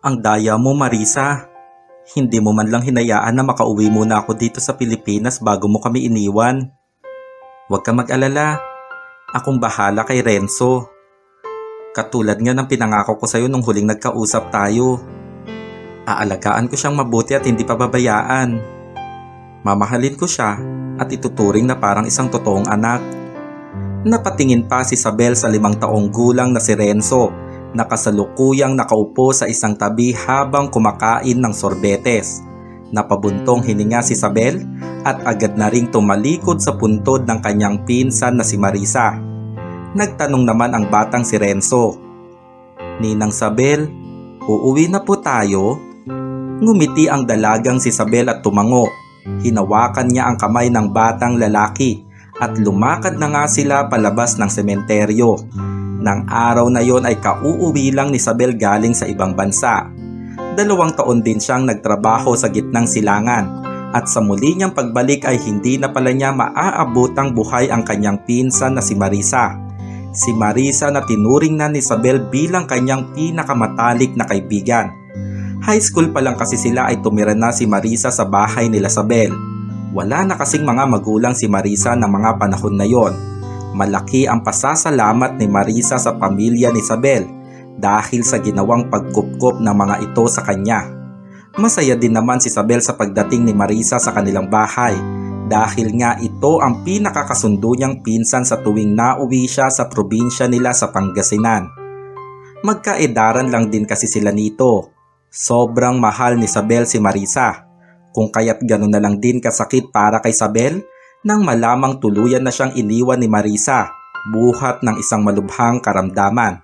Ang daya mo, Marisa. Hindi mo man lang hinayaan na makauwi muna ako dito sa Pilipinas bago mo kami iniwan. Huwag ka mag-alala. Akong bahala kay Renzo. Katulad nga ng pinangako ko sa'yo nung huling nagkausap tayo. Aalagaan ko siyang mabuti at hindi pababayaan. Mamahalin ko siya at ituturing na parang isang totoong anak. Napatingin pa si Isabel sa 5 taong gulang na si Renzo na kasalukuyang nakaupo sa isang tabi habang kumakain ng sorbetes. Napabuntong hininga si Isabel at agad na ring tumalikod sa puntod ng kanyang pinsan na si Marisa. Nagtanong naman ang batang si Renzo, "Ninang Isabel, uuwi na po tayo?" Ngumiti ang dalagang si Isabel at tumango. Hinawakan niya ang kamay ng batang lalaki at lumakad na nga sila palabas ng sementeryo. Nang araw na yon ay kauuwi lang ni Isabel galing sa ibang bansa. 2 taon din siyang nagtrabaho sa gitnang silangan at sa muli niyang pagbalik ay hindi na pala niya maaabotang buhay ang kanyang pinsan na si Marisa. Si Marisa na tinuring na ni Isabel bilang kanyang pinakamatalik na kaibigan. High school pa lang kasi sila ay tumira na si Marisa sa bahay nila Isabel. Wala na kasing mga magulang si Marisa ng mga panahon na yon. Malaki ang pasasalamat ni Marisa sa pamilya ni Isabel dahil sa ginawang pagkupkop ng mga ito sa kanya. Masaya din naman si Isabel sa pagdating ni Marisa sa kanilang bahay dahil nga ito ang pinakakasundo niyang pinsan sa tuwing nauwi siya sa probinsya nila sa Pangasinan. Magkaedaran lang din kasi sila nito. Sobrang mahal ni Isabel si Marisa, kung kaya't gano'n na lang din kasakit para kay Isabel nang malamang tuluyan na siyang iniwan ni Marisa, buhat ng isang malubhang karamdaman.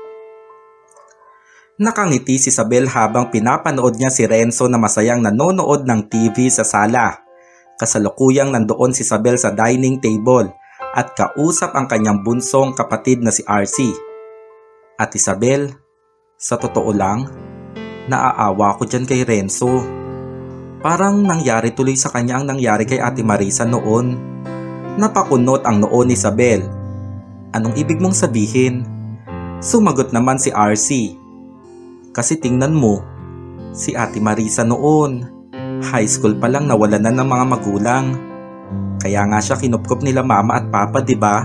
Nakangiti si Isabel habang pinapanood niya si Renzo na masayang nanonood ng TV sa sala. Kasalukuyang nandoon si Isabel sa dining table at kausap ang kanyang bunsong kapatid na si RC. At Isabel, sa totoo lang, naaawa ko dyan kay Renzo. Parang nangyari tuloy sa kanya ang nangyari kay Ate Marisa noon. Napakunot ang noo ni Isabel. Anong ibig mong sabihin? Sumagot naman si RC. Kasi tingnan mo, si Ate Marisa noon, high school pa lang nawalan na ng mga magulang. Kaya nga siya kinupkop nila mama at papa, diba?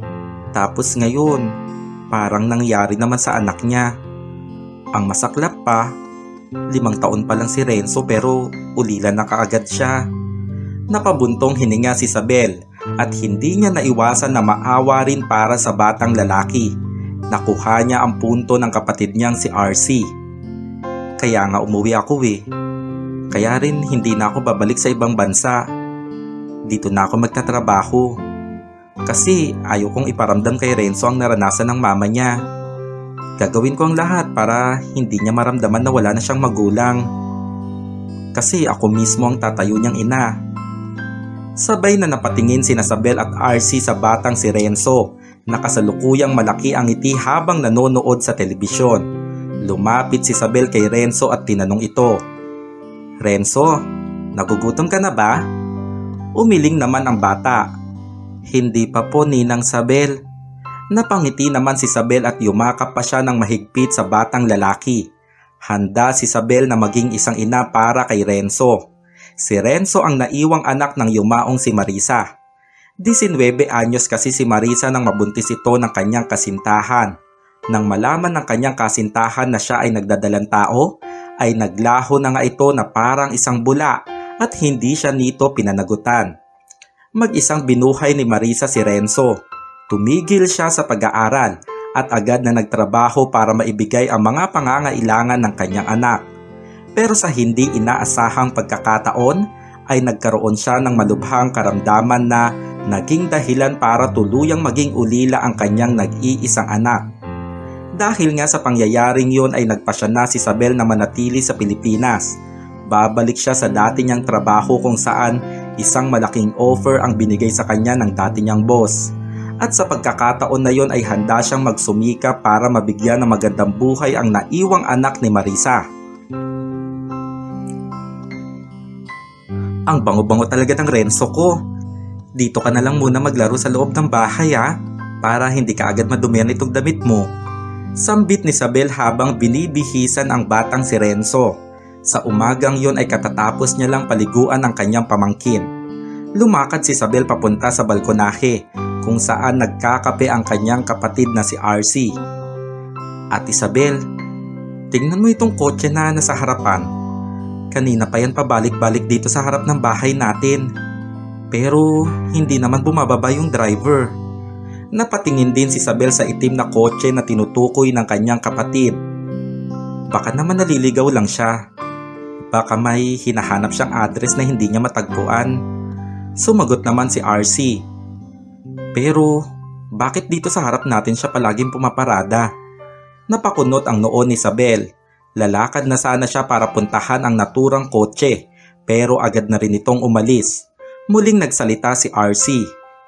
Tapos ngayon, parang nangyari naman sa anak niya. Ang masaklap pa, 5 taon pa lang si Renzo pero ulila na kaagad siya. Napabuntong hininga si Isabel at hindi niya naiwasan na maawa rin para sa batang lalaki. Nakuha niya ang punto ng kapatid niyang si RC. Kaya nga umuwi ako Kaya rin hindi na ako babalik sa ibang bansa. Dito na ako magtatrabaho. Kasi ayaw kong iparamdam kay Renzo ang naranasan ng mama niya. Gagawin ko ang lahat para hindi niya maramdaman na wala na siyang magulang. Kasi ako mismo ang tatayo niyang ina. Sabay na napatingin sina Isabel at RC sa batang si Renzo na kasalukuyang malaki ang ngiti habang nanonood sa telebisyon. Lumapit si Isabel kay Renzo at tinanong ito, "Renzo, nagugutom ka na ba?" Umiling naman ang bata. "Hindi pa po, Ninang Isabel." Napangiti naman si Isabel at yumakap pa siya ng mahigpit sa batang lalaki. Handa si Isabel na maging isang ina para kay Renzo. Si Renzo ang naiwang anak ng yumaong si Marisa. 19 anyos kasi si Marisa nang mabuntis ito ng kanyang kasintahan. Nang malaman ng kanyang kasintahan na siya ay nagdadalang tao, ay naglaho na nga ito na parang isang bula at hindi siya nito pinanagutan. Mag-isang binuhay ni Marisa si Renzo. Tumigil siya sa pag-aaral at agad na nagtrabaho para maibigay ang mga pangangailangan ng kanyang anak. Pero sa hindi inaasahang pagkakataon ay nagkaroon siya ng malubhang karamdaman na naging dahilan para tuluyang maging ulila ang kanyang nag-iisang anak. Dahil nga sa pangyayaring yon ay nagpasya na si Isabel na manatili sa Pilipinas. Babalik siya sa dati niyang trabaho kung saan isang malaking offer ang binigay sa kanya ng dati niyang boss. At sa pagkakataon na yon ay handa siyang magsumika para mabigyan ng magandang buhay ang naiwang anak ni Marisa. Ang bango-bango talaga ng Renzo ko. Dito ka na lang muna maglaro sa loob ng bahay para hindi ka agad madumihan itong damit mo. Sambit ni Isabel habang binibihisan ang batang si Renzo. Sa umagang yon ay katatapos niya lang paliguan ang kanyang pamangkin. Lumakad si Isabel papunta sa balkonahe kung saan nagkakape ang kanyang kapatid na si RC. At Isabel, tingnan mo itong kotse na nasa harapan. Kanina pa yan pabalik-balik dito sa harap ng bahay natin. Pero hindi naman bumababa yung driver. Napatingin din si Isabel sa itim na kotse na tinutukoy ng kanyang kapatid. Baka naman naliligaw lang siya. Baka may hinahanap siyang address na hindi niya matagpuan. Sumagot naman si RC. Pero bakit dito sa harap natin siya palaging pumaparada? Napakunot ang noo ni Isabel. Lalakad na sana siya para puntahan ang naturang kotse pero agad na rin itong umalis. Muling nagsalita si RC.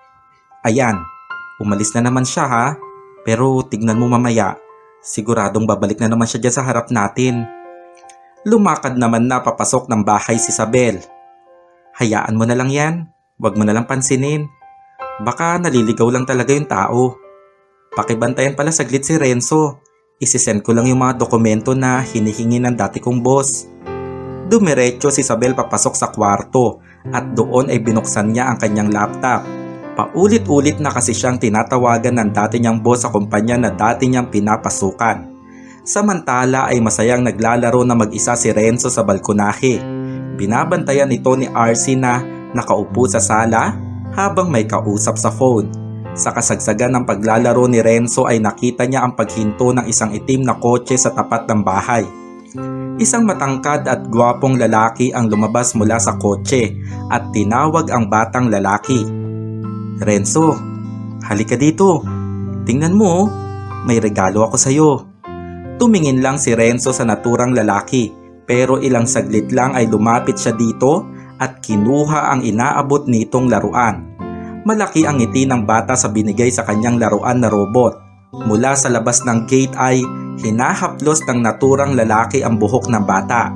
Ayan. Umalis na naman siya ha, pero tignan mo mamaya, siguradong babalik na naman siya dyan sa harap natin. Lumakad naman na papasok ng bahay si Isabel. Hayaan mo na lang yan, wag mo na lang pansinin. Baka naliligaw lang talaga yung tao. Pakibantayan pala saglit si Renzo, isisend ko lang yung mga dokumento na hinihingi ng dati kong boss. Dumiretso si Isabel papasok sa kwarto at doon ay binuksan niya ang kanyang laptop. Paulit-ulit na kasi siyang tinatawagan ng dati niyang boss sa kumpanya na dati niyang pinapasukan. Samantala ay masayang naglalaro na mag-isa si Renzo sa balkonahe. Binabantayan ito ni RC na nakaupo sa sala habang may kausap sa phone. Sa kasagsagan ng paglalaro ni Renzo ay nakita niya ang paghinto ng isang itim na kotse sa tapat ng bahay. Isang matangkad at gwapong lalaki ang lumabas mula sa kotse at tinawag ang batang lalaki. Renzo, halika dito. Tingnan mo, may regalo ako sa'yo. Tumingin lang si Renzo sa naturang lalaki pero ilang saglit lang ay lumapit siya dito at kinuha ang inaabot nitong laruan. Malaki ang ngiti ng bata sa binigay sa kanyang laruan na robot. Mula sa labas ng gate ay hinahaplos ng naturang lalaki ang buhok ng bata.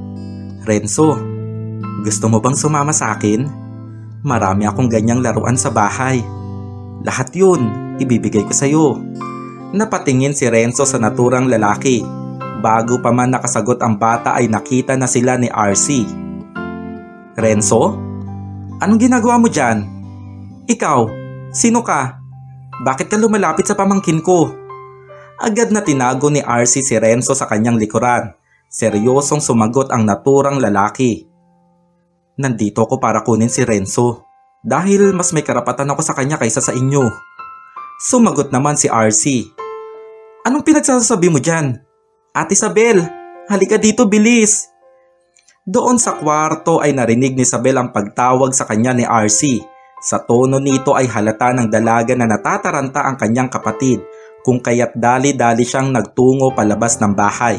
Renzo, gusto mo bang sumama sa akin? Marami akong ganyang laruan sa bahay. Lahat yun, ibibigay ko sa'yo. Napatingin si Renzo sa naturang lalaki. Bago pa man nakasagot ang bata ay nakita na sila ni RC. Renzo? Anong ginagawa mo dyan? Ikaw, sino ka? Bakit ka lumalapit sa pamangkin ko? Agad na tinago ni RC si Renzo sa kanyang likuran. Seryosong sumagot ang naturang lalaki. Nandito ako para kunin si Renzo dahil mas may karapatan ako sa kanya kaysa sa inyo. Sumagot naman si RC. Anong pinagsasabi mo dyan? Ate Isabel, halika dito bilis. Doon sa kwarto ay narinig ni Isabel ang pagtawag sa kanya ni RC. Sa tono nito ay halata ng dalaga na natataranta ang kanyang kapatid kung kaya't dali-dali siyang nagtungo palabas ng bahay.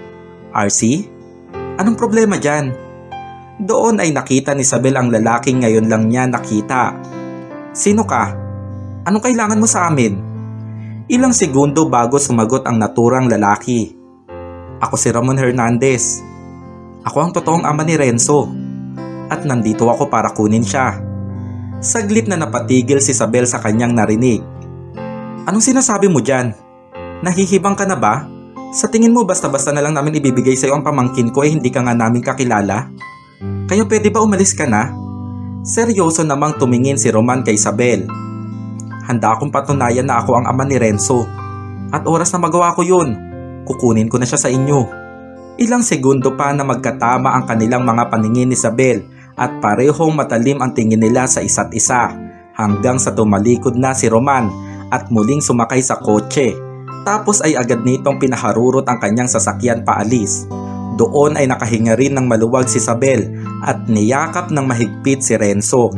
RC, anong problema dyan? Doon ay nakita ni Isabel ang lalaking ngayon lang niya nakita. Sino ka? Anong kailangan mo sa amin? Ilang segundo bago sumagot ang naturang lalaki. Ako si Ramon Hernandez. Ako ang totoong ama ni Renzo. At nandito ako para kunin siya. Saglit na napatigil si Isabel sa kanyang narinig. Anong sinasabi mo dyan? Nahihibang ka na ba? Sa tingin mo basta-basta na lang namin ibibigay sa iyo ang pamangkin ko hindi ka nga namin kakilala? Kaya pwede ba umalis ka na? Seryoso namang tumingin si Roman kay Isabel. Handa akong patunayan na ako ang ama ni Renzo. At oras na magawa ko yun, kukunin ko na siya sa inyo. Ilang segundo pa na magkatama ang kanilang mga paningin ni Isabel at parehong matalim ang tingin nila sa isa't isa hanggang sa tumalikod na si Roman at muling sumakay sa kotse. Tapos ay agad nitong pinaharurot ang kanyang sasakyan paalis. Doon ay nakahinga rin ng maluwag si Isabel at niyakap ng mahigpit si Renzo.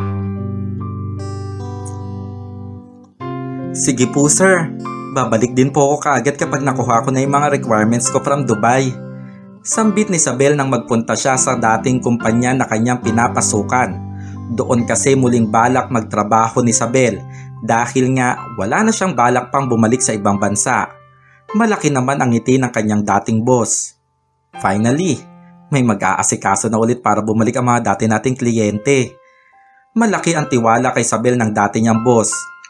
Sige po sir, babalik din po ako kaagad kapag nakuha ko na yung mga requirements ko from Dubai. Sambit ni Isabel nang magpunta siya sa dating kumpanya na kanyang pinapasukan. Doon kasi muling balak magtrabaho ni Isabel dahil nga wala na siyang balak pang bumalik sa ibang bansa. Malaki naman ang ngiti ng kanyang dating boss. Finally, may mag-aasikaso na ulit para bumalik ang mga dati nating kliyente. Malaki ang tiwala kay Isabel ng dati niyang boss,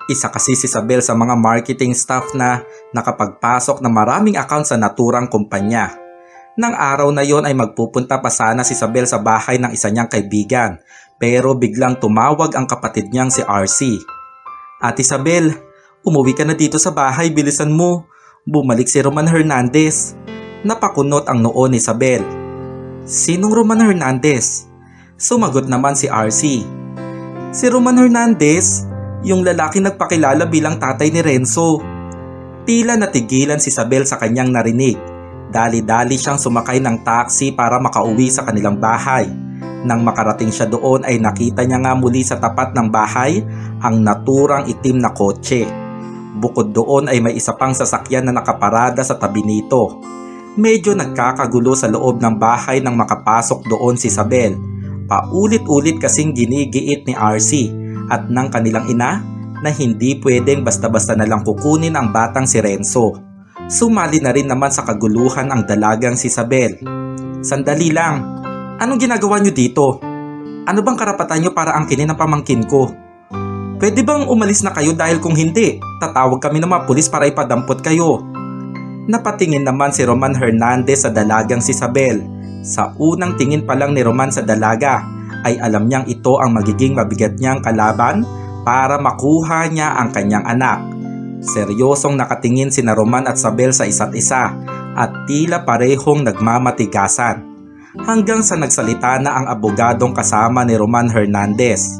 Isa kasi si Isabel sa mga marketing staff na nakapagpasok ng maraming account sa naturang kumpanya. Nang araw na yon ay magpupunta pa sana si Isabel sa bahay ng isa niyang kaibigan, pero biglang tumawag ang kapatid niyang si RC. "Ate Isabel, umuwi ka na dito sa bahay, bilisan mo. Bumalik si Roman Hernandez." Napakunot ang noo ni Isabel. "Sinong Roman Hernandez?" Sumagot naman si RC. "Si Roman Hernandez, yung lalaki nagpakilala bilang tatay ni Renzo." Tila natigilan si Isabel sa kanyang narinig. Dali-dali siyang sumakay ng taxi para makauwi sa kanilang bahay. Nang makarating siya doon ay nakita niya nga muli sa tapat ng bahay ang naturang itim na kotse. Bukod doon ay may isa pang sasakyan na nakaparada sa tabi nito. Medyo nagkakagulo sa loob ng bahay nang makapasok doon si Isabel. Paulit-ulit kasing ginigiit ni RC at ng kanilang ina na hindi pwedeng basta-basta na lang kukunin ang batang si Renzo. Sumali na rin naman sa kaguluhan ang dalagang si Isabel. "Sandali lang, anong ginagawa niyo dito? Ano bang karapatan niyo para angkinin ang pamangkin ko? Pwede bang umalis na kayo dahil kung hindi, tatawag kami ng mga pulis para ipadampot kayo." Napatingin naman si Roman Hernandez sa dalagang si Isabel. Sa unang tingin pa lang ni Roman sa dalaga ay alam niyang ito ang magiging mabigat niyang kalaban para makuha niya ang kanyang anak. Seryosong nakatingin sina Roman at Isabel sa isa't isa at tila parehong nagmamatigasan. Hanggang sa nagsalita na ang abogadong kasama ni Roman Hernandez.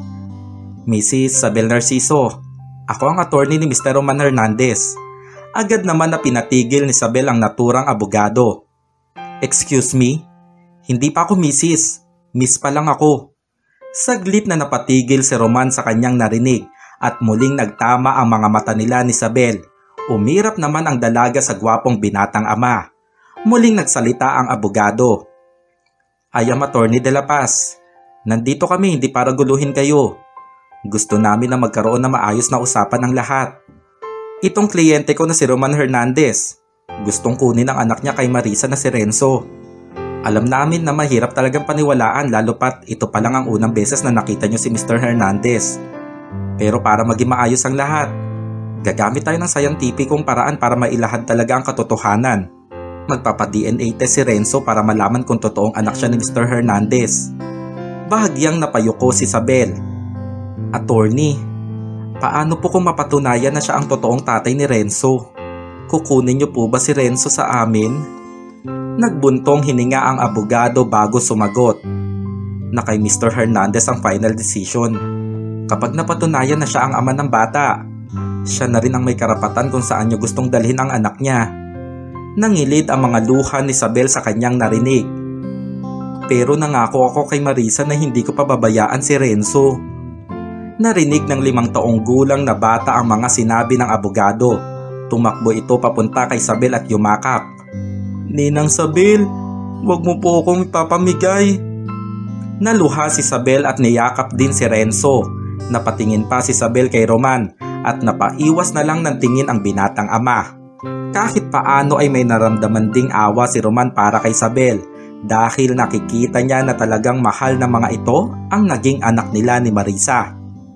"Mrs. Isabel Narciso, ako ang attorney ni Mr. Roman Hernandez." Agad naman na pinatigil ni Isabel ang naturang abogado. "Excuse me? Hindi pa ako Mrs. Miss pa lang ako." Saglit na napatigil si Roman sa kanyang narinig at muling nagtama ang mga mata nila ni Isabel. Umirap naman ang dalaga sa gwapong binatang ama. Muling nagsalita ang abogado. "I am Attorney De La Paz. Nandito kami hindi para guluhin kayo. Gusto namin na magkaroon ng maayos na usapan ng lahat. Itong kliyente ko na si Roman Hernandez, gustong kunin ang anak niya kay Marisa na si Renzo. Alam namin na mahirap talagang paniwalaan lalo pat ito pa lang ang unang beses na nakita niyo si Mr. Hernandez. Pero para maging maayos ang lahat, gagamit tayo ng scientificong paraan para mailahad talaga ang katotohanan. Magpapa-DNA test si Renzo para malaman kung totoong anak siya ni Mr. Hernandez." Bahagyang napayuko si Isabel. "Attorney, paano po kung mapatunayan na siya ang totoong tatay ni Renzo? Kukunin niyo po ba si Renzo sa amin?" Nagbuntong hininga ang abogado bago sumagot. Na kay Mr. Hernandez ang final decision. Kapag napatunayan na siya ang ama ng bata, siya na rin ang may karapatan kung saan niya gustong dalhin ang anak niya. Nangilid ang mga luha ni Isabel sa kanyang narinig. "Pero nangako ako kay Marisa na hindi ko pababayaan si Renzo." Narinig ng 5 taong gulang na bata ang mga sinabi ng abogado. Tumakbo ito papunta kay Isabel at yumakap. "Ninang Isabel, wag mo po akong ipapamigay." Naluha si Isabel at niyakap din si Renzo. Napatingin pa si Isabel kay Roman at napaiwas na lang ng tingin ang binatang ama. Kahit paano ay may naramdaman ding awa si Roman para kay Isabel dahil nakikita niya na talagang mahal ng mga ito ang naging anak nila ni Marisa.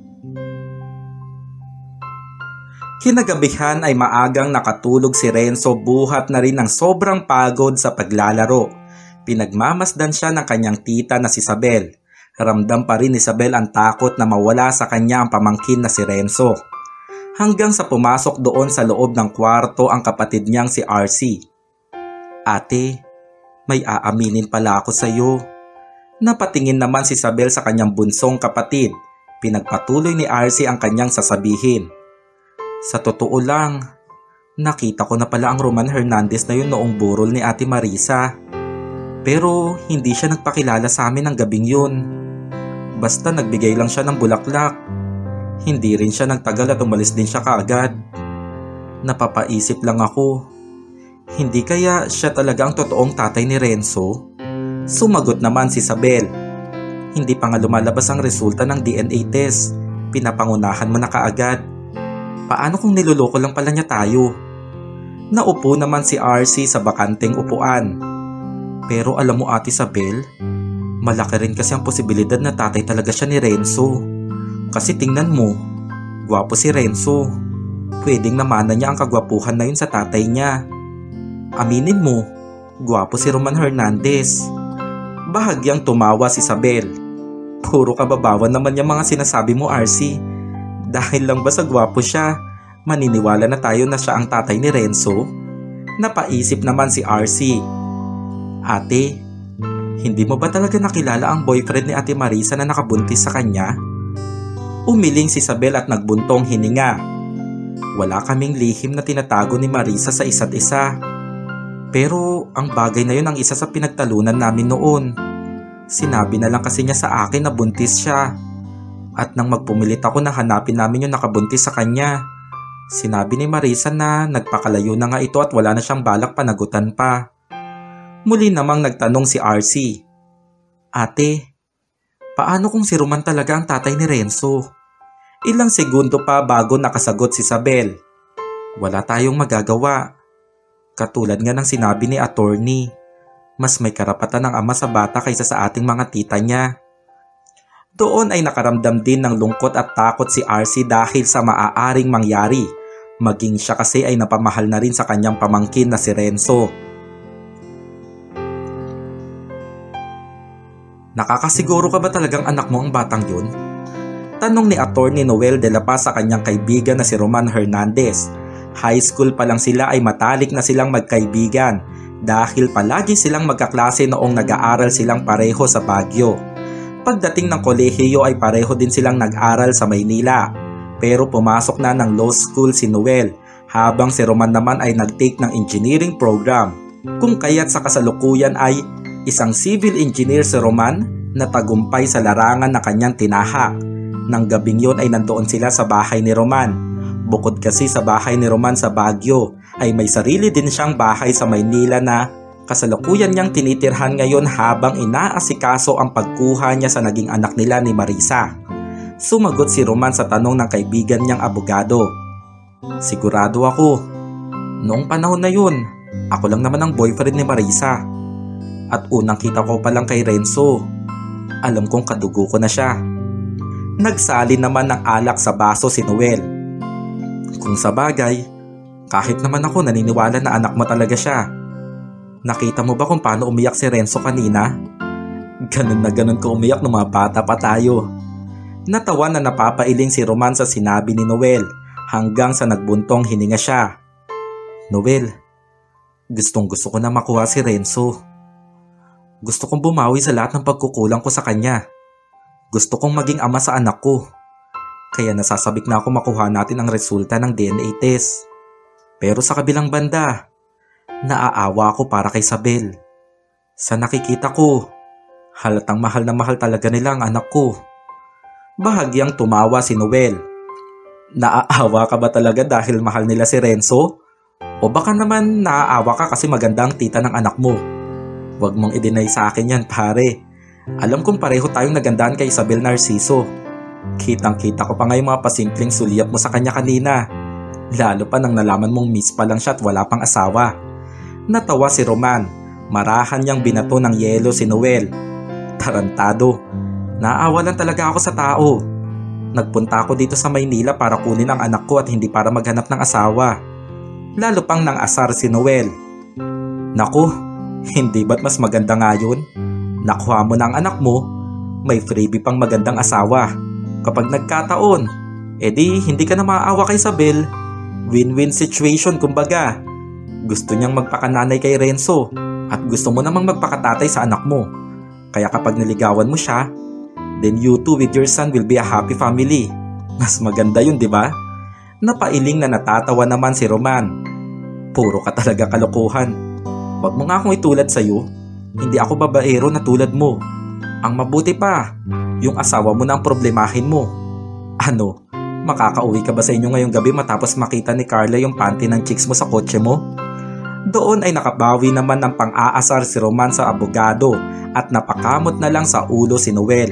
Kinagabihan ay maagang nakatulog si Renzo buhat na rin ng sobrang pagod sa paglalaro. Pinagmamasdan siya ng kanyang tita na si Isabel. Ramdam pa rin ni Isabel ang takot na mawala sa kanya ang pamangkin na si Renzo. Hanggang sa pumasok doon sa loob ng kwarto ang kapatid niyang si RC. "Ate, may aaminin pala ako sa iyo." Napatingin naman si Isabel sa kanyang bunsong kapatid. Pinagpatuloy ni RC ang kanyang sasabihin. "Sa totoo lang, nakita ko na pala ang Roman Hernandez na yun noong burol ni Ate Marisa. Pero hindi siya nagpakilala sa amin ng gabing yun. Basta nagbigay lang siya ng bulaklak. Hindi rin siya nagtagal at umalis din siya kaagad. Napapaisip lang ako, hindi kaya siya talaga ang totoong tatay ni Renzo?" Sumagot naman si Isabel. "Hindi pa nga lumalabas ang resulta ng DNA test. Pinapangunahan mo na kaagad. Paano kung niloloko lang pala niya tayo?" Naupo naman si RC sa bakanteng upuan. "Pero alam mo Ate Isabel, malaki rin kasi ang posibilidad na tatay talaga siya ni Renzo. Kasi tingnan mo, Gwapo si Renzo. Pwedeng namana niya ang kagwapuhan na yun sa tatay niya. Aminin mo, gwapo si Roman Hernandez. Bahagyang tumawa si Isabel. Puro kababawan naman yung mga sinasabi mo, RC. Dahil lang ba sa gwapo siya, maniniwala na tayo na siya ang tatay ni Renzo? Napaisip naman si RC. Ate, hindi mo ba talaga nakilala ang boyfriend ni Ate Marisa na nakabuntis sa kanya? Umiling si Isabel at nagbuntong hininga. Wala kaming lihim na tinatago ni Marisa sa isa't isa. Pero ang bagay na yun ang isa sa pinagtalunan namin noon. Sinabi na lang kasi niya sa akin na buntis siya. At nang magpumilit ako na hanapin namin yung nakabuntis sa kanya, sinabi ni Marisa na nagpakalayo na nga ito at wala na siyang balak panagutan pa. Muli namang nagtanong si RC. Ate, paano kung si Roman talaga ang tatay ni Renzo? Ilang segundo pa bago nakasagot si Isabel. Wala tayong magagawa. Katulad nga ng sinabi ni attorney, mas may karapatan ng ama sa bata kaysa sa ating mga tita niya. Doon ay nakaramdam din ng lungkot at takot si RC dahil sa maaaring mangyari. Maging siya kasi ay napamahal na rin sa kanyang pamangkin na si Renzo. Nakakasiguro ka ba talagang anak mo ang batang yun? Tanong ni Attorney Noel de la Paz sa kanyang kaibigan na si Roman Hernandez. High school pa lang sila ay matalik na silang magkaibigan dahil palagi silang magkaklase noong nag-aaral silang pareho sa Baguio. Pagdating ng kolehiyo ay pareho din silang nag-aral sa Maynila. Pero pumasok na ng law school si Noel habang si Roman naman ay nag-take ng engineering program. Kung kaya't sa kasalukuyan ay isang civil engineer si Roman na tagumpay sa larangan na kanyang tinahak. Nang gabing yon ay nandoon sila sa bahay ni Roman. Bukod kasi sa bahay ni Roman sa Baguio, ay may sarili din siyang bahay sa Maynila na kasalukuyan niyang tinitirhan ngayon habang inaasikaso ang pagkuha niya sa naging anak nila ni Marisa. Sumagot si Roman sa tanong ng kaibigan niyang abogado. Sigurado ako. Noong panahon na yun, ako lang naman ang boyfriend ni Marisa. At unang kita ko pa lang kay Renzo. Alam kong kadugo ko na siya. Nagsali naman ng alak sa baso si Noel. Kung sa bagay, kahit naman ako naniniwala na anak mo talaga siya. Nakita mo ba kung paano umiyak si Renzo kanina? Ganun na ganun ko umiyak nung mga bata pa tayo. Natawa na napapailing si Roman sa sinabi ni Noel hanggang sa nagbuntong hininga siya. Noel, gustong gusto ko na makuha si Renzo. Gusto kong bumawi sa lahat ng pagkukulang ko sa kanya. Gusto kong maging ama sa anak ko. Kaya nasasabik na ako makuha natin ang resulta ng DNA test. Pero sa kabilang banda, naaawa ako para kay Isabel. Sa nakikita ko, halatang mahal na mahal talaga nila ang anak ko. Bahagyang tumawa si Noel. Naaawa ka ba talaga dahil mahal nila si Renzo? O baka naman naaawa ka kasi maganda ang tita ng anak mo? Huwag mong i-deny sa akin yan, pare. Alam kong pareho tayong nagandaan kay Isabel Narciso. Kitang-kita ko pa nga yung mga pasimpleng sulyap mo sa kanya kanina. Lalo pa nang nalaman mong miss pa lang siya at wala pang asawa. Natawa si Roman. Marahan niyang binato ng yelo si Noel. Tarantado. Naawa lang talaga ako sa tao. Nagpunta ako dito sa Maynila para kunin ang anak ko at hindi para maghanap ng asawa. Lalo pang nang asar si Noel. Naku, hindi ba't mas maganda nga yun? Nakuha mo na ang anak mo, may freebie pang magandang asawa. Kapag nagkataon, edi hindi ka na maaawa kay Isabel. Win-win situation kumbaga. Gusto niyang magpakananay kay Renzo at gusto mo namang magpakatatay sa anak mo. Kaya kapag niligawan mo siya, then you two with your son will be a happy family. Mas maganda yun, di ba? Napailing na natatawa naman si Roman. Puro ka talaga kalokohan. Wag mo nga akong itulad sa'yo. Hindi ako babaero na tulad mo. Ang mabuti pa, yung asawa mo na ang problemahin mo. Ano, makakauwi ka ba sa inyo ngayong gabi matapos makita ni Carla yung panty ng chicks mo sa kotse mo? Doon ay nakabawi naman ng pang-aasar si Roman sa abogado at napakamot na lang sa ulo si Noel.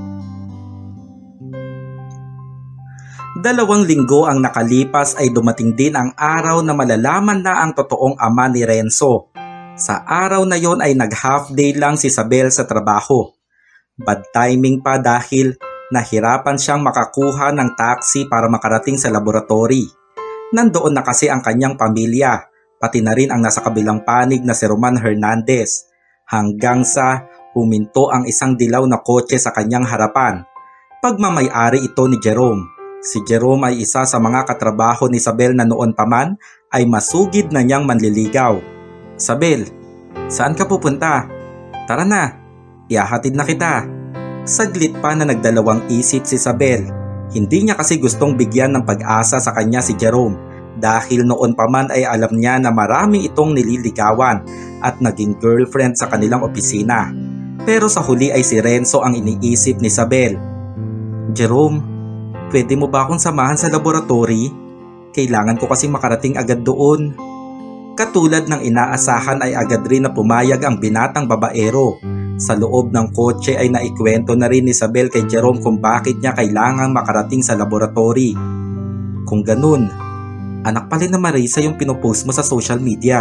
2 linggo ang nakalipas ay dumating din ang araw na malalaman na ang totoong ama ni Renzo. Sa araw na yon ay nag-half day lang si Isabel sa trabaho. Bad timing pa dahil Nahirapan siyang makakuha ng taxi para makarating sa laboratory. Nandoon na kasi ang kanyang pamilya, pati na rin ang nasa kabilang panig na si Roman Hernandez, hanggang sa huminto ang isang dilaw na kotse sa kanyang harapan. Pagmamay-ari ito ni Jerome. Si Jerome ay isa sa mga katrabaho ni Isabel na noon pa man ay masugid na niyang manliligaw. "Isabel, saan ka pupunta? Tara na, ihahatid na kita." Saglit pa na nagdalawang isip si Isabel. Hindi niya kasi gustong bigyan ng pag-asa sa kanya si Jerome dahil noon pa man ay alam niya na marami itong nililigawan at naging girlfriend sa kanilang opisina. Pero sa huli ay si Renzo ang iniisip ni Isabel. "Jerome, pwede mo ba akong samahan sa laboratory? Kailangan ko kasing makarating agad doon." Katulad ng inaasahan ay agad rin na pumayag ang binatang babaero. Sa loob ng kotse ay naikwento na rin ni Isabel kay Jerome kung bakit niya kailangang makarating sa laboratory. "Kung ganun, anak pala na Marisa yung pinopost mo sa social media.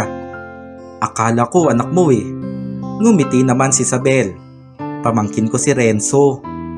Akala ko anak mo eh." Ngumiti naman si Isabel. "Pamangkin ko si Renzo,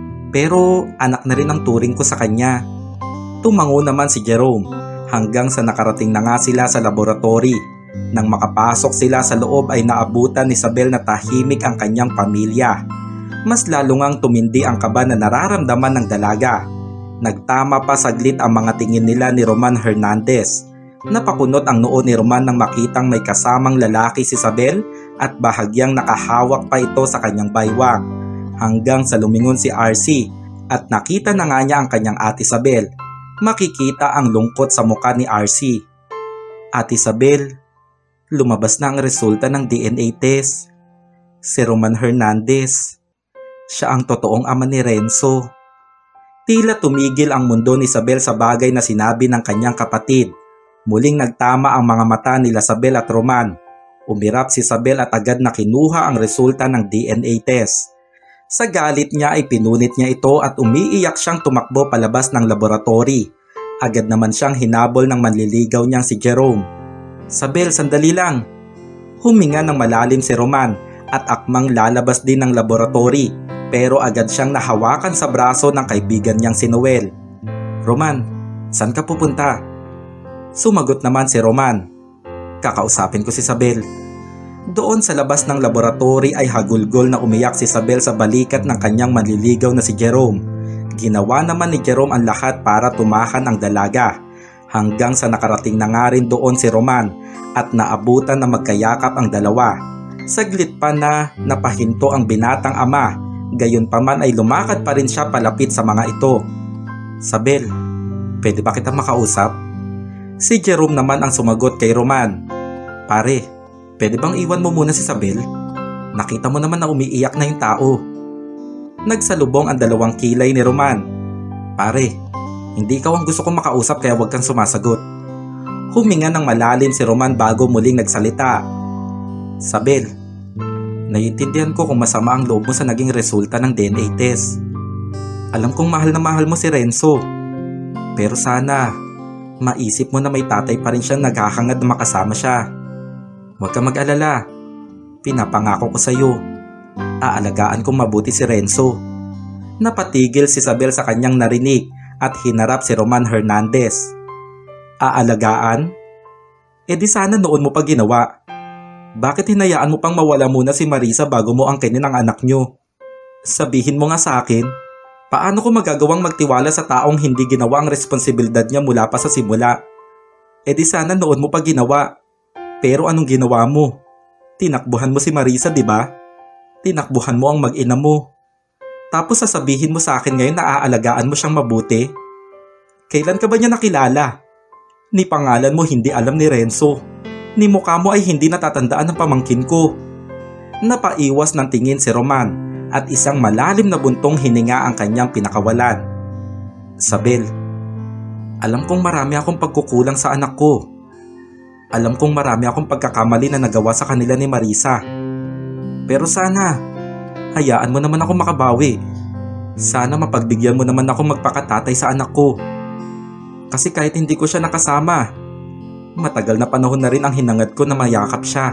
pero anak na rin ang turing ko sa kanya." Tumango naman si Jerome hanggang sa nakarating na nga sila sa laboratory. Nang makapasok sila sa loob ay naabutan ni Isabel na tahimik ang kanyang pamilya. Mas lalo ngang tumindi ang kaba na nararamdaman ng dalaga. Nagtama pa saglit ang mga tingin nila ni Roman Hernandez. Napakunot ang noo ni Roman nang makitang may kasamang lalaki si Isabel at bahagyang nakahawak pa ito sa kanyang baywang. Hanggang sa lumingon si RC at nakita na nga niya ang kanyang ate Isabel. Makikita ang lungkot sa muka ni RC. "Ate Isabel, lumabas na ang resulta ng DNA test. Si Roman Hernandez. Siya ang totoong ama ni Renzo." Tila tumigil ang mundo ni Isabel sa bagay na sinabi ng kanyang kapatid. Muling nagtama ang mga mata nila Isabel at Roman. Umirap si Isabel at agad na kinuha ang resulta ng DNA test. Sa galit niya ay pinunit niya ito at umiiyak siyang tumakbo palabas ng laboratory. Agad naman siyang hinabol ng manliligaw niyang si Jerome. "Isabel, sandali lang." Huminga ng malalim si Roman at akmang lalabas din ng laboratory, pero agad siyang nahawakan sa braso ng kaibigan niyang si Noel. "Roman, saan ka pupunta?" Sumagot naman si Roman. "Kakausapin ko si Isabel." Doon sa labas ng laboratory ay hagulgol na umiyak si Isabel sa balikat ng kanyang manliligaw na si Jerome. Ginawa naman ni Jerome ang lahat para tumahan ang dalaga. Hanggang sa nakarating na nga rin doon si Roman at naabutan na magkayakap ang dalawa. Saglit pa na napahinto ang binatang ama, gayon pa man ay lumakad pa rin siya palapit sa mga ito. "Isabel, pwede ba kita makausap?" Si Jerome naman ang sumagot kay Roman. "Pare, pwede bang iwan mo muna si Isabel? Nakita mo naman na umiiyak na yung tao." Nagsalubong ang dalawang kilay ni Roman. "Pare, hindi ikaw ang gusto kong makausap kaya huwag kang sumasagot." Huminga ng malalim si Roman bago muling nagsalita. "Isabel, naiintindihan ko kung masama ang loob mo sa naging resulta ng DNA test. Alam kong mahal na mahal mo si Renzo. Pero sana, maisip mo na may tatay pa rin siyang naghahangad na makasama siya. Huwag kang mag-alala. Pinapangako ko sa iyo. Aalagaan kong mabuti si Renzo." Napatigil si Isabel sa kanyang narinig at hinarap si Roman Hernandez. "Aalagaan? E di sana noon mo pa ginawa. Bakit hinayaan mo pang mawala muna si Marisa bago mo angkinin ang anak nyo? Sabihin mo nga sa akin, paano ko magagawang magtiwala sa taong hindi ginawa ang responsibilidad niya mula pa sa simula? E di sana noon mo pa ginawa. Pero anong ginawa mo? Tinakbuhan mo si Marisa, di ba? Tinakbuhan mo ang mag-ina mo. Tapos sasabihin mo sa akin ngayon na aalagaan mo siyang mabuti? Kailan ka ba niya nakilala? Ni pangalan mo hindi alam ni Renzo. Ni mukha mo ay hindi natatandaan ng pamangkin ko." Napaiwas ng tingin si Roman at isang malalim na buntong hininga ang kanyang pinakawalan. "Isabel, alam kong marami akong pagkukulang sa anak ko. Alam kong marami akong pagkakamali na nagawa sa kanila ni Marisa. Pero sana, hayaan mo naman ako makabawi. Sana mapagbigyan mo naman ako magpakatatay sa anak ko. Kasi kahit hindi ko siya nakasama, matagal na panahon na rin ang hinangad ko na mayakap siya.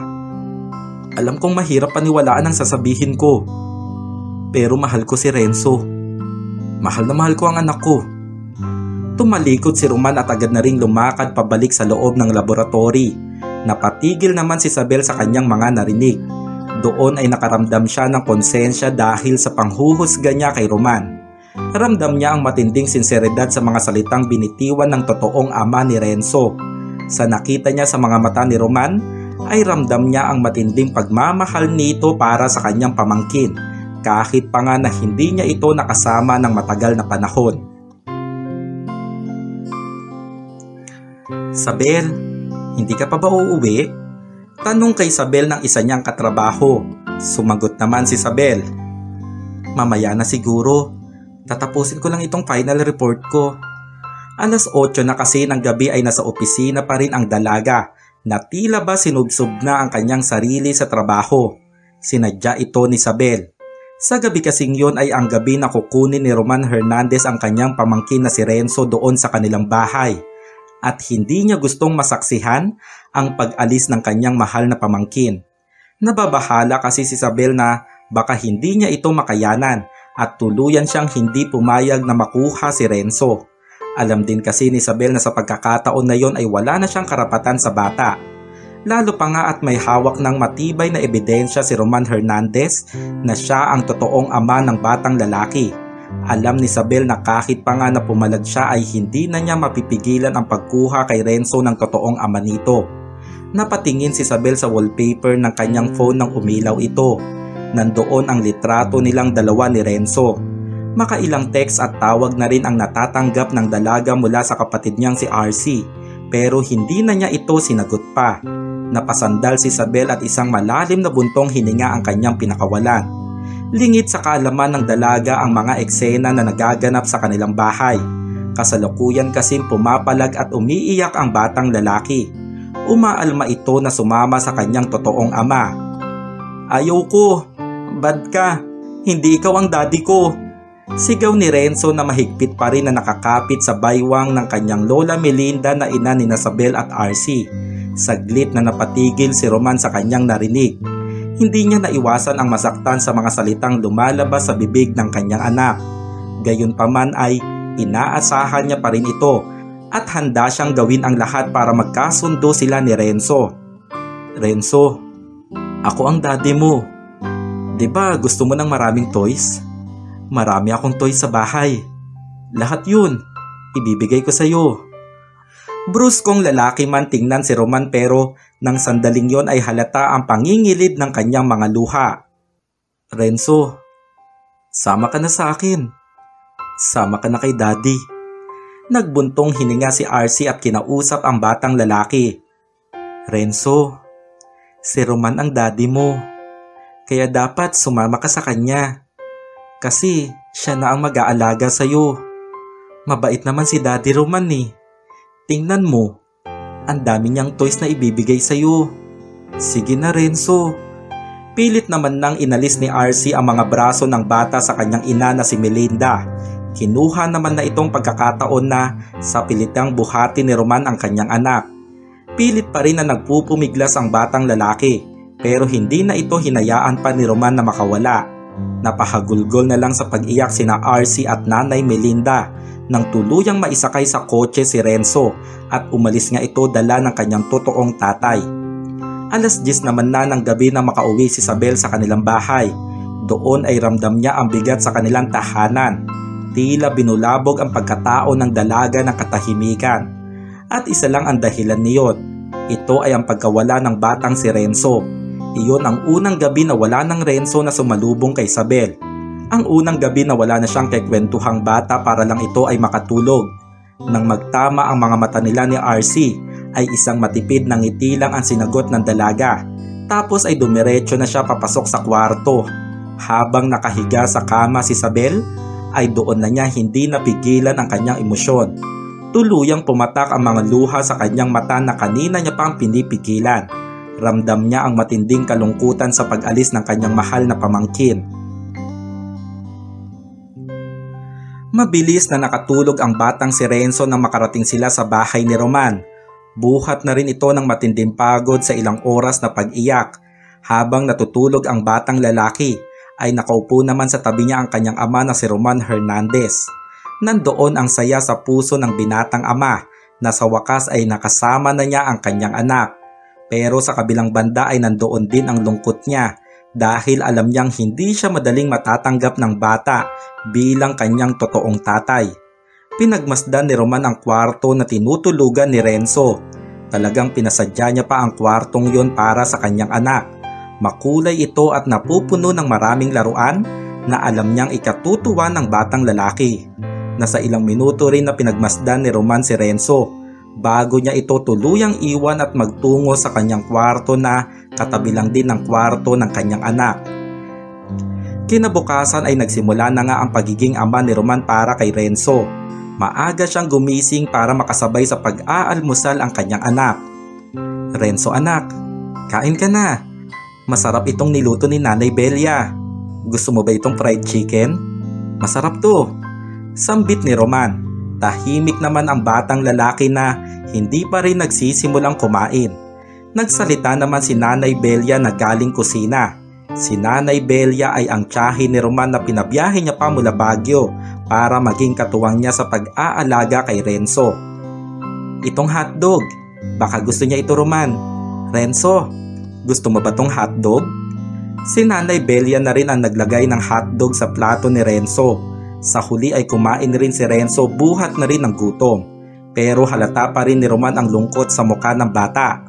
Alam kong mahirap paniwalaan ang sasabihin ko. Pero mahal ko si Renzo. Mahal na mahal ko ang anak ko. Tumalikod si Roman at agad na ring lumakad pabalik sa loob ng laboratory. Napatigil naman si Isabel sa kanyang mga narinig. Doon ay nakaramdam siya ng konsensya dahil sa panghuhusga niya kay Roman. Ramdam niya ang matinding sinseridad sa mga salitang binitiwan ng totoong ama ni Renzo. Sa nakita niya sa mga mata ni Roman, ay ramdam niya ang matinding pagmamahal nito para sa kanyang pamangkin, kahit pa nga na hindi niya ito nakasama ng matagal na panahon. Isabel, hindi ka pa ba uuwi? Tanong kay Isabel ng isa niyang katrabaho. Sumagot naman si Isabel. Mamaya na siguro. Tatapusin ko lang itong final report ko. Alas 8 na kasi ng gabi ay nasa opisina pa rin ang dalaga na tila ba sinubsob na ang kanyang sarili sa trabaho. Sinadya ito ni Isabel. Sa gabi kasing yun ay ang gabi na kukunin ni Roman Hernandez ang kanyang pamangkin na si Renzo doon sa kanilang bahay. At hindi niya gustong masaksihan ang pag-alis ng kanyang mahal na pamangkin. Nababahala kasi si Isabel na baka hindi niya ito makayanan at tuluyan siyang hindi pumayag na makuha si Renzo. Alam din kasi ni Isabel na sa pagkakataon na yon ay wala na siyang karapatan sa bata. Lalo pa nga at may hawak ng matibay na ebidensya si Roman Hernandez na siya ang totoong ama ng batang lalaki. Alam ni Isabel na kahit pa nga na pumalag siya ay hindi na niya mapipigilan ang pagkuha kay Renzo ng totoong ama nito. Napatingin si Isabel sa wallpaper ng kanyang phone nang umilaw ito. Nandoon ang litrato nilang dalawa ni Renzo. Makailang text at tawag na rin ang natatanggap ng dalaga mula sa kapatid niyang si RC, pero hindi na niya ito sinagot pa. Napasandal si Isabel at isang malalim na buntong hininga ang kanyang pinakawalan. Lingid sa kaalaman ng dalaga ang mga eksena na nagaganap sa kanilang bahay. Kasalukuyan kasing pumapalag at umiiyak ang batang lalaki. Umaalma ito na sumama sa kanyang totoong ama. Ayoko, bad ka, hindi ikaw ang daddy ko. Sigaw ni Renzo na mahigpit pa rin na nakakapit sa baywang ng kanyang lola Melinda na ina ni Isabel at RC. Saglit na napatigil si Roman sa kanyang narinig. Hindi niya naiwasan ang masaktan sa mga salitang lumalabas sa bibig ng kanyang anak. Gayunpaman ay inaasahan niya pa rin ito at handa siyang gawin ang lahat para magkasundo sila ni Renzo. Renzo, ako ang daddy mo. Diba gusto mo ng maraming toys? Marami akong toys sa bahay. Lahat yun, ibibigay ko sa'yo. Bruskong lalaki man tingnan si Roman pero nang sandaling yon ay halata ang pangingilid ng kanyang mga luha. Renzo, sama ka na sa akin. Sama ka na kay daddy. Nagbuntong hininga si RC at kinausap ang batang lalaki. Renzo, si Roman ang daddy mo. Kaya dapat sumama ka sa kanya. Kasi siya na ang mag-aalaga sa'yo. Mabait naman si Daddy Roman eh. Tingnan mo, ang dami niyang toys na ibibigay sa'yo. Sige na Renzo. Pilit naman nang inalis ni RC ang mga braso ng bata sa kanyang ina na si Melinda. Kinuha naman na itong pagkakataon na sa pilitang buhati ni Roman ang kanyang anak. Pilit pa rin na nagpupumiglas ang batang lalaki pero hindi na ito hinayaan pa ni Roman na makawala. Napahagulgol na lang sa pag-iyak sina RC at Nanay Melinda nang tuluyang maisakay sa kotse si Renzo at umalis nga ito dala ng kanyang totoong tatay. Alas 10 naman na ng gabi na makauwi si Isabel sa kanilang bahay. Doon ay ramdam niya ang bigat sa kanilang tahanan. Tila binulabog ang pagkatao ng dalaga ng katahimikan. At isa lang ang dahilan niyon. Ito ay ang pagkawala ng batang si Renzo. Iyon ang unang gabi na wala ng Renzo na sumalubong kay Isabel. Ang unang gabi na wala na siyang kekwentuhang bata para lang ito ay makatulog. Nang magtama ang mga mata nila ni RC, ay isang matipid na ngiti lang ang sinagot ng dalaga. Tapos ay dumiretso na siya papasok sa kwarto. Habang nakahiga sa kama si Isabel, ay doon na niya hindi napigilan ang kanyang emosyon. Tuluyang pumatak ang mga luha sa kanyang mata na kanina niya pang pinipigilan. Ramdam niya ang matinding kalungkutan sa pag-alis ng kanyang mahal na pamangkin. Mabilis na nakatulog ang batang si Renzo nang makarating sila sa bahay ni Roman. Buhat na rin ito ng matinding pagod sa ilang oras na pag-iyak. Habang natutulog ang batang lalaki, ay nakaupo naman sa tabi niya ang kanyang ama na si Roman Hernandez. Nandoon ang saya sa puso ng binatang ama na sa wakas ay nakasama na niya ang kanyang anak. Pero sa kabilang banda ay nandoon din ang lungkot niya dahil alam niyang hindi siya madaling matatanggap ng bata bilang kanyang totoong tatay. Pinagmasdan ni Roman ang kwarto na tinutulugan ni Renzo. Talagang pinasadya niya pa ang kwartong yon para sa kanyang anak. Makulay ito at napupuno ng maraming laruan na alam niyang ikatutuwa ng batang lalaki. Nasa ilang minuto rin na pinagmasdan ni Roman si Renzo bago niya ito tuluyang iwan at magtungo sa kanyang kwarto na katabi lang din ng kwarto ng kanyang anak. Kinabukasan ay nagsimula na nga ang pagiging ama ni Roman para kay Renzo. Maaga siyang gumising para makasabay sa pag-aalmusal ang kanyang anak. "Renzo anak, kain ka na. Masarap itong niluto ni Nanay Belia. Gusto mo ba itong fried chicken? Masarap to." Sambit ni Roman. Tahimik naman ang batang lalaki na hindi pa rin nagsisimulang kumain. Nagsalita naman si Nanay Belia na galing kusina. Si Nanay Belia ay ang tiyahin ni Roman na pinabiyahe niya pa mula Baguio para maging katuwang niya sa pag-aalaga kay Renzo. "Itong hotdog, baka gusto niya ito Roman. Renzo, gusto mo ba tong hotdog?" Si Nanay Belia na rin ang naglagay ng hotdog sa plato ni Renzo. Sa huli ay kumain rin si Renzo buhat na rin ng gutom. Pero halata pa rin ni Roman ang lungkot sa mukha ng bata.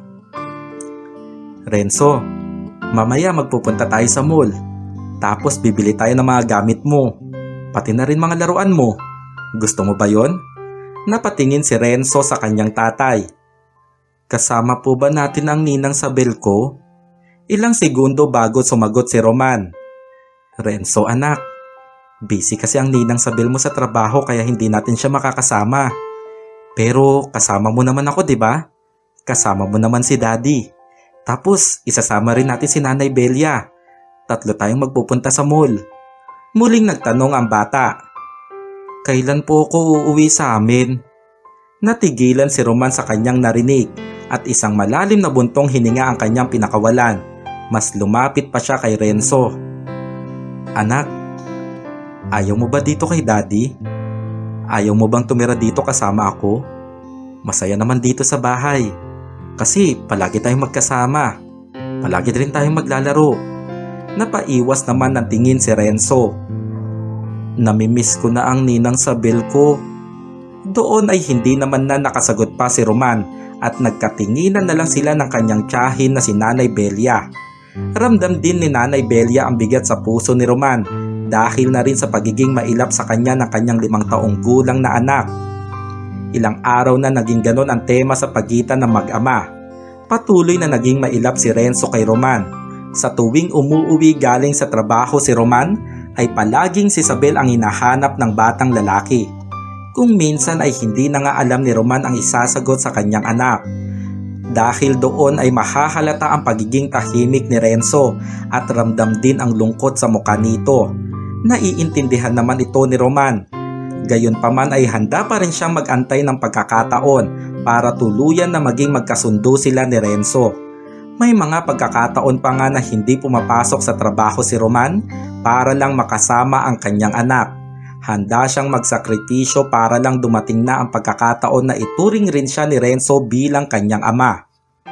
"Renzo, mamaya magpupunta tayo sa mall. Tapos bibili tayo ng mga gamit mo. Pati na rin mga laruan mo. Gusto mo ba yon?" Napatingin si Renzo sa kanyang tatay. "Kasama po ba natin ang ninang Sabel ko?" Ilang segundo bago sumagot si Roman. "Renzo anak, busy kasi ang ninang Sabel mo sa trabaho kaya hindi natin siya makakasama. Pero kasama mo naman ako, 'di ba? Kasama mo naman si Daddy. Tapos isasama rin natin si Nanay Belia. 3 tayong magpupunta sa mall." Muling nagtanong ang bata. "Kailan po ako uuwi sa amin?" Natigilan si Roman sa kanyang narinig at isang malalim na buntong hininga ang kanyang pinakawalan. Mas lumapit pa siya kay Renzo. "Anak, ayaw mo ba dito kay Daddy? Ayaw mo bang tumira dito kasama ako? Masaya naman dito sa bahay. Kasi palagi tayong magkasama. Palagi rin tayong maglalaro." Napaiwas naman ng tingin si Renzo. "Namimiss ko na ang ninang Sabel ko." Doon ay hindi naman na nakasagot pa si Roman at nagkatinginan na lang sila ng kanyang tiyahin na si Nanay Belia. Ramdam din ni Nanay Belia ang bigat sa puso ni Roman dahil na rin sa pagiging mailap sa kanya ng kanyang 5 taong gulang na anak. Ilang araw na naging ganon ang tema sa pagitan ng mag-ama. Patuloy na naging mailap si Renzo kay Roman. Sa tuwing umuuwi galing sa trabaho si Roman, ay palaging si Sabel ang hinahanap ng batang lalaki. Kung minsan ay hindi na nga alam ni Roman ang isasagot sa kanyang anak. Dahil doon ay mahahalata ang pagiging tahimik ni Renzo at ramdam din ang lungkot sa mukha nito. Naiintindihan naman ito ni Roman. Gayunpaman ay handa pa rin siyang mag-antay ng pagkakataon para tuluyan na maging magkasundo sila ni Renzo. May mga pagkakataon pa nga na hindi pumapasok sa trabaho si Roman para lang makasama ang kanyang anak. Handa siyang magsakripisyo para lang dumating na ang pagkakataon na ituring rin siya ni Renzo bilang kanyang ama.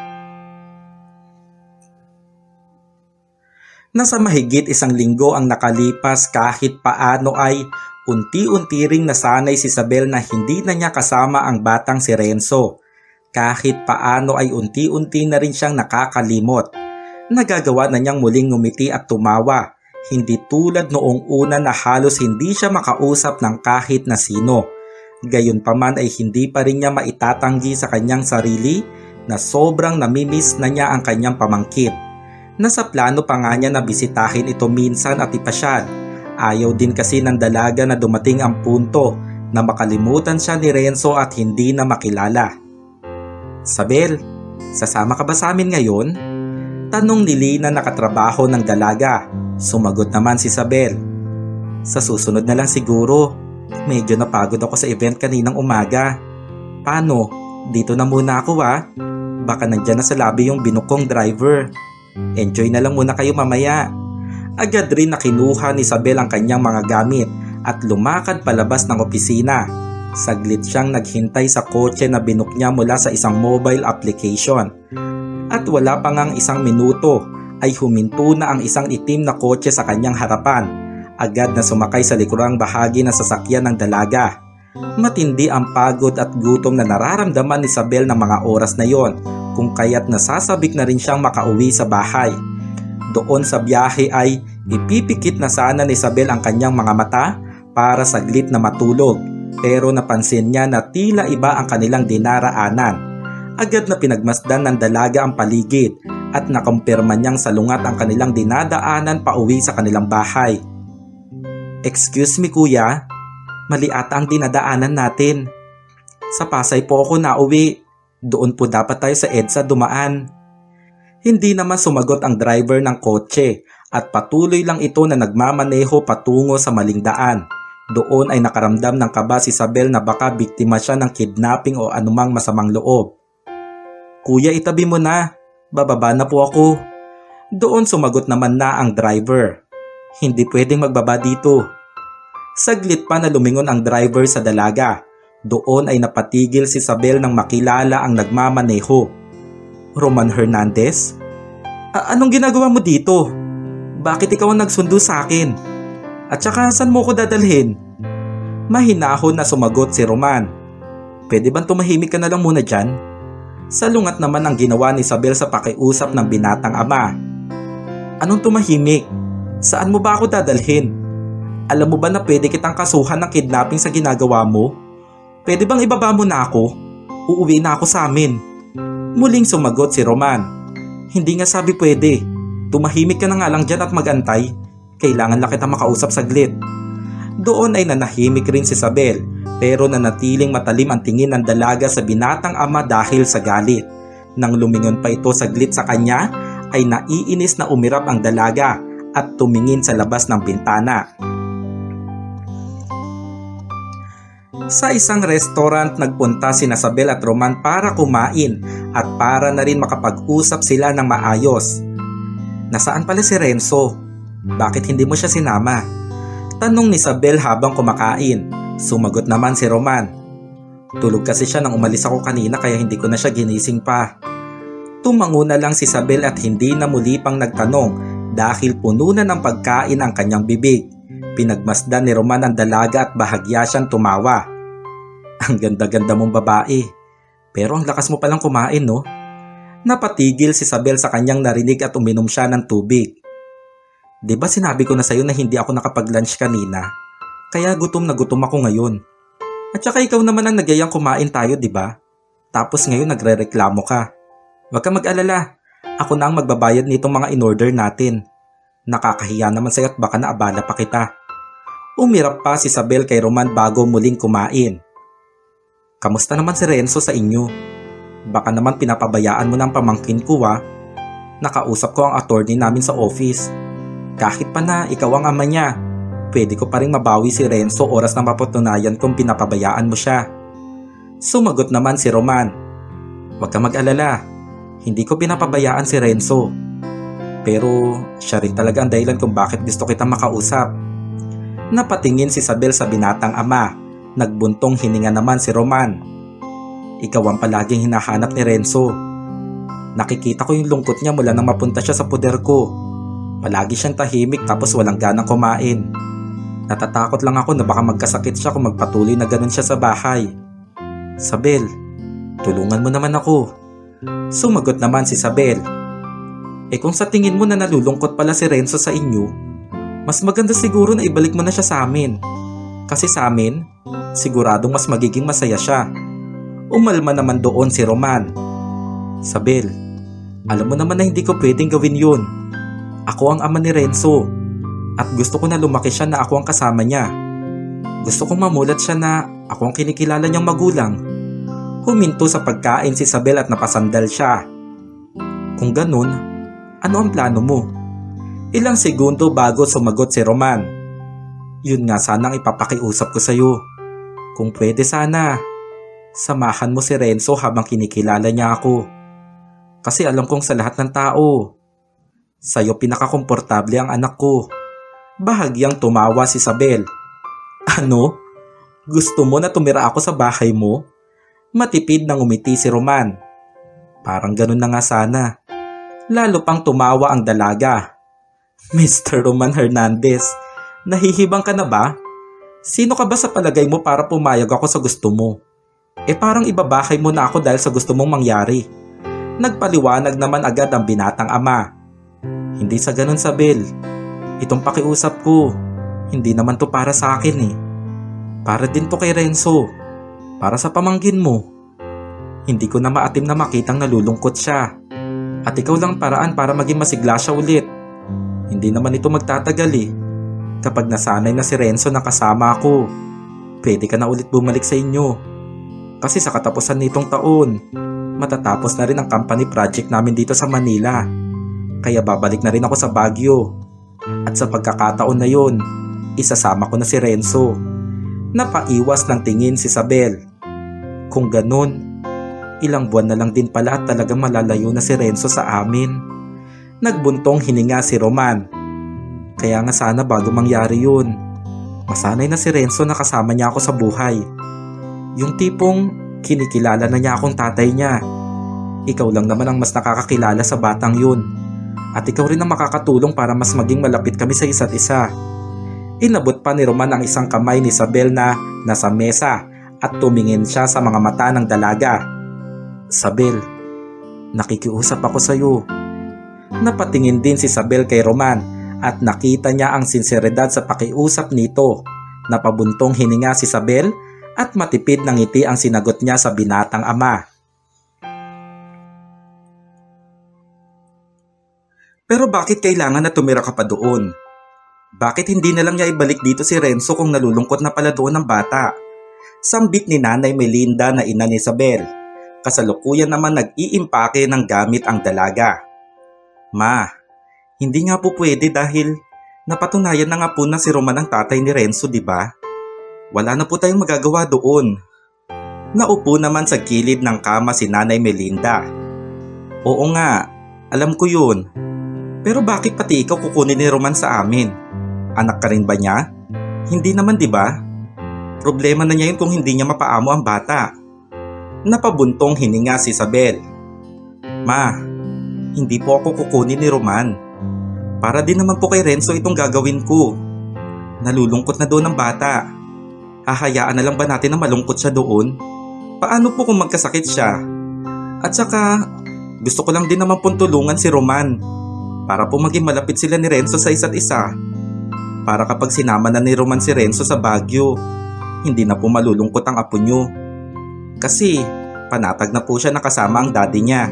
Nasa mahigit 1 linggo ang nakalipas kahit paano ay unti-unti ring nasanay si Sabel na hindi na niya kasama ang batang si Renzo. Kahit paano ay unti-unti na rin siyang nakakalimot. Nagagawa na niyang muling ngumiti at tumawa. Hindi tulad noong una na halos hindi siya makausap ng kahit na sino. Gayunpaman ay hindi pa rin niya maitatanggi sa kanyang sarili na sobrang namimiss na niya ang kanyang pamangkin. Nasa plano pa nga niya na bisitahin ito minsan at ipasyal. Ayaw din kasi ng dalaga na dumating ang punto na makalimutan siya ni Renzo at hindi na makilala. "Sabel, sasama ka ba sa amin ngayon?" Tanong ni Lina na katrabaho ng dalaga. Sumagot naman si Sabel. "Sa susunod na lang siguro. Medyo napagod ako sa event kaninang umaga. Paano? Dito na muna ako ha. Baka nandyan na sa lobby yung binukong driver. Enjoy na lang muna kayo mamaya." Agad rin na kinuha ni Isabel ang kanyang mga gamit at lumakad palabas ng opisina. Saglit siyang naghintay sa kotse na binook niya mula sa isang mobile application. At wala pa ngang isang minuto ay huminto na ang isang itim na kotse sa kanyang harapan. Agad na sumakay sa likurang bahagi ng sasakyan ng dalaga. Matindi ang pagod at gutom na nararamdaman ni Isabel ng mga oras na yon, kung kaya't nasasabik na rin siyang makauwi sa bahay. Doon sa biyahe ay ipipikit na sana ni Isabel ang kanyang mga mata para saglit na matulog, pero napansin niya na tila iba ang kanilang dinaraanan. Agad na pinagmasdan ng dalaga ang paligid at nakumpirma niyang salungat ang kanilang dinadaanan pauwi sa kanilang bahay. "Excuse me kuya, mali ata ang dinadaanan natin. Sa Pasay po ako nauwi. Doon po dapat tayo sa EDSA dumaan." Hindi naman sumagot ang driver ng kotse at patuloy lang ito na nagmamaneho patungo sa maling daan. Doon ay nakaramdam ng kaba si Isabel na baka biktima siya ng kidnapping o anumang masamang loob. "Kuya, itabi mo na. Bababa na po ako." Doon sumagot naman na ang driver. "Hindi pwedeng magbaba dito." Saglit pa na lumingon ang driver sa dalaga. Doon ay napatigil si Isabel nang makilala ang nagmamaneho. "Roman Hernandez? Anong ginagawa mo dito? Bakit ikaw ang nagsundo sa akin? At saka saan mo ko dadalhin?" Mahinahon na sumagot si Roman. "Pwede bang tumahimik ka na lang muna dyan?" Salungat naman ang ginawa ni Isabel sa pakiusap ng binatang ama. "Anong tumahimik? Saan mo ba ako dadalhin? Alam mo ba na pwede kitang kasuhan ng kidnapping sa ginagawa mo? Pwede bang ibaba mo na ako? Uuwi na ako sa amin." Muling sumagot si Roman. "Hindi nga sabi pwede. Tumahimik ka na nga lang dyan at magantay. Kailangan lang kita makausap saglit." Doon ay nanahimik rin si Isabel, pero nanatiling matalim ang tingin ng dalaga sa binatang ama dahil sa galit. Nang lumingon pa ito saglit sa kanya, ay naiinis na umirap ang dalaga at tumingin sa labas ng bintana. Sa isang restaurant nagpunta si Isabel at Roman para kumain at para na rin makapag-usap sila ng maayos. "Nasaan pala si Renzo? Bakit hindi mo siya sinama?" tanong ni Isabel habang kumakain. Sumagot naman si Roman. "Tulog kasi siya nang umalis ako kanina kaya hindi ko na siya ginising pa." Tumango na lang si Isabel at hindi na muli pang nagtanong dahil puno na ng pagkain ang kanyang bibig. Pinagmasdan ni Roman ang dalaga at bahagya siyang tumawa. "Ang ganda-ganda mong babae. Pero ang lakas mo palang kumain, no?" Napatigil si Isabel sa kanyang narinig at uminom siya ng tubig. "Di ba sinabi ko na sa'yo na hindi ako nakapag-lunch kanina? Kaya gutom na gutom ako ngayon. At saka ikaw naman ang nagyayang kumain tayo, di ba? Tapos ngayon nagre-reklamo ka. Huwag ka mag-alala. Ako na ang magbabayad nitong mga in-order natin. Nakakahiya naman sa'yo at baka naabala pa kita." Umirap pa si Isabel kay Roman bago muling kumain. "Kamusta naman si Renzo sa inyo? Baka naman pinapabayaan mo ng pamangkin ko ha. Nakausap ko ang attorney namin sa office. Kahit pa na ikaw ang ama niya, pwede ko pa rin mabawi si Renzo oras na mapatunayan kung pinapabayaan mo siya." Sumagot naman si Roman. "Huwag ka mag-alala. Hindi ko pinapabayaan si Renzo. Pero siya rin talaga ang dahilan kung bakit gusto kitang makausap." Napatingin si Isabel sa binatang ama. Nagbuntong hininga naman si Roman. "Ikaw ang palaging hinahanap ni Renzo. Nakikita ko yung lungkot niya mula nang mapunta siya sa poder ko. Palagi siyang tahimik tapos walang ganang kumain. Natatakot lang ako na baka magkasakit siya kung magpatuloy na ganun siya sa bahay. Isabel, tulungan mo naman ako." Sumagot naman si Isabel. Kung sa tingin mo na nalulungkot pala si Renzo sa inyo, mas maganda siguro na ibalik mo na siya sa amin. Kasi sa amin, siguradong mas magiging masaya siya." Umalma naman doon si Roman. "Isabel, alam mo naman na hindi ko pwedeng gawin yun. Ako ang ama ni Renzo at gusto ko na lumaki siya na ako ang kasama niya. Gusto kong mamulat siya na ako ang kinikilala niyang magulang." Huminto sa pagkain si Isabel at napasandal siya. "Kung ganun, ano ang plano mo?" Ilang segundo bago sumagot si Roman. "Yun nga sanang ipapakiusap ko sa'yo. Kung pwede sana, samahan mo si Renzo habang kinikilala niya ako. Kasi alam kong sa lahat ng tao, Sa'yo pinakakomportable ang anak ko. Bahagyang tumawa si Isabel. Ano? Gusto mo na tumira ako sa bahay mo? Matipid nang umiti si Roman. Parang ganun na nga sana. Lalo pang tumawa ang dalaga. Mr. Roman Hernandez, nahihibang ka na ba? Sino ka ba sa palagay mo para pumayag ako sa gusto mo? Parang ibabahay mo na ako dahil sa gusto mong mangyari. Nagpaliwanag naman agad ang binatang ama. Hindi sa ganun, Isabel. Itong pakiusap ko, hindi naman to para sa akin eh. Para din to kay Renzo. Para sa pamangkin mo. Hindi ko na maatim na makitang nalulungkot siya. At ikaw lang paraan para maging masigla siya ulit. Hindi naman ito magtatagal eh. Kapag nasanay na si Renzo na kasama ako, pwede ka na ulit bumalik sa inyo. Kasi sa katapusan nitong taon, matatapos na rin ang company project namin dito sa Manila. Kaya babalik na rin ako sa Baguio. At sa pagkakataon na yon, isasama ko na si Renzo. Napaiwas ng tingin si Isabel. Kung ganun, ilang buwan na lang din pala at talagang malalayo na si Renzo sa amin. Nagbuntong hininga si Roman. Kaya nga sana bago mangyari yun, masanay na si Renzo na kasama niya ako sa buhay. Yung tipong kinikilala na niya akong tatay niya. Ikaw lang naman ang mas nakakakilala sa batang yun. At ikaw rin ang makakatulong para mas maging malapit kami sa isa't isa. Inabot pa ni Roman ang isang kamay ni Isabel na nasa mesa at tumingin siya sa mga mata ng dalaga. Isabel, nakikiusap ako sa iyo. Napatingin din si Isabel kay Roman at nakita niya ang sinseridad sa pakiusap nito. Napabuntong hininga si Isabel at matipid ng ngiti ang sinagot niya sa binatang ama. Pero bakit kailangan na tumira ka pa doon? Bakit hindi na lang niya ibalik dito si Renzo kung nalulungkot na pala doon ang bata? Sambit ni Nanay Melinda na ina ni Isabel. Kasalukuyan naman nag-iimpake ng gamit ang dalaga. Ma, hindi nga po pwede dahil napatunayan na nga po na si Roman ang tatay ni Renzo, di ba? Wala na po tayong magagawa doon. Naupo naman sa gilid ng kama si Nanay Melinda. Oo nga, alam ko yun. Pero bakit pati ikaw kukunin ni Roman sa amin? Anak ka rin ba niya? Hindi naman, di ba? Problema na niya yun kung hindi niya mapaamo ang bata. Napabuntong hininga si Isabel. Ma, hindi po ako kukunin ni Roman. Para din naman po kay Renzo itong gagawin ko. Nalulungkot na doon ang bata. Hahayaan na lang ba natin na malungkot siya doon? Paano po kung magkasakit siya? At saka, gusto ko lang din naman pong tulungan si Roman. Para po maging malapit sila ni Renzo sa isa't isa. Para kapag sinama na ni Roman si Renzo sa Baguio, hindi na po malulungkot ang apo nyo. Kasi panatag na po siya nakasama ang daddy niya.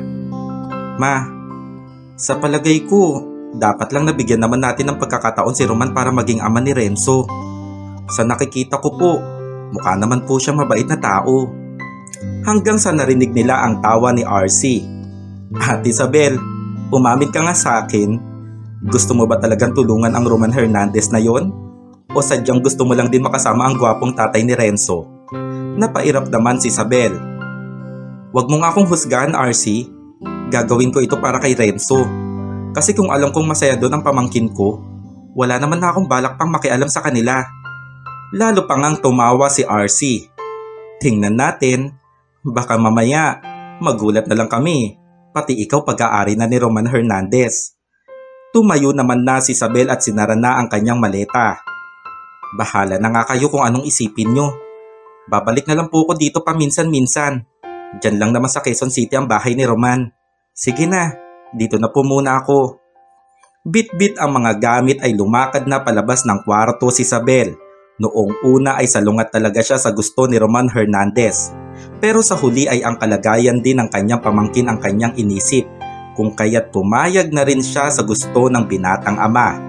Ma, sa palagay ko, dapat lang nabigyan naman natin ng pagkakataon si Roman para maging ama ni Renzo. Sa nakikita ko po, mukha naman po siya mabait na tao. Hanggang sa narinig nila ang tawa ni RC. Ate Isabel, umamin ka nga sa akin. Gusto mo ba talagang tulungan ang Roman Hernandez na yon? O sadyang gusto mo lang din makasama ang gwapong tatay ni Renzo? Napairap naman si Isabel. Wag mo nga akong husgahan, RC. Gagawin ko ito para kay Renzo. Kasi kung alam kong masaya doon ang pamangkin ko, wala naman na akong balak pang makialam sa kanila. Lalo pa ngang tumawa si RC. Tingnan natin, baka mamaya magulat na lang kami. Pati ikaw pag-aari na ni Roman Hernandez. Tumayo naman na si Isabel at sinara na ang kanyang maleta. Bahala na nga kayo kung anong isipin nyo. Babalik na lang po ko dito paminsan-minsan. Diyan lang naman sa Quezon City ang bahay ni Roman. Sige na, dito na po muna ako. Bit-bit ang mga gamit ay lumakad na palabas ng kwarto si Isabel. Noong una ay salungat talaga siya sa gusto ni Roman Hernandez. Pero sa huli ay ang kalagayan din ng kanyang pamangkin ang kanyang inisip, kung kaya't pumayag na rin siya sa gusto ng binatang ama.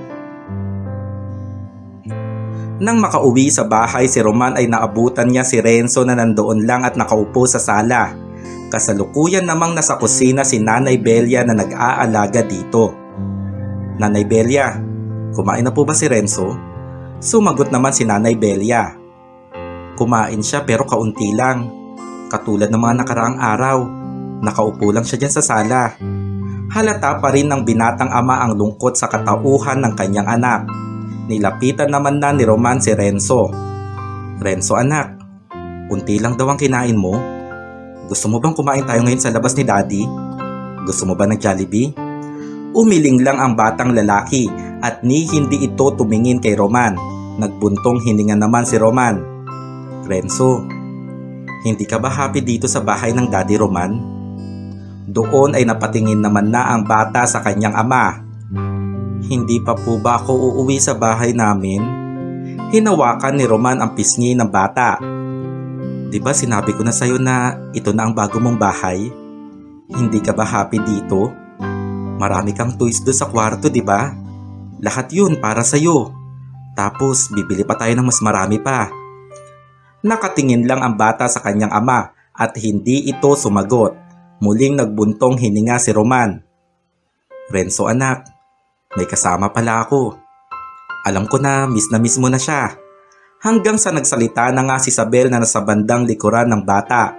Nang makauwi sa bahay si Roman ay naabutan niya si Renzo na nandoon lang at nakaupo sa sala. Kasalukuyan namang nasa kusina si Nanay Belia na nag-aalaga dito. Nanay Belia, kumain na po ba si Renzo? Sumagot naman si Nanay Belia. Kumain siya pero kaunti lang. Katulad ng mga nakaraang araw. Nakaupo lang siya dyan sa sala. Halata pa rin ng binatang ama ang lungkot sa katauhan ng kanyang anak. Nilapitan naman na ni Roman si Renzo. "Renzo anak, unti lang daw ang kinain mo. Gusto mo bang kumain tayo ngayon sa labas ni Daddy? Gusto mo ba ng Jollibee?" Umiling lang ang batang lalaki at hindi ito tumingin kay Roman. Nagbuntong hininga naman si Roman. "Renzo, hindi ka ba happy dito sa bahay ng Daddy Roman?" Doon ay napatingin naman na ang bata sa kanyang ama. "Hindi pa po ba ako uuwi sa bahay namin?" Hinawakan ni Roman ang pisngi ng bata. "Di ba sinabi ko na sa'yo na ito na ang bago mong bahay? Hindi ka ba happy dito? Marami kang toys doon sa kwarto, di ba? Lahat yun para sa'yo. Tapos bibili pa tayo ng mas marami pa." Nakatingin lang ang bata sa kanyang ama at hindi ito sumagot. Muling nagbuntong hininga si Roman. "Renzo anak, may kasama pala ako. Alam ko na miss mo na siya." Hanggang sa nagsalita na nga si Isabel na nasa bandang likuran ng bata.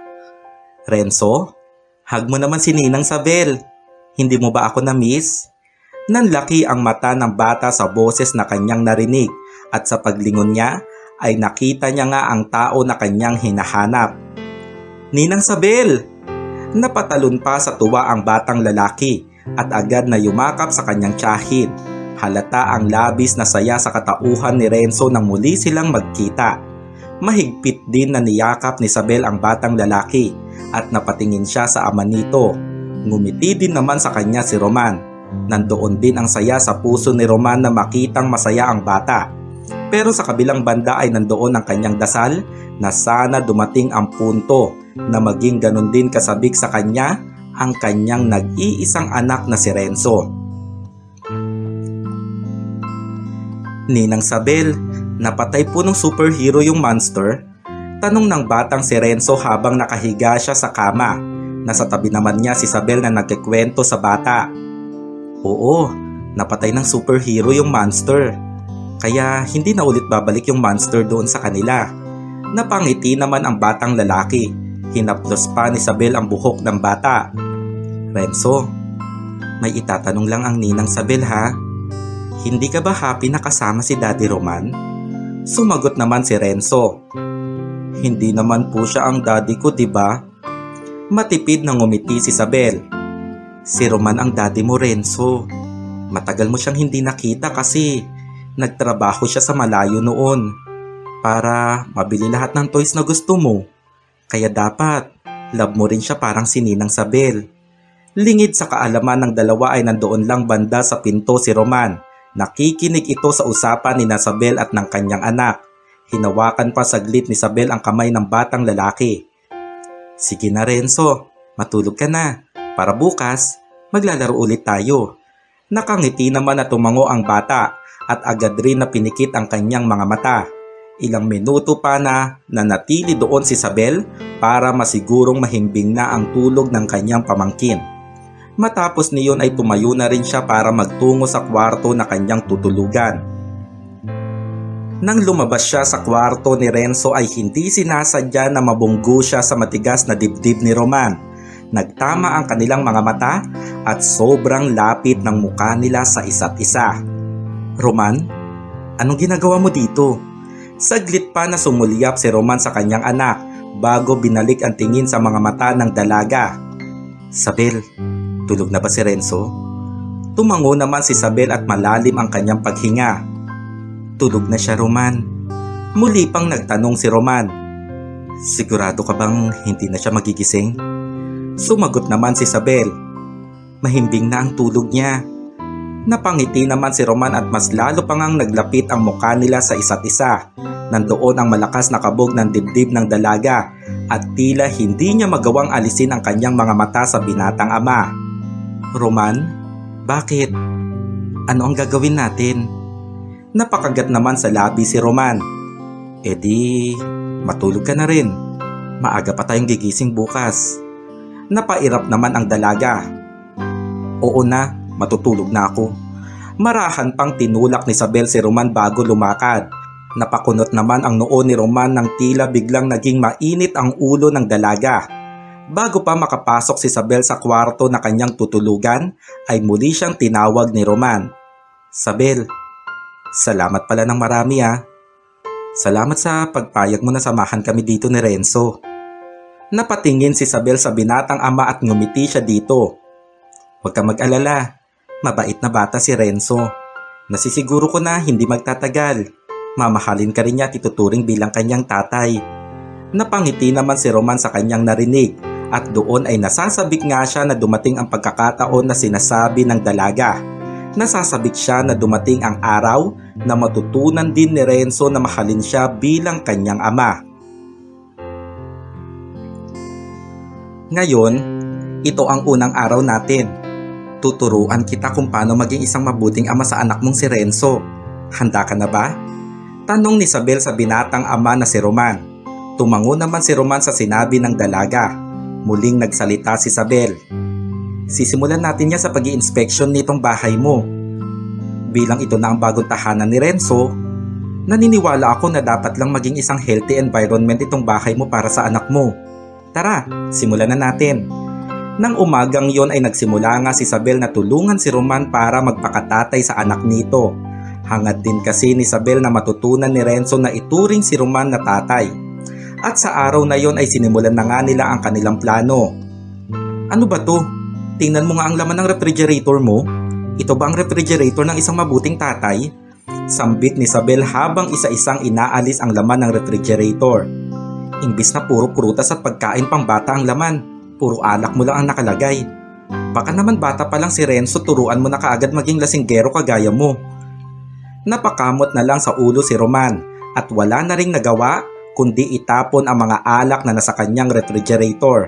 "Renzo, hug mo naman si Ninang Isabel. Hindi mo ba ako na-miss?" Nanlaki ang mata ng bata sa boses na kanyang narinig at sa paglingon niya ay nakita niya nga ang tao na kanyang hinahanap. "Ninang Isabel!" Napatalon pa sa tuwa ang batang lalaki at agad na yumakap sa kanyang tiyahin. Halata ang labis na saya sa katauhan ni Renzo nang muli silang magkita. Mahigpit din na niyakap ni Isabel ang batang lalaki at napatingin siya sa ama nito. Ngumiti din naman sa kanya si Roman. Nandoon din ang saya sa puso ni Roman na makitang masaya ang bata. Pero sa kabilang banda ay nandoon ang kanyang dasal na sana dumating ang punto na maging ganun din kasabik sa kanya ang kanyang nag-iisang anak na si Renzo. "Ninang Isabel, napatay po ng superhero yung monster?" Tanong ng batang si Renzo habang nakahiga siya sa kama. Nasa tabi naman niya si Isabel na nagkikwento sa bata. "Oo, napatay ng superhero yung monster. Kaya hindi na ulit babalik yung monster doon sa kanila." Napangiti naman ang batang lalaki. Hinaplos pa ni Isabel ang buhok ng bata. "Renzo, may itatanong lang ang Ninang Isabel ha. Hindi ka ba happy na kasama si Daddy Roman?" Sumagot naman si Renzo. "Hindi naman po siya ang daddy ko, di ba?" Matipid na ngumiti si Isabel. "Si Roman ang daddy mo, Renzo. Matagal mo siyang hindi nakita kasi nagtrabaho siya sa malayo noon para mabili lahat ng toys na gusto mo. Kaya dapat love mo rin siya parang si Ninang Isabel." Lingid sa kaalaman ng dalawa ay nandoon lang banda sa pinto si Roman. Nakikinig ito sa usapan ni Isabel at ng kanyang anak. Hinawakan pa saglit ni Isabel ang kamay ng batang lalaki. "Sige na Renzo, matulog ka na. Para bukas, maglalaro ulit tayo." Nakangiti naman at tumango ang bata at agad rin na pinikit ang kanyang mga mata. Ilang minuto pa na nanatili doon si Isabel para masigurong mahimbing na ang tulog ng kanyang pamangkin. Matapos niyon ay tumayo na rin siya para magtungo sa kwarto na kanyang tutulugan. Nang lumabas siya sa kwarto ni Renzo ay hindi sinasadya na mabunggo siya sa matigas na dibdib ni Roman. Nagtama ang kanilang mga mata at sobrang lapit ng mukha nila sa isa't isa. "Roman, anong ginagawa mo dito?" Saglit pa na sumulyap si Roman sa kanyang anak bago binalik ang tingin sa mga mata ng dalaga. "Isabel, tulog na ba si Renzo?" Tumango naman si Isabel at malalim ang kanyang paghinga. "Tulog na siya, Roman." Muli pang nagtanong si Roman. "Sigurado ka bang hindi na siya magigising?" Sumagot naman si Isabel. "Mahimbing na ang tulog niya." Napangiti naman si Roman at mas lalo pang naglapit ang mukha nila sa isa't isa. Nandoon ang malakas na kabog ng dibdib ng dalaga at tila hindi niya magawang alisin ang kanyang mga mata sa binatang ama. "Roman, bakit? Ano ang gagawin natin?" Napakagat naman sa labi si Roman. "Eh di, matulog ka na rin. Maaga pa tayong gigising bukas." Napairap naman ang dalaga. "Oo na, matutulog na ako." Marahan pang tinulak ni Isabel si Roman bago lumakad. Napakunot naman ang noo ni Roman nang tila biglang naging mainit ang ulo ng dalaga. Bago pa makapasok si Isabel sa kwarto na kanyang tutulugan, ay muli siyang tinawag ni Roman. "Isabel, salamat pala ng marami ah. Salamat sa pagpayag mo na samahan kami dito ni Renzo." Napatingin si Isabel sa binatang ama at ngumiti siya dito. "Huwag kang mag-alala, mabait na bata si Renzo. Nasisiguro ko na hindi magtatagal. Mamahalin ka rin niya at ituturing bilang kanyang tatay." Napangiti naman si Roman sa kanyang narinig at doon ay nasasabik nga siya na dumating ang pagkakataon na sinasabi ng dalaga. Nasasabik siya na dumating ang araw na matutunan din ni Renzo na mahalin siya bilang kanyang ama. Ngayon, ito ang unang araw natin. Tuturuan kita kung paano maging isang mabuting ama sa anak mong si Renzo. Handa ka na ba? Tanong ni Isabel sa binatang ama na si Roman. Tumango naman si Roman sa sinabi ng dalaga. Muling nagsalita si Isabel. "Sisimulan natin niya sa pag-i-inspection nitong bahay mo. Bilang ito na ang bagong tahanan ni Renzo, naniniwala ako na dapat lang maging isang healthy environment itong bahay mo para sa anak mo. Tara, simulan na natin." Nang umagang yon ay nagsimula nga si Isabel na tulungan si Roman para magpakatatay sa anak nito. Hangad din kasi ni Isabel na matutunan ni Renzo na ituring si Roman na tatay. At sa araw na yon ay sinimulan na nga nila ang kanilang plano. "Ano ba to? Tingnan mo nga ang laman ng refrigerator mo. Ito ba ang refrigerator ng isang mabuting tatay?" Sambit ni Isabel habang isa-isang inaalis ang laman ng refrigerator. "Imbis na puro prutas at pagkain pang bata ang laman, puro alak mo lang ang nakalagay. Baka naman bata pa lang si Renzo, turuan mo na kaagad maging lasinggero kagaya mo." Napakamot na lang sa ulo si Roman at wala na ring nagawa kundi itapon ang mga alak na nasa kanyang refrigerator.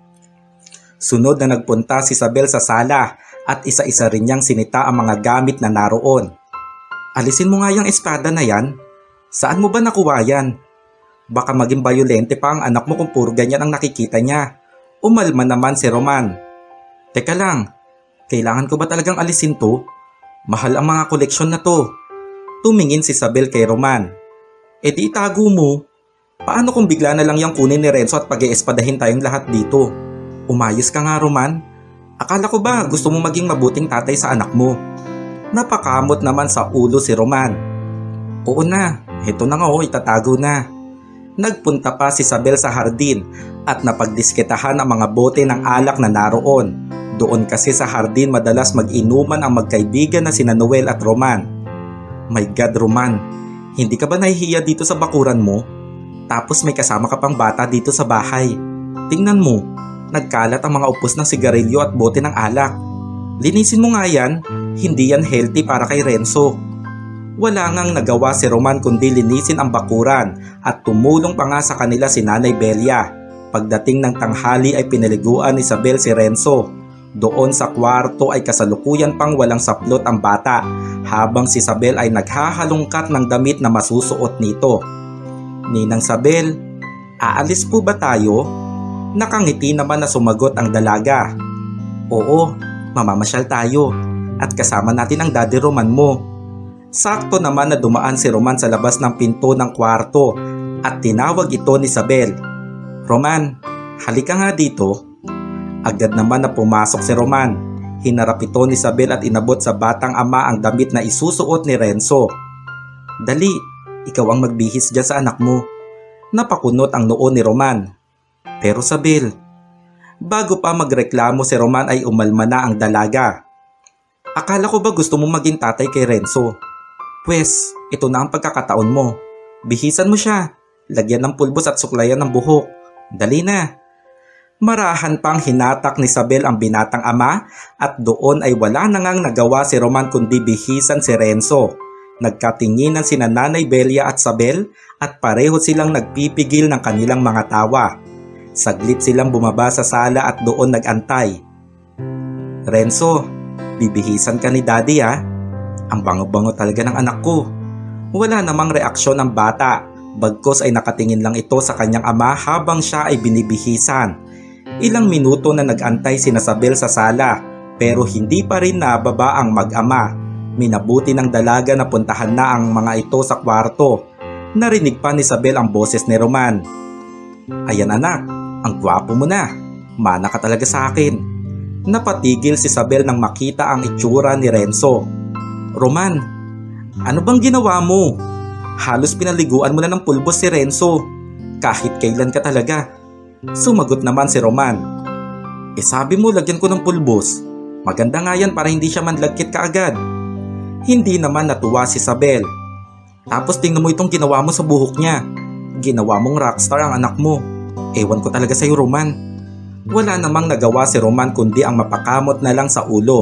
Sunod na nagpunta si Isabel sa sala at isa-isa rin niyang sinita ang mga gamit na naroon. "Alisin mo nga yung espada na yan. Saan mo ba nakuha yan? Baka maging bayolente pa ang anak mo kung puro ganyan ang nakikita niya." Umalma naman si Roman. "Teka lang, kailangan ko ba talagang alisin to? Mahal ang mga koleksyon na to." Tumingin si Isabel kay Roman. "E di itago mo. Paano kung bigla na lang yung kunin ni Renzo at pag-iespadahin tayong lahat dito? Umayos ka nga, Roman. Akala ko ba gusto mo maging mabuting tatay sa anak mo?" Napakamot naman sa ulo si Roman. "Oo na, heto na nga itatago na." Nagpunta pa si Isabel sa hardin at napagdisketahan ang mga bote ng alak na naroon. Doon kasi sa hardin madalas mag-inuman ang magkaibigan na sina Noel at Roman. "My God, Roman, hindi ka ba nahihiya dito sa bakuran mo? Tapos may kasama ka pang bata dito sa bahay. Tingnan mo, nagkalat ang mga upos ng sigarilyo at bote ng alak. Linisin mo nga yan, hindi yan healthy para kay Renzo." Wala ngang nagawa si Roman kundi linisin ang bakuran at tumulong pa nga sa kanila si Nanay Belia. Pagdating ng tanghali ay pinaliguan ni Isabel si Renzo. Doon sa kwarto ay kasalukuyan pang walang saplot ang bata habang si Isabel ay naghahalongkat ng damit na masusuot nito. "Ninang Isabel, aalis po ba tayo?" Nakangiti naman na sumagot ang dalaga. "Oo, mamamasyal tayo at kasama natin ang Daddy Roman mo." Sakto naman na dumaan si Roman sa labas ng pinto ng kwarto at tinawag ito ni Isabel. "Roman, halika nga dito." Agad naman na pumasok si Roman. Hinarap ito ni Isabel at inabot sa batang ama ang damit na isusuot ni Renzo. "Dali, ikaw ang magbihis dyan sa anak mo." Napakunot ang noo ni Roman. "Pero Isabel." Bago pa magreklamo si Roman ay umalma na ang dalaga. "Akala ko ba gusto mo maging tatay kay Renzo? Pwes, ito na ang pagkakataon mo. Bihisan mo siya, lagyan ng pulbos at suklayan ng buhok. Dali na." Marahan pang hinatak ni Isabel ang binatang ama at doon ay wala na ngang nagawa si Roman kundi bihisan si Renzo. Nagkatinginan sina Nanay Belia at Isabel at pareho silang nagpipigil ng kanilang mga tawa. Saglit silang bumaba sa sala at doon nag-antay. "Renzo, bibihisan ka ni Daddy ha? Ang bango-bango talaga ng anak ko." Wala namang reaksyon ng bata, bagkos ay nakatingin lang ito sa kanyang ama habang siya ay binibihisan. Ilang minuto na nag-antay sina Isabel sa sala pero hindi pa rin nababa ang mag-ama. Minabuti ng dalaga na puntahan na ang mga ito sa kwarto. Narinig pa ni Isabel ang boses ni Roman. "Ayan anak, ang gwapo mo na. Mana ka talaga sa akin. Napatigil si Isabel nang makita ang itsura ni Renzo. Roman, ano bang ginawa mo? Halos pinaliguan mo na ng pulbos si Renzo. Kahit kailan ka talaga. Sumagot naman si Roman. Sabi mo lagyan ko ng pulbos. Maganda nga yan para hindi siya manlagkit kaagad. Hindi naman natuwa si Isabel. Tapos tingnan mo itong ginawa mo sa buhok niya. Ginawa mong rockstar ang anak mo. Ewan ko talaga sa'yo, Roman. Wala namang nagawa si Roman kundi ang mapakamot na lang sa ulo.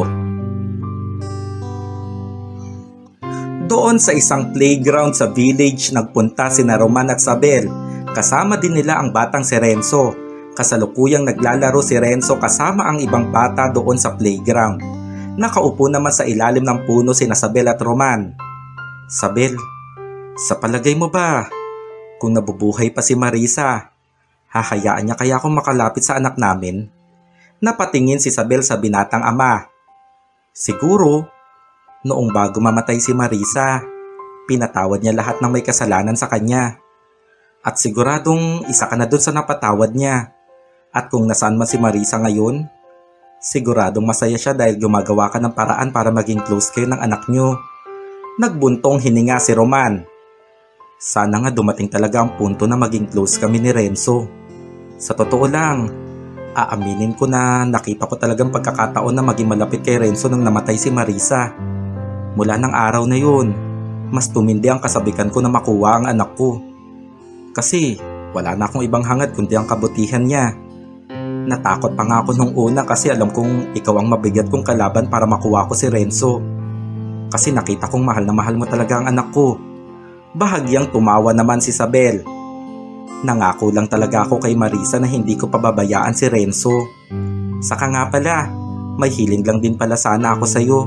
Doon sa isang playground sa village nagpunta sina Roman at Isabel. Kasama din nila ang batang si Renzo. Kasalukuyang naglalaro si Renzo kasama ang ibang bata doon sa playground. Nakaupo naman sa ilalim ng puno sina Isabel at Roman. Isabel, sa palagay mo ba, kung nabubuhay pa si Marisa, hahayaan niya kaya akong makalapit sa anak namin? Napatingin si Isabel sa binatang ama. Siguro, noong bago mamatay si Marisa, pinatawad niya lahat ng may kasalanan sa kanya. At siguradong isa ka na dun sa napatawad niya. At kung nasaan man si Marisa ngayon, siguradong masaya siya dahil gumagawa ka ng paraan para maging close kayo ng anak niyo. Nagbuntong hininga si Roman. Sana nga dumating talaga ang punto na maging close kami ni Renzo. Sa totoo lang, aaminin ko na nakita ko talagang pagkakataon na maging malapit kay Renzo nang namatay si Marisa. Mula ng araw na yun, mas tumindi ang kasabikan ko na makuha ang anak ko. Kasi wala na akong ibang hangad kundi ang kabutihan niya. Natakot pa nga ako nung una kasi alam kong ikaw ang mabigat kong kalaban para makuha ko si Renzo. Kasi nakita kong mahal na mahal mo talaga ang anak ko. Bahagyang tumawa naman si Isabel. Nangako lang talaga ako kay Marisa na hindi ko pababayaan si Renzo. Saka nga pala, may hiling lang din pala sana ako sa'yo.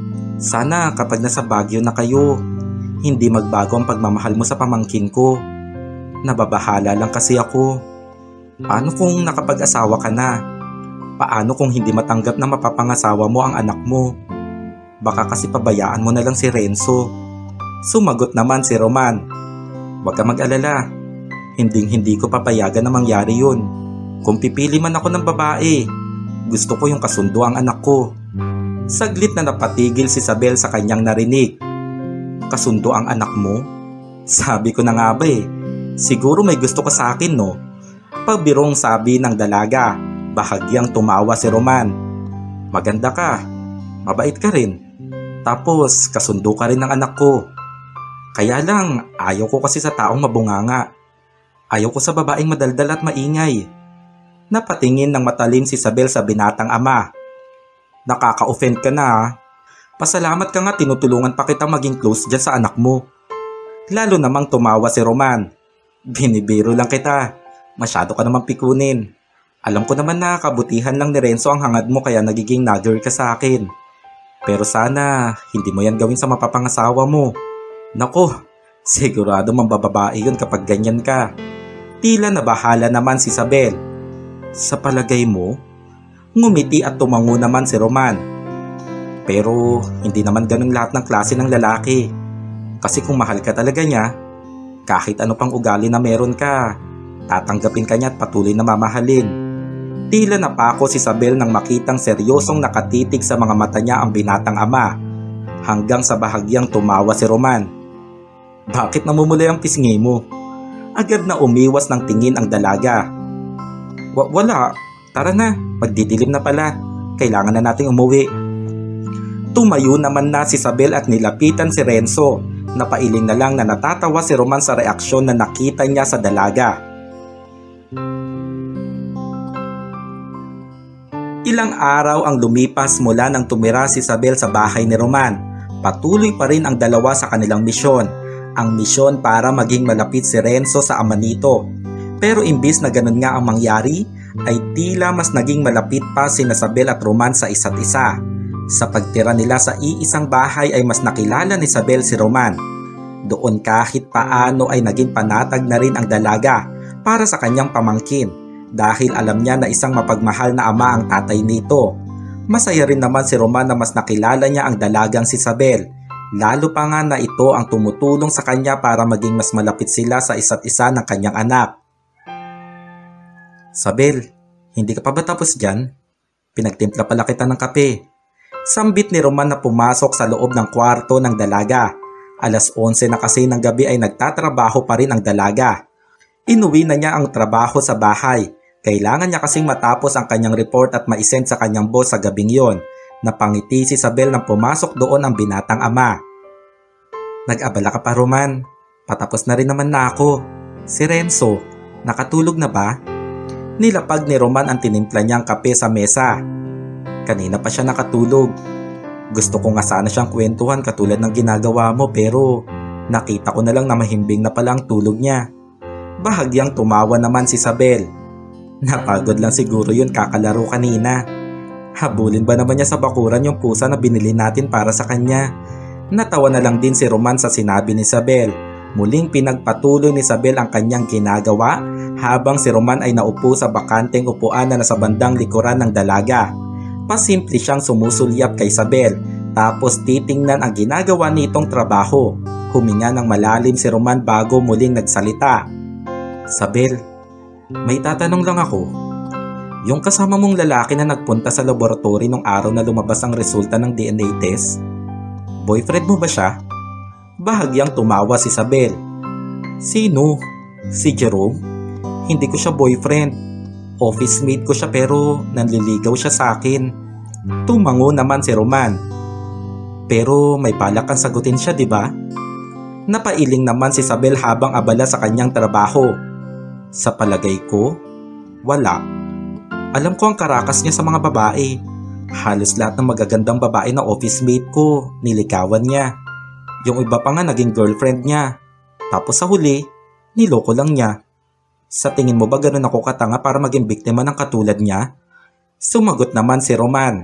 Sana kapag nasa Baguio na kayo, hindi magbago ang pagmamahal mo sa pamangkin ko. Nababahala lang kasi ako. Paano kung nakapag-asawa ka na? Paano kung hindi matanggap na mapapangasawa mo ang anak mo? Baka kasi pabayaan mo na lang si Renzo. Sumagot naman si Roman. Huwag ka mag-alala. Hindi ko papayagan na mangyari yun. Kung pipili man ako ng babae, gusto ko yung kasundo ang anak ko. Saglit na napatigil si Isabel sa kanyang narinig. Kasundo ang anak mo? Sabi ko na nga ba eh. Siguro may gusto ka sa akin no? Pagbirong sabi ng dalaga. Bahagyang tumawa si Roman. Maganda ka. Mabait ka rin. Tapos kasundo ka rin ng anak ko. Kaya lang, ayaw ko kasi sa taong mabunganga. Ayaw ko sa babaeng madaldal at maingay. Napatingin ng matalim si Isabel sa binatang ama. Nakaka-offend ka na ha. Pasalamat ka nga tinutulungan pa kita maging close dyan sa anak mo. Lalo namang tumawa si Roman. Binibiro lang kita. Masyado ka naman pikunin. Alam ko naman na kabutihan lang ni Renzo ang hangad mo kaya nagiging nagger ka sa akin. Pero sana hindi mo yan gawin sa mapapangasawa mo. Nako, sigurado mambababae yun kapag ganyan ka. Tila nabahala naman si Isabel. Sa palagay mo? Ngumiti at tumango naman si Roman. Pero hindi naman ganun lahat ng klase ng lalaki. Kasi kung mahal ka talaga niya, kahit ano pang ugali na meron ka, tatanggapin ka niya at patuloy na mamahalin. Tila napako si Isabel nang makitang seryosong nakatitig sa mga mata niya ang binatang ama. Hanggang sa bahagyang tumawa si Roman. Bakit namumulay ang pisngi mo? Agad na umiwas ng tingin ang dalaga. Wala. Tara na, magdidilim na pala. Kailangan na nating umuwi. Tumayo naman na si Isabel at nilapitan si Renzo. Napailing na lang na natatawa si Roman sa reaksyon na nakita niya sa dalaga. Ilang araw ang lumipas mula nang tumira si Isabel sa bahay ni Roman. Patuloy pa rin ang dalawa sa kanilang misyon. Ang misyon para maging malapit si Renzo sa ama nito. Pero imbis na ganun nga ang mangyari, ay tila mas naging malapit pa sina Isabel at Roman sa isa't isa. Sa pagtira nila sa iisang bahay ay mas nakilala ni Isabel si Roman. Doon kahit paano ay naging panatag na rin ang dalaga para sa kanyang pamangkin dahil alam niya na isang mapagmahal na ama ang tatay nito. Masaya rin naman si Roman na mas nakilala niya ang dalagang si Isabel. Lalo pa nga na ito ang tumutulong sa kanya para maging mas malapit sila sa isa't isa ng kanyang anak. Isabel, Hindi ka pa ba tapos dyan? Pinagtimpla pala kita ng kape. Sambit ni Roman na pumasok sa loob ng kwarto ng dalaga. Alas 11 na kasi ng gabi ay nagtatrabaho pa rin ang dalaga. Inuwi na niya ang trabaho sa bahay. Kailangan niya kasing matapos ang kanyang report at maisend sa kanyang boss sa gabing yon. Napangiti si Isabel nang pumasok doon ang binatang ama. Nag-abala ka pa, Roman? Patapos na rin naman na ako. Si Renzo, nakatulog na ba? Nilapag ni Roman ang tinimpla niyang kape sa mesa. Kanina pa siya nakatulog. Gusto ko nga sana siyang kwentuhan katulad ng ginagawa mo pero nakita ko na lang na mahimbing na pala ang tulog niya. Bahagyang tumawa naman si Isabel. Napagod lang siguro yun kakalaro kanina. Habulin ba naman niya sa bakuran yung pusa na binili natin para sa kanya? Natawa na lang din si Roman sa sinabi ni Isabel. Muling pinagpatuloy ni Isabel ang kanyang ginagawa habang si Roman ay naupo sa bakanteng upuan na nasa bandang likuran ng dalaga. Pasimple siyang sumusulyap kay Isabel tapos titingnan ang ginagawa nitong trabaho. Huminga ng malalim si Roman bago muling nagsalita. Isabel, may tatanong lang ako. Yung kasama mong lalaki na nagpunta sa laboratory nung araw na lumabas ang resulta ng DNA test, boyfriend mo ba siya? Bahagyang tumawa si Isabel. Sino? Si Jerome? Hindi ko siya boyfriend. Office mate ko siya pero nanliligaw siya sa akin. Tumango naman si Roman. Pero may balak kang sagutin siya, di ba? Napailing naman si Isabel habang abala sa kanyang trabaho. Sa palagay ko, wala. Alam ko ang karakas niya sa mga babae. Halos lahat ng magagandang babae na office mate ko, nilikawan niya. Yung iba pa nga naging girlfriend niya. Tapos sa huli, niloko lang niya. Sa tingin mo ba ganun ako katanga para maging biktima ng katulad niya? Sumagot naman si Roman.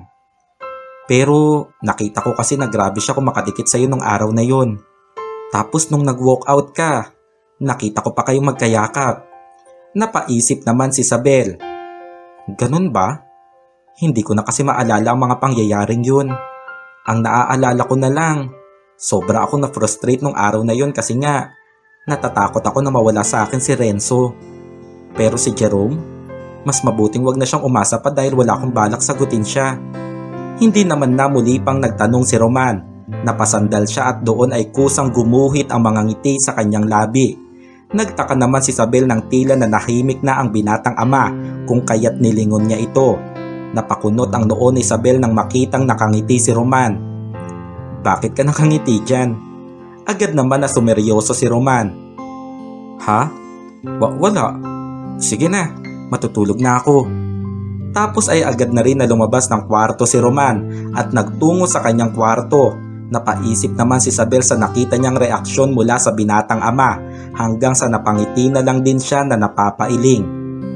Pero nakita ko kasi na grabe siya kung makadikit sa'yo nung araw na yon. Tapos nung nag-walk out ka, nakita ko pa kayong magkayakap. Napaisip naman si Isabel. Ganun ba? Hindi ko na kasi maalala ang mga pangyayaring yun. Ang naaalala ko na lang, sobra ako na-frustrate nung araw na yun kasi nga, natatakot ako na mawala sa akin si Renzo. Pero si Jerome, mas mabuting wag na siyang umasa pa dahil wala akong balak sagutin siya. Hindi naman na muli pang nagtanong si Roman. Napasandal siya at doon ay kusang gumuhit ang mga ngiti sa kanyang labi. Nagtaka naman si Isabel ng tila na nahimik na ang binatang ama kung kaya't nilingon niya ito. Napakunot ang noo ni Isabel nang makitang nakangiti si Roman. Bakit ka nakangiti dyan? Agad naman na sumeryoso si Roman. Ha? Wala. Sige na, matutulog na ako. Tapos ay agad na rin na lumabas ng kwarto si Roman at nagtungo sa kanyang kwarto. Napaisip naman si Isabel sa nakita niyang reaksyon mula sa binatang ama hanggang sa napangiti na lang din siya na napapailing.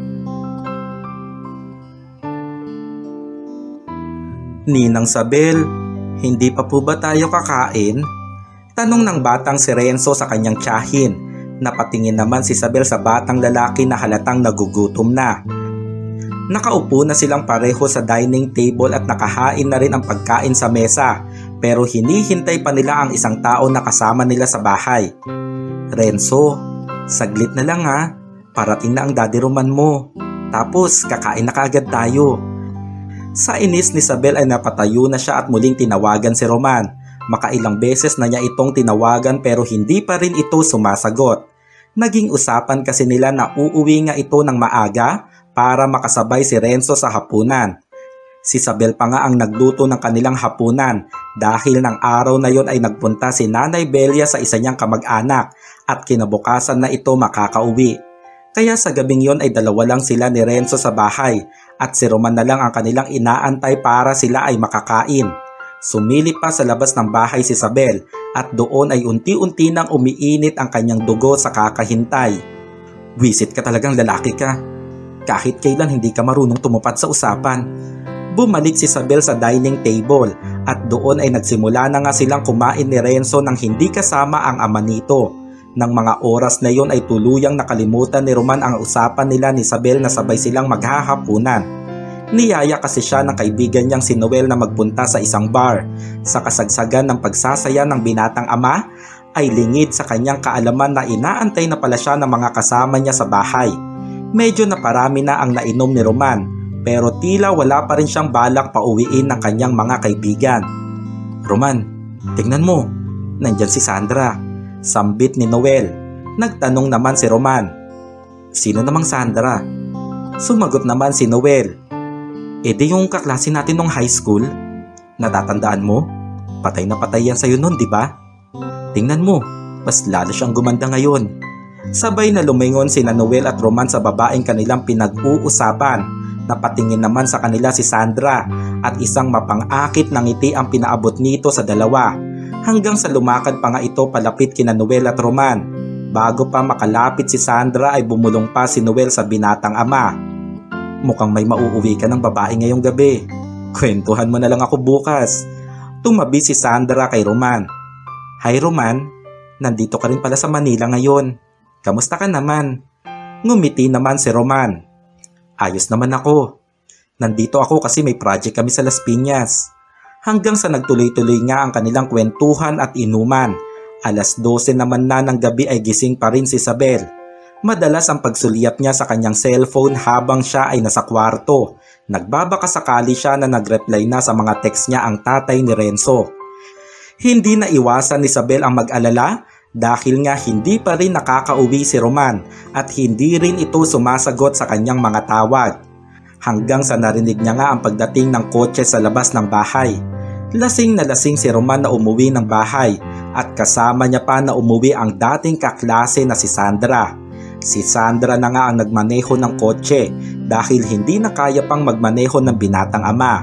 Ninang Isabel, hindi pa po ba tayo kakain? Tanong ng batang si Renzo sa kanyang tiyahin. Napatingin naman si Isabel sa batang lalaki na halatang nagugutom na. Nakaupo na silang pareho sa dining table at nakahain na rin ang pagkain sa mesa. Pero hinihintay pa nila ang isang tao na kasama nila sa bahay. Renzo, saglit na lang ha. Parating na ang daddy Roman mo. Tapos kakain na kaagad tayo. Sa inis ni Isabel ay napatayo na siya at muling tinawagan si Roman. Makailang beses na niya itong tinawagan pero hindi pa rin ito sumasagot. Naging usapan kasi nila na uuwi nga ito ng maaga para makasabay si Renzo sa hapunan. Si Isabel pa nga ang nagluto ng kanilang hapunan dahil ng araw na yon ay nagpunta si Nanay Belia sa isa niyang kamag-anak at kinabukasan na ito makakauwi. Kaya sa gabing yon ay dalawa lang sila ni Renzo sa bahay at si Roman na lang ang kanilang inaantay para sila ay makakain. Sumilip pa sa labas ng bahay si Isabel at doon ay unti-unti nang umiinit ang kanyang dugo sa kakahintay. Wisit ka talagang lalaki ka. Kahit kailan hindi ka marunong tumupad sa usapan. Bumalik si Isabel sa dining table at doon ay nagsimula na nga silang kumain ni Renzo nang hindi kasama ang ama nito. Nang mga oras na yon ay tuluyang nakalimutan ni Roman ang usapan nila ni Isabel na sabay silang maghahapunan. Niyaya kasi siya ng kaibigan niyang si Noel na magpunta sa isang bar. Sa kasagsagan ng pagsasaya ng binatang ama ay lingid sa kanyang kaalaman na inaantay na pala siya ng mga kasama niya sa bahay. Medyo naparami na ang nainom ni Roman. pero tila wala pa rin siyang balak pauwiin ng kanyang mga kaibigan. "Roman, tingnan mo, nandyan si Sandra," sambit ni Noel. Nagtanong naman si Roman. "Sino namang Sandra?" Sumagot naman si Noel. "Di yung kaklase natin nung high school. Natatandaan mo? Patay na patay yan sa'yo nun, di ba? Tingnan mo, mas lalo siyang gumanda ngayon." Sabay na lumingon sina Noel at Roman sa babaeng kanilang pinag-uusapan. Napatingin naman sa kanila si Sandra at isang mapang-akit na ngiti ang pinaabot nito sa dalawa, hanggang sa lumakad pa nga ito palapit kina Noel at Roman. Bago pa makalapit si Sandra ay bumulong pa si Noel sa binatang ama. "Mukhang may mauuwi ka ng babae ngayong gabi. Kwentuhan mo na lang ako bukas." Tumabi si Sandra kay Roman. "Hi Roman, nandito ka rin pala sa Manila ngayon. Kamusta ka naman?" Ngumiti naman si Roman. "Ayos naman ako. Nandito ako kasi may project kami sa Las Piñas." Hanggang sa nagtuloy-tuloy nga ang kanilang kwentuhan at inuman. 12:00 naman na ng gabi ay gising pa rin si Isabel. Madalas ang pagsulyap niya sa kanyang cellphone habang siya ay nasa kwarto. Nagbabakasakali siya na nag-reply na sa mga text niya ang tatay ni Renzo. Hindi na iwasan ni Isabel ang mag-alala dahil nga hindi pa rin nakakauwi si Roman at hindi rin ito sumasagot sa kanyang mga tawag. Hanggang sa narinig niya nga ang pagdating ng kotse sa labas ng bahay. Lasing na lasing si Roman na umuwi ng bahay at kasama niya pa na umuwi ang dating kaklase na si Sandra. Si Sandra na nga ang nagmaneho ng kotse dahil hindi na kaya pang magmaneho ng binatang ama.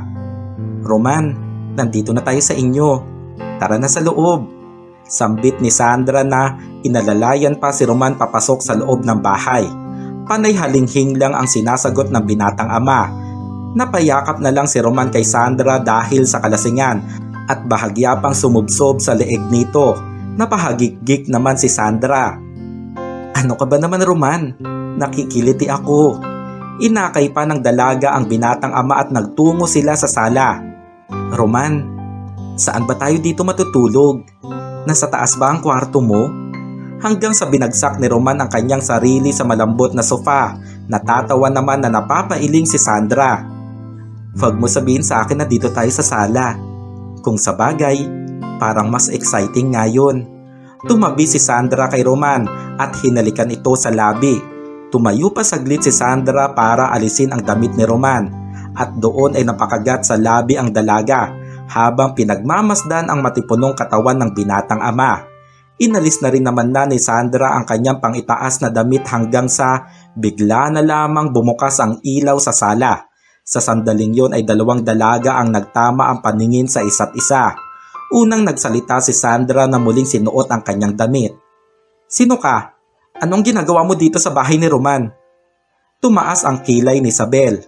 "Roman, nandito na tayo sa inyo. Tara na sa loob." Sambit ni Sandra na inalalayan pa si Roman papasok sa loob ng bahay. Panay halinghing lang ang sinasagot ng binatang ama. Napayakap na lang si Roman kay Sandra dahil sa kalasingan at bahagya pang sumubsob sa leeg nito. Napahagik-gik naman si Sandra. "Ano ka ba naman Roman? Nakikiliti ako." Inakay pa ng dalaga ang binatang ama at nagtungo sila sa sala. "Roman, saan ba tayo dito matutulog? Nasa taas ba ang kwarto mo?" Hanggang sa binagsak ni Roman ang kanyang sarili sa malambot na sofa. Natatawa naman na napapailing si Sandra. "Wag mo sabihin sa akin na dito tayo sa sala. Kung sa bagay, parang mas exciting nga yun." Tumabi si Sandra kay Roman at hinalikan ito sa labi. Tumayo pa saglit si Sandra para alisin ang damit ni Roman at doon ay napakagat sa labi ang dalaga habang pinagmamasdan ang matipunong katawan ng binatang ama. Inalis na rin naman na ni Sandra ang kanyang pangitaas na damit hanggang sa bigla na lamang bumukas ang ilaw sa sala. Sa sandaling yon ay dalawang dalaga ang nagtama ang paningin sa isa't isa. Unang nagsalita si Sandra na muling sinuot ang kanyang damit. "Sino ka? Anong ginagawa mo dito sa bahay ni Roman?" Tumaas ang kilay ni Isabel.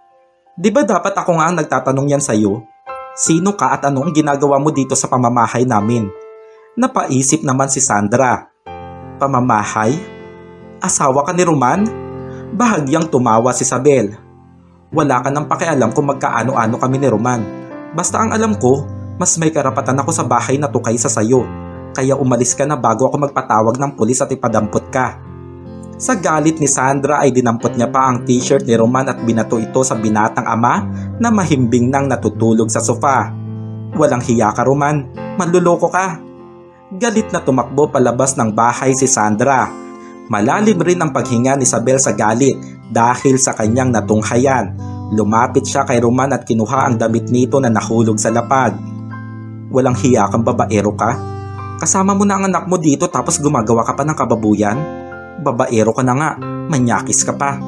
"Di ba dapat ako nga ang nagtatanong yan sa'yo? Sino ka at anong ginagawa mo dito sa pamamahay namin?" Napaisip naman si Sandra. "Pamamahay? Asawa ka ni Roman?" Bahagyang tumawa si Isabel. "Wala ka nang pakialam kung magkaano-ano kami ni Roman. Basta ang alam ko, mas may karapatan ako sa bahay na to kaysa sayo. Kaya umalis ka na bago ako magpatawag ng pulis at ipadampot ka." Sa galit ni Sandra ay dinampot niya pa ang t-shirt ni Roman at binato ito sa binatang ama na mahimbing nang natutulog sa sofa. "Walang hiya ka Roman, manluloko ka." Galit na tumakbo palabas ng bahay si Sandra. Malalim rin ang paghinga ni Isabel sa galit dahil sa kanyang natunghayan. Lumapit siya kay Roman at kinuha ang damit nito na nahulog sa lapag. "Walang hiya kang babaero ka? Kasama mo na ang anak mo dito tapos gumagawa ka pa ng kababuyan? Babaero ka na nga, manyakis ka pa."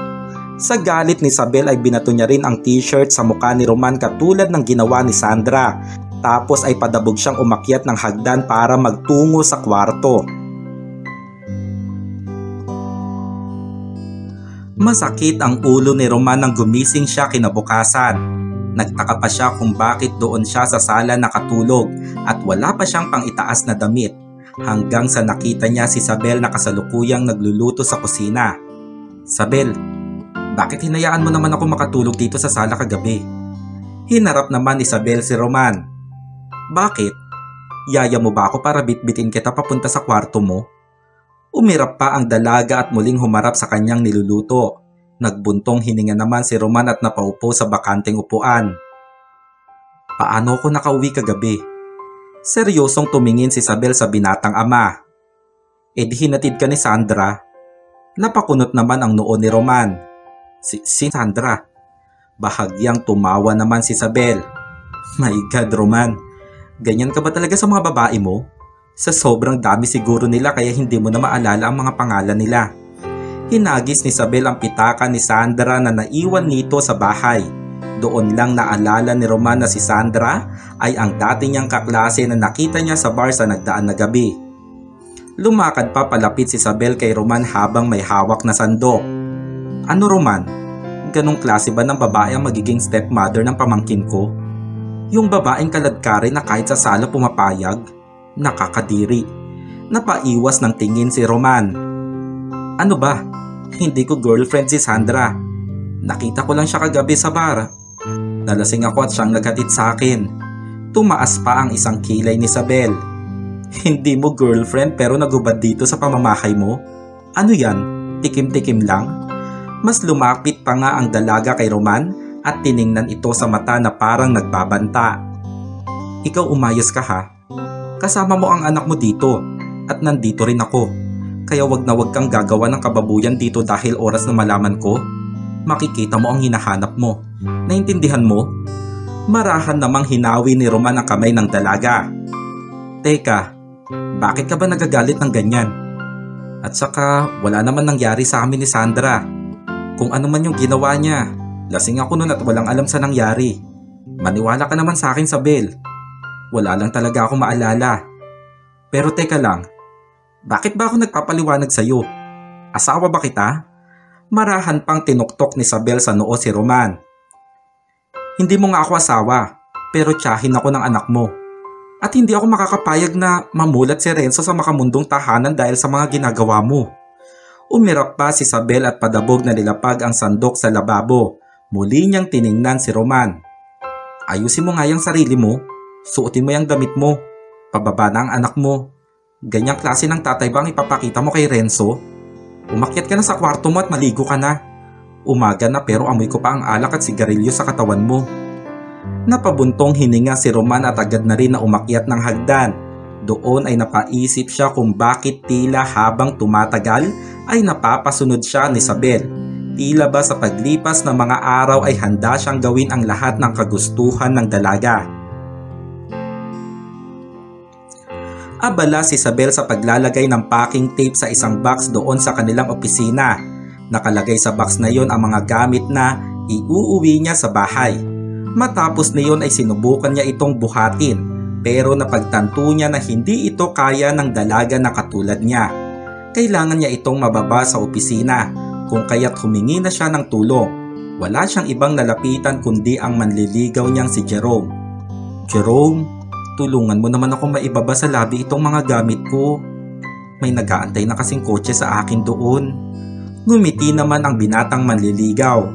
Sa galit ni Isabel ay binato niya rin ang t-shirt sa mukha ni Roman katulad ng ginawa ni Sandra. Tapos ay padabog siyang umakyat ng hagdan para magtungo sa kwarto. Masakit ang ulo ni Roman nang gumising siya kinabukasan. Nagtaka pa siya kung bakit doon siya sa sala nakatulog at wala pa siyang pang-itaas na damit. Hanggang sa nakita niya si Isabel na kasalukuyang nagluluto sa kusina. "Isabel, bakit hinayaan mo naman ako makatulog dito sa sala kagabi?" Hinarap naman ni Isabel si Roman. "Bakit? Yaya mo ba ako para bitbitin kita papunta sa kwarto mo?" Umirap pa ang dalaga at muling humarap sa kanyang niluluto. Nagbuntong hininga naman si Roman at napaupo sa bakanteng upuan. Paano ako nakauwi kagabi? Seryosong tumingin si Isabel sa binatang ama. E di hinatid ka ni Sandra? Napakunot naman ang noo ni Roman. Si Sandra? Bahagyang tumawa naman si Isabel. My God, Roman. Ganyan ka ba talaga sa mga babae mo? Sa sobrang dami siguro nila kaya hindi mo na maalala ang mga pangalan nila. Hinagis ni Isabel ang pitaka ni Sandra na naiwan nito sa bahay. Doon lang naalala ni Roman na si Sandra ay ang dati niyang kaklase na nakita niya sa bar sa nagdaan na gabi. Lumakad pa palapit si Isabel kay Roman habang may hawak na sandok. Ano Roman? Ganong klase ba ng babae ang magiging stepmother ng pamangkin ko? Yung babaeng kaladkari na kahit sa sala pumapayag? Nakakadiri. Napaiwas ng tingin si Roman. Ano ba? Hindi ko girlfriend si Sandra. Nakita ko lang siya kagabi sa bar. Nalasing ako at siyang naghatid sa akin. Tumaas pa ang isang kilay ni Isabel. Hindi mo girlfriend pero nagubad dito sa pamamahay mo? Ano yan? Tikim-tikim lang? Mas lumapit pa nga ang dalaga kay Roman at tiningnan ito sa mata na parang nagbabanta. Ikaw umayos ka ha? Kasama mo ang anak mo dito at nandito rin ako. Kaya wag na wag kang gagawa ng kababuyan dito dahil oras na malaman ko, makikita mo ang hinahanap mo. Naintindihan mo? Marahan namang hinawi ni Roman ang kamay ng dalaga. Teka, bakit ka ba nagagalit ng ganyan? At saka wala naman nangyari sa amin ni Sandra. Kung ano man yung ginawa niya, lasing ako noon at walang alam sa nangyari. Maniwala ka naman sa akin, Isabel. Wala lang talaga ako maalala. Pero teka lang, bakit ba ako nagpapaliwanag sa'yo? Asawa ba kita? Marahan pang tinuktok ni Isabel sa noo si Roman. Hindi mo nga ako asawa, pero tiyahin ako ng anak mo. At hindi ako makakapayag na mamulat si Renzo sa makamundong tahanan dahil sa mga ginagawa mo. Umirap pa si Isabel at padabog na nilapag ang sandok sa lababo. Muli niyang tiningnan si Roman. Ayusin mo nga yung sarili mo. Suotin mo yung damit mo. Pababa na ang anak mo. Ganyang klase ng tatay ba ang ipapakita mo kay Renzo? Umakyat ka na sa kwarto mo at maligo ka na. Umaga na pero amoy ko pa ang alak at sigarilyo sa katawan mo. Napabuntong hininga si Roman at agad na rin na umakyat ng hagdan. Doon ay napaisip siya kung bakit tila habang tumatagal ay napapasunod siya ni Isabel. Tila ba sa paglipas ng mga araw ay handa siyang gawin ang lahat ng kagustuhan ng dalaga. Abala si Isabel sa paglalagay ng packing tape sa isang box doon sa kanilang opisina. Nakalagay sa box na yon ang mga gamit na iuuwi niya sa bahay. Matapos na yon ay sinubukan niya itong buhatin pero napagtanto niya na hindi ito kaya ng dalaga na katulad niya. Kailangan niya itong mababa sa opisina kung kaya't humingi na siya ng tulong. Wala siyang ibang nalapitan kundi ang manliligaw niyang si Jerome. Jerome, tulungan mo naman ako maibaba sa labi itong mga gamit ko. May nag-aantay na kasing kotse sa akin doon. Ngumiti naman ang binatang manliligaw.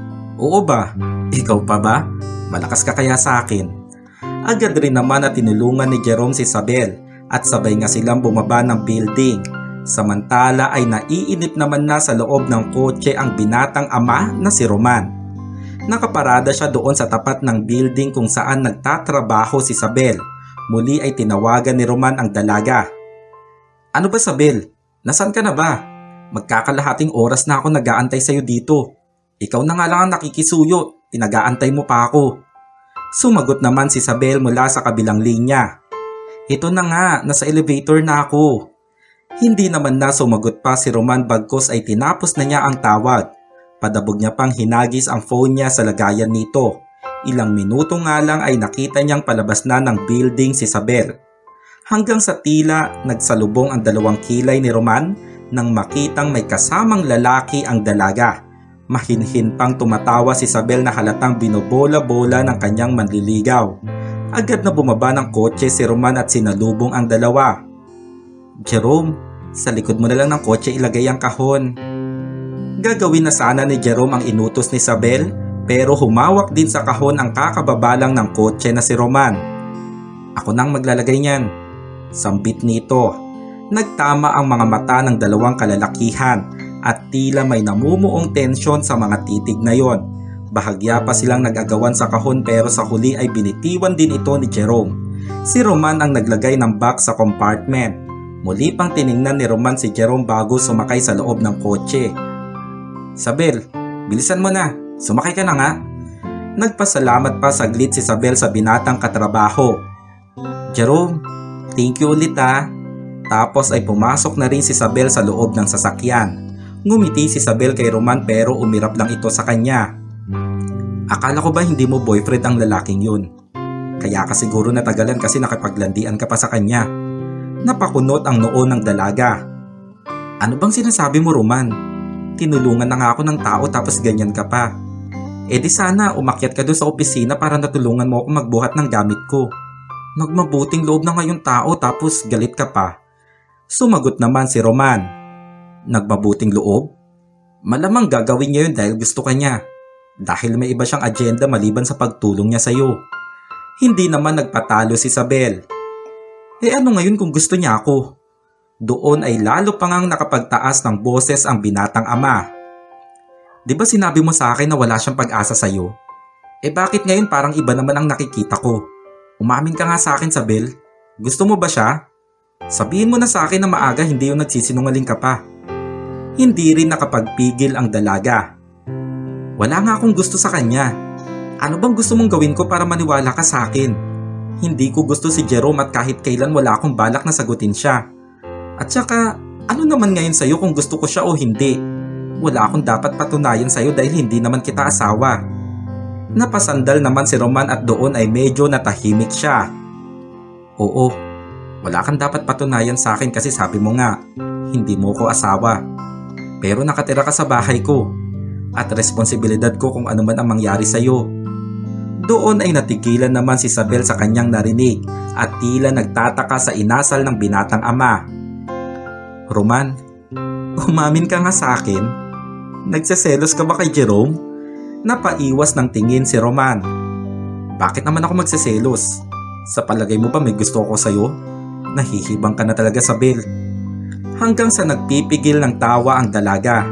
Oo ba? Ikaw pa ba? Malakas ka kaya sa akin? Agad rin naman na tinulungan ni Jerome si Isabel at sabay nga silang bumaba ng building. Samantala ay naiinip naman na sa loob ng kotse ang binatang ama na si Roman. Nakaparada siya doon sa tapat ng building kung saan nagtatrabaho si Isabel. Muli ay tinawagan ni Roman ang dalaga. Ano ba Isabel? Nasaan ka na ba? Magkakalahating oras na ako nag-aantay sa'yo dito. Ikaw na nga lang ang nakikisuyo. Pinag-aantay mo pa ako. Sumagot naman si Isabel mula sa kabilang linya. Ito na nga, nasa elevator na ako. Hindi naman na sumagot pa si Roman bagkos ay tinapos na niya ang tawag. Padabog niya pang hinagis ang phone niya sa lagayan nito. Ilang minuto nga lang ay nakita niyang palabas na ng building si Isabel. Hanggang sa tila nagsalubong ang dalawang kilay ni Roman nang makitang may kasamang lalaki ang dalaga. Mahinhin pang tumatawa si Isabel na halatang binobola-bola ng kanyang manliligaw. Agad na bumaba ng kotse si Roman at sinalubong ang dalawa. Jerome, sa likod mo na lang ng kotse ilagay ang kahon. Gagawin na sana ni Jerome ang inutos ni Isabel pero humawak din sa kahon ang kakababalang ng kotse na si Roman. Ako nang maglalagay niyan. Sambit nito. Nagtama ang mga mata ng dalawang kalalakihan at tila may namumuong tensyon sa mga titig na yon. Bahagya pa silang nag-agawan sa kahon pero sa huli ay binitiwan din ito ni Jerome. Si Roman ang naglagay ng box sa compartment. Muli pang tiningnan ni Roman si Jerome bago sumakay sa loob ng kotse. Isabel, bilisan mo na. Sumakay ka na nga. Nagpasalamat pa saglit si Isabel sa binatang katrabaho. Jerome, thank you ulit ha. Tapos ay pumasok na rin si Isabel sa loob ng sasakyan. Ngumiti si Isabel kay Roman pero umirap lang ito sa kanya. Akala ko ba hindi mo boyfriend ang lalaking yun? Kaya ka siguro natagalan kasi nakipaglandian ka pa sa kanya. Napakunot ang noo ng dalaga. Ano bang sinasabi mo, Roman? Tinulungan na nga ako ng tao tapos ganyan ka pa. E di sana umakyat ka doon sa opisina para natulungan mo ako magbuhat ng gamit ko. Nagmabuting loob na ngayong tao tapos galit ka pa. Sumagot naman si Roman. Nagmabuting loob? Malamang gagawin niya yun dahil gusto ka niya. Dahil may iba siyang agenda maliban sa pagtulong niya sa iyo. Hindi naman nagpatalo si Isabel. E ano ngayon kung gusto niya ako? Doon ay lalo pa ngang nakapagtaas ng boses ang binatang ama. Di ba sinabi mo sa akin na wala siyang pag-asa sa iyo? E bakit ngayon parang iba naman ang nakikita ko? Umamin ka nga sa akin, Isabel. Gusto mo ba siya? Sabihin mo na sa akin na maaga hindi yung nagsisinungaling ka pa. Hindi rin nakapagpigil ang dalaga. Wala nga akong gusto sa kanya. Ano bang gusto mong gawin ko para maniwala ka sa akin? Hindi ko gusto si Jerome at kahit kailan wala akong balak na sagutin siya. At saka, ano naman ngayon sa'yo kung gusto ko siya o hindi? Wala akong dapat patunayan sa'yo dahil hindi naman kita asawa. Napasandal naman si Roman at doon ay medyo natahimik siya. Oo, wala kang dapat patunayan sa akin kasi sabi mo nga, hindi mo ko asawa. Pero nakatira ka sa bahay ko. At responsibilidad ko kung ano man ang mangyari sa iyo. Doon ay natigilan naman si Isabel sa kanyang narinig at tila nagtataka sa inasal ng binatang ama. Roman, umamin ka nga sa akin. Nagseselos ka ba kay Jerome? Napaiwas ng tingin si Roman. Bakit naman ako magseselos? Sa palagay mo ba may gusto ko sa iyo? Nahihibang ka na talaga, Isabel. Hanggang sa nagpipigil ng tawa ang dalaga.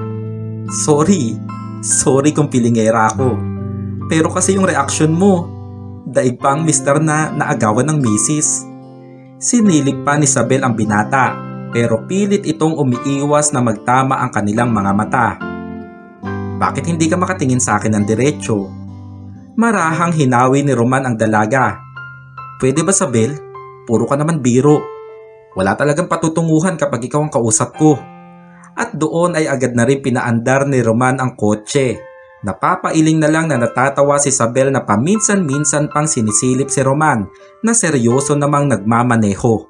Sorry kung pilingera ako. Pero kasi yung reaksyon mo, daig pa ang mister na naagawan ng misis. Sinilip pa ni Isabel ang binata, pero pilit itong umiiwas na magtama ang kanilang mga mata. Bakit hindi ka makatingin sa akin ng diretsyo? Marahang hinawi ni Roman ang dalaga. Pwede ba, Isabel? Puro ka naman biro. Wala talagang patutunguhan kapag ikaw ang kausap ko. At doon ay agad na rin pinaandar ni Roman ang kotse. Napapailing na lang na natatawa si Isabel na paminsan-minsan pang sinisilip si Roman na seryoso namang nagmamaneho.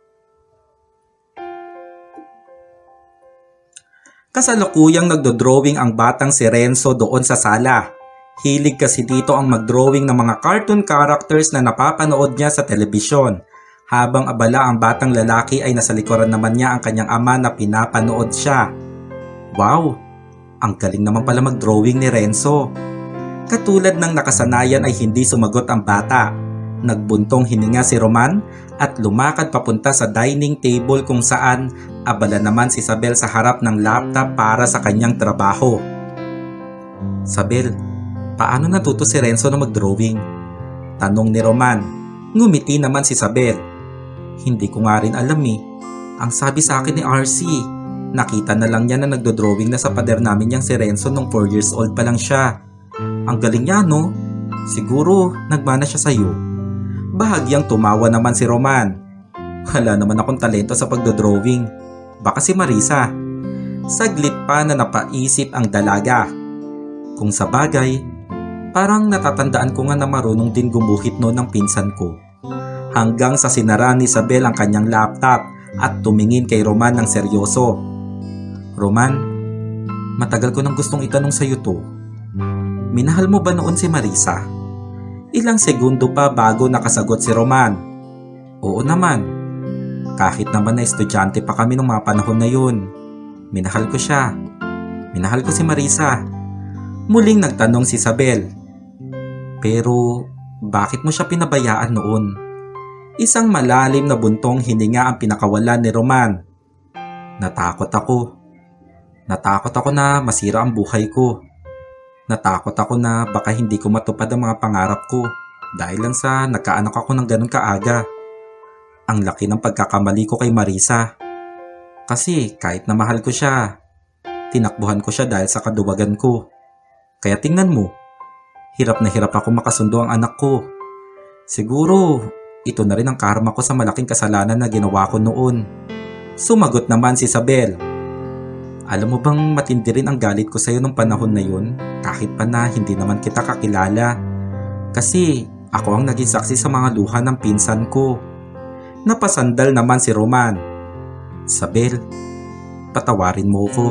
Kasalukuyang nagdodrawing ang batang si Renzo doon sa sala. Hilig kasi dito ang magdrawing ng mga cartoon characters na napapanood niya sa telebisyon. Habang abala ang batang lalaki ay nasa likuran naman niya ang kanyang ama na pinapanood siya. Wow! Ang galing naman pala mag-drawing ni Renzo. Katulad ng nakasanayan ay hindi sumagot ang bata. Nagbuntong hininga si Roman at lumakad papunta sa dining table kung saan abala naman si Isabel sa harap ng laptop para sa kanyang trabaho. Isabel, paano natuto si Renzo na mag-drawing? Tanong ni Roman. Ngumiti naman si Isabel. Hindi ko nga rin alam eh. Ang sabi sa akin ni RC, nakita na lang niya na nagdodrawing na sa pader namin yang si Renzo nung 4 years old pa lang siya. Ang galing niya, no? Siguro nagmana siya sa'yo. Bahagyang tumawa naman si Roman. Wala naman akong talento sa pagdodrawing. Baka si Marisa. Saglit pa na napaisip ang dalaga. Kung sa bagay, parang natatandaan ko nga na marunong din gumuhit noon ng pinsan ko. Hanggang sa sinara ni Isabel ang kanyang laptop at tumingin kay Roman ng seryoso. Roman, matagal ko nang gustong itanong sa'yo to. Minahal mo ba noon si Marisa? Ilang segundo pa bago nakasagot si Roman. Oo naman. Kahit naman na estudyante pa kami nung mga panahon na yun. Minahal ko siya. Minahal ko si Marisa. Muling nagtanong si Isabel. Pero bakit mo siya pinabayaan noon? Isang malalim na buntong hininga ang pinakawalan ni Roman. Natakot ako. Natakot ako na masira ang buhay ko. Natakot ako na baka hindi ko matupad ang mga pangarap ko dahil lang sa nagkaanak ako ng ganun kaaga. Ang laki ng pagkakamali ko kay Marisa. Kasi kahit na mahal ko siya, tinakbuhan ko siya dahil sa kaduwagan ko. Kaya tingnan mo, hirap na hirap ako makasundo ang anak ko. Siguro, ito na rin ang karma ko sa malaking kasalanan na ginawa ko noon. Sumagot naman si Isabel. Alam mo bang matindi rin ang galit ko sa iyo nung panahon na yun, kahit pa na hindi naman kita kakilala. Kasi ako ang naging saksi sa mga luha ng pinsan ko. Napasandal naman si Roman. Isabel, patawarin mo ko.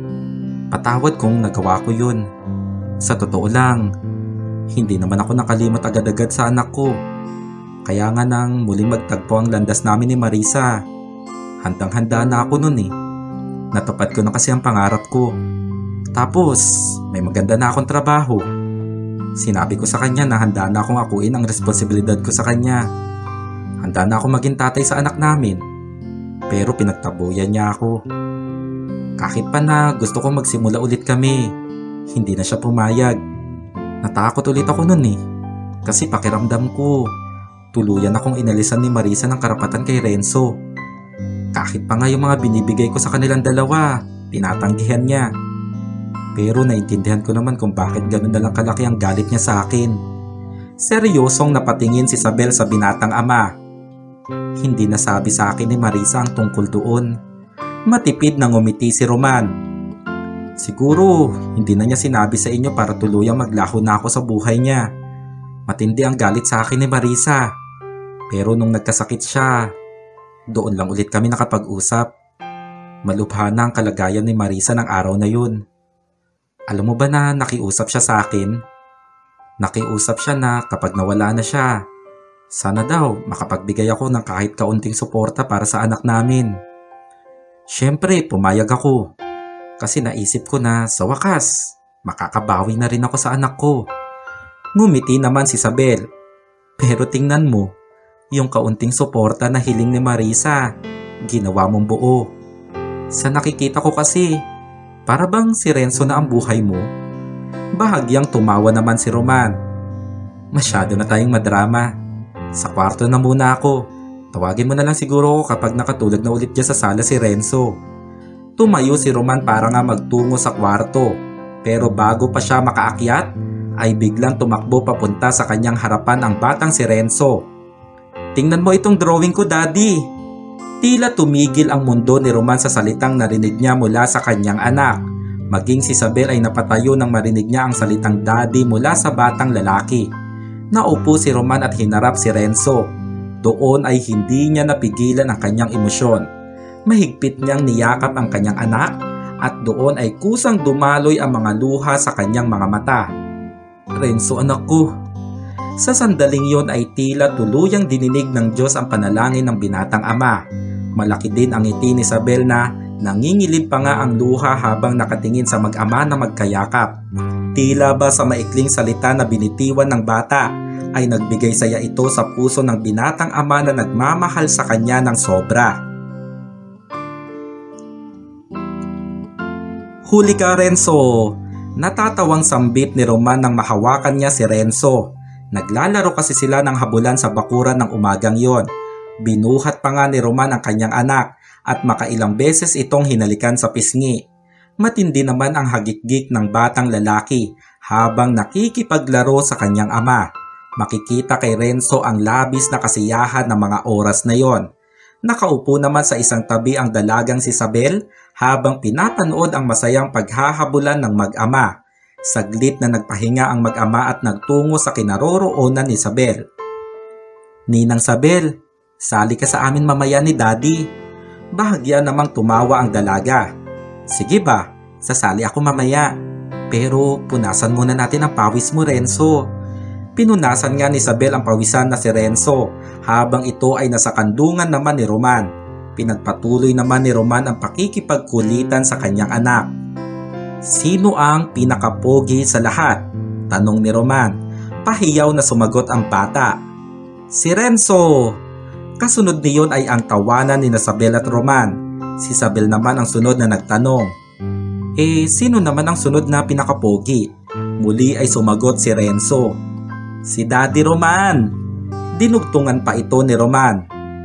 Patawad kung nagawa ko yun. Sa totoo lang, hindi naman ako nakalimot agad-agad sa anak ko. Kaya nga nang muling magtagpo ang landas namin ni Marisa, handang-handa na ako nun eh. Natupad ko na kasi ang pangarap ko. Tapos, may maganda na akong trabaho. Sinabi ko sa kanya na handa na akong akuin ang responsibilidad ko sa kanya. Handa na akong maging tatay sa anak namin. Pero pinagtabuyan niya ako. Kahit pa na gusto kong magsimula ulit kami, hindi na siya pumayag. Natakot ulit ako nun eh. Kasi pakiramdam ko, tuluyan akong inalisan ni Marisa ng karapatan kay Renzo. Kahit pa nga yung mga binibigay ko sa kanilang dalawa, tinatanggihan niya. Pero naintindihan ko naman kung bakit ganun na lang kalaki ang galit niya sa akin. Seryosong napatingin si Isabel sa binatang ama. Hindi nasabi sa akin ni Marisa ang tungkol doon. Matipid na ngumiti si Roman. Siguro, hindi na niya sinabi sa inyo para tuluyang maglaho na ako sa buhay niya. Matindi ang galit sa akin ni Marisa. Pero nung nagkasakit siya, doon lang ulit kami nakapag-usap. Malubha na ang kalagayan ni Marisa ng araw na yun. Alam mo ba na nakiusap siya sa akin? Nakiusap siya na kapag nawala na siya, sana daw makapagbigay ako ng kahit kaunting suporta para sa anak namin. Siyempre, pumayag ako. Kasi naisip ko na sa wakas, makakabawi na rin ako sa anak ko. Ngumiti naman si Isabel. Pero tingnan mo, yung kaunting suporta na hiling ni Marisa, ginawa mong buo. Sa nakikita ko kasi, para bang si Renzo na ang buhay mo? Bahagyang tumawa naman si Roman. Masyado na tayong madrama. Sa kwarto na muna ako. Tawagin mo na lang siguro ako kapag nakatulog na ulit dyan sa sala si Renzo. Tumayo si Roman para nga magtungo sa kwarto. Pero bago pa siya makaakyat, ay biglang tumakbo papunta sa kanyang harapan ang batang si Renzo. Tingnan mo itong drawing ko, Daddy. Tila tumigil ang mundo ni Roman sa salitang narinig niya mula sa kanyang anak. Maging si Isabel ay napatayo nang marinig niya ang salitang Daddy mula sa batang lalaki. Naupo si Roman at hinarap si Renzo. Doon ay hindi niya napigilan ang kanyang emosyon. Mahigpit niyang niyakap ang kanyang anak at doon ay kusang dumaloy ang mga luha sa kanyang mga mata. Renzo, anak ko. Sa sandaling yon ay tila tuluyang dininig ng Diyos ang panalangin ng binatang ama. Malaki din ang ngiti ni Isabel na nangingilid pa nga ang luha habang nakatingin sa mag-ama na magkayakap. Tila ba sa maikling salita na binitiwan ng bata ay nagbigay saya ito sa puso ng binatang ama na nagmamahal sa kanya ng sobra. Huli ka, Renzo! Natatawang sambit ni Roman nang mahawakan niya si Renzo. Naglalaro kasi sila ng habulan sa bakuran ng umagang yon. Binuhat pa nga ni Roman ang kanyang anak at makailang beses itong hinalikan sa pisngi. Matindi naman ang hagikgik ng batang lalaki habang nakikipaglaro sa kanyang ama. Makikita kay Renzo ang labis na kasiyahan ng mga oras na yon. Nakaupo naman sa isang tabi ang dalagang si Isabel habang pinapanood ang masayang paghahabulan ng mag-ama. Saglit na nagpahinga ang mag-ama at nagtungo sa kinaroroonan ni Isabel. Ninang Isabel, sali ka sa amin mamaya ni Daddy. Bahagya namang tumawa ang dalaga. Sige ba, sasali ako mamaya. Pero punasan muna natin ang pawis mo, Renzo. Pinunasan nga ni Isabel ang pawisan na si Renzo habang ito ay nasa kandungan naman ni Roman. Pinagpatuloy naman ni Roman ang pakikipagkulitan sa kanyang anak. Sino ang pinakapogi sa lahat? Tanong ni Roman. Pahiyaw na sumagot ang bata. Si Renzo! Kasunod niyon ay ang tawanan ni Isabel at Roman. Si Isabel naman ang sunod na nagtanong. Sino naman ang sunod na pinakapogi? Muli ay sumagot si Renzo. Si Daddy Roman. Dinugtungan pa ito ni Roman.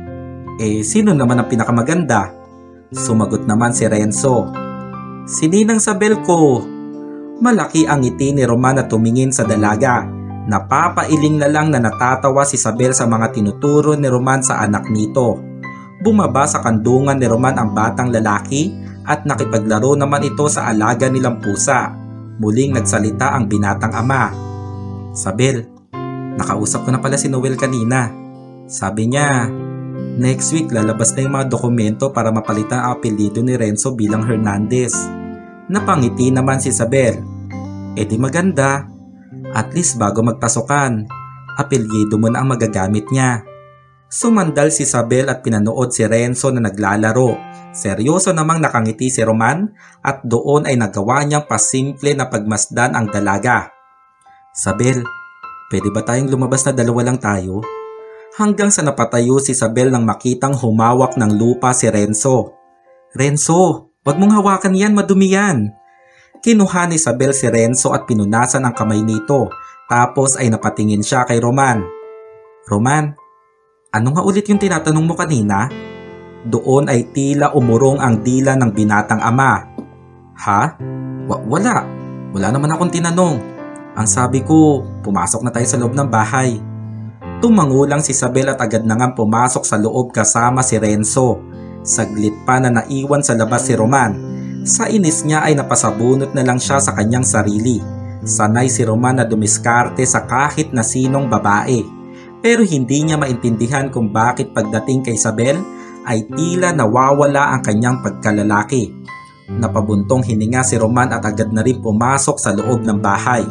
Sino naman ang pinakamaganda? Sumagot naman si Renzo. Si Ninang Sabel ko. Malaki ang ngiti ni Roman at tumingin sa dalaga. Napapailing na lang na natatawa si Sabel sa mga tinuturo ni Roman sa anak nito. Bumaba sa kandungan ni Roman ang batang lalaki at nakipaglaro naman ito sa alaga nilang pusa. Muling nagsalita ang binatang ama. Sabel, nakausap ko na pala si Noel kanina. Sabi niya, next week lalabas na yung mga dokumento para mapalitan ang apelyido ni Renzo bilang Hernandez. Napangiti naman si Sabel. Di maganda. At least bago magpasukan, apelyido mo na ang magagamit niya. Sumandal si Sabel at pinanood si Renzo na naglalaro. Seryoso namang nakangiti si Roman at doon ay nagawa niyang pasimple na pagmasdan ang dalaga. Sabel, pwede ba tayong lumabas na dalawa lang tayo? Hanggang sa napatayo si Sabel nang makitang humawak ng lupa si Renzo. Renzo, wag mong hawakan yan, madumi yan. Kinuha ni Sabel si Renzo at pinunasan ang kamay nito. Tapos ay napatingin siya kay Roman. Roman, ano nga ulit yung tinatanong mo kanina? Doon ay tila umurong ang dila ng binatang ama. Ha? Wala. Wala naman akong tinanong. Ang sabi ko, pumasok na tayo sa loob ng bahay. Tumangulang si Sabel at agad na ngang pumasok sa loob kasama si Renzo. Saglit pa na naiwan sa labas si Roman. Sa inis niya ay napasabunot na lang siya sa kanyang sarili. Sanay si Roman na dumiskarte sa kahit na sinong babae. Pero hindi niya maintindihan kung bakit pagdating kay Sabel ay tila nawawala ang kanyang pagkalalaki. Napabuntong hininga si Roman at agad na rin pumasok sa loob ng bahay.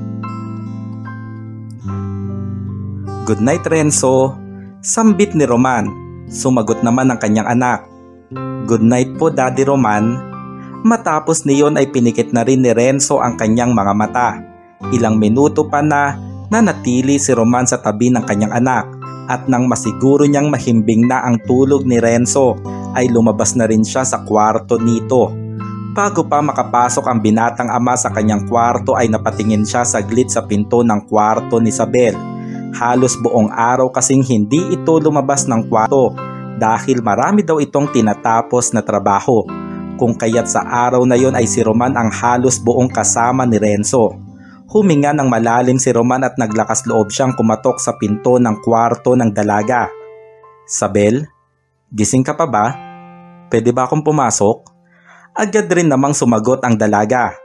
Good night, Renzo. Sambit ni Roman. Sumagot naman ang kanyang anak. Good night po, Daddy Roman. Matapos niyon ay pinikit na rin ni Renzo ang kanyang mga mata. Ilang minuto pa na nanatili si Roman sa tabi ng kanyang anak at nang masiguro niyang mahimbing na ang tulog ni Renzo ay lumabas na rin siya sa kwarto nito. Bago pa makapasok ang binatang ama sa kanyang kwarto ay napatingin siya saglit sa pinto ng kwarto ni Sabel. Halos buong araw kasing hindi ito lumabas ng kwarto dahil marami daw itong tinatapos na trabaho. Kung kaya't sa araw na yon ay si Roman ang halos buong kasama ni Renzo. Huminga ng malalim si Roman at naglakas loob siyang kumatok sa pinto ng kwarto ng dalaga. Sabel, gising ka pa ba? Pwede ba akong pumasok? Agad rin namang sumagot ang dalaga.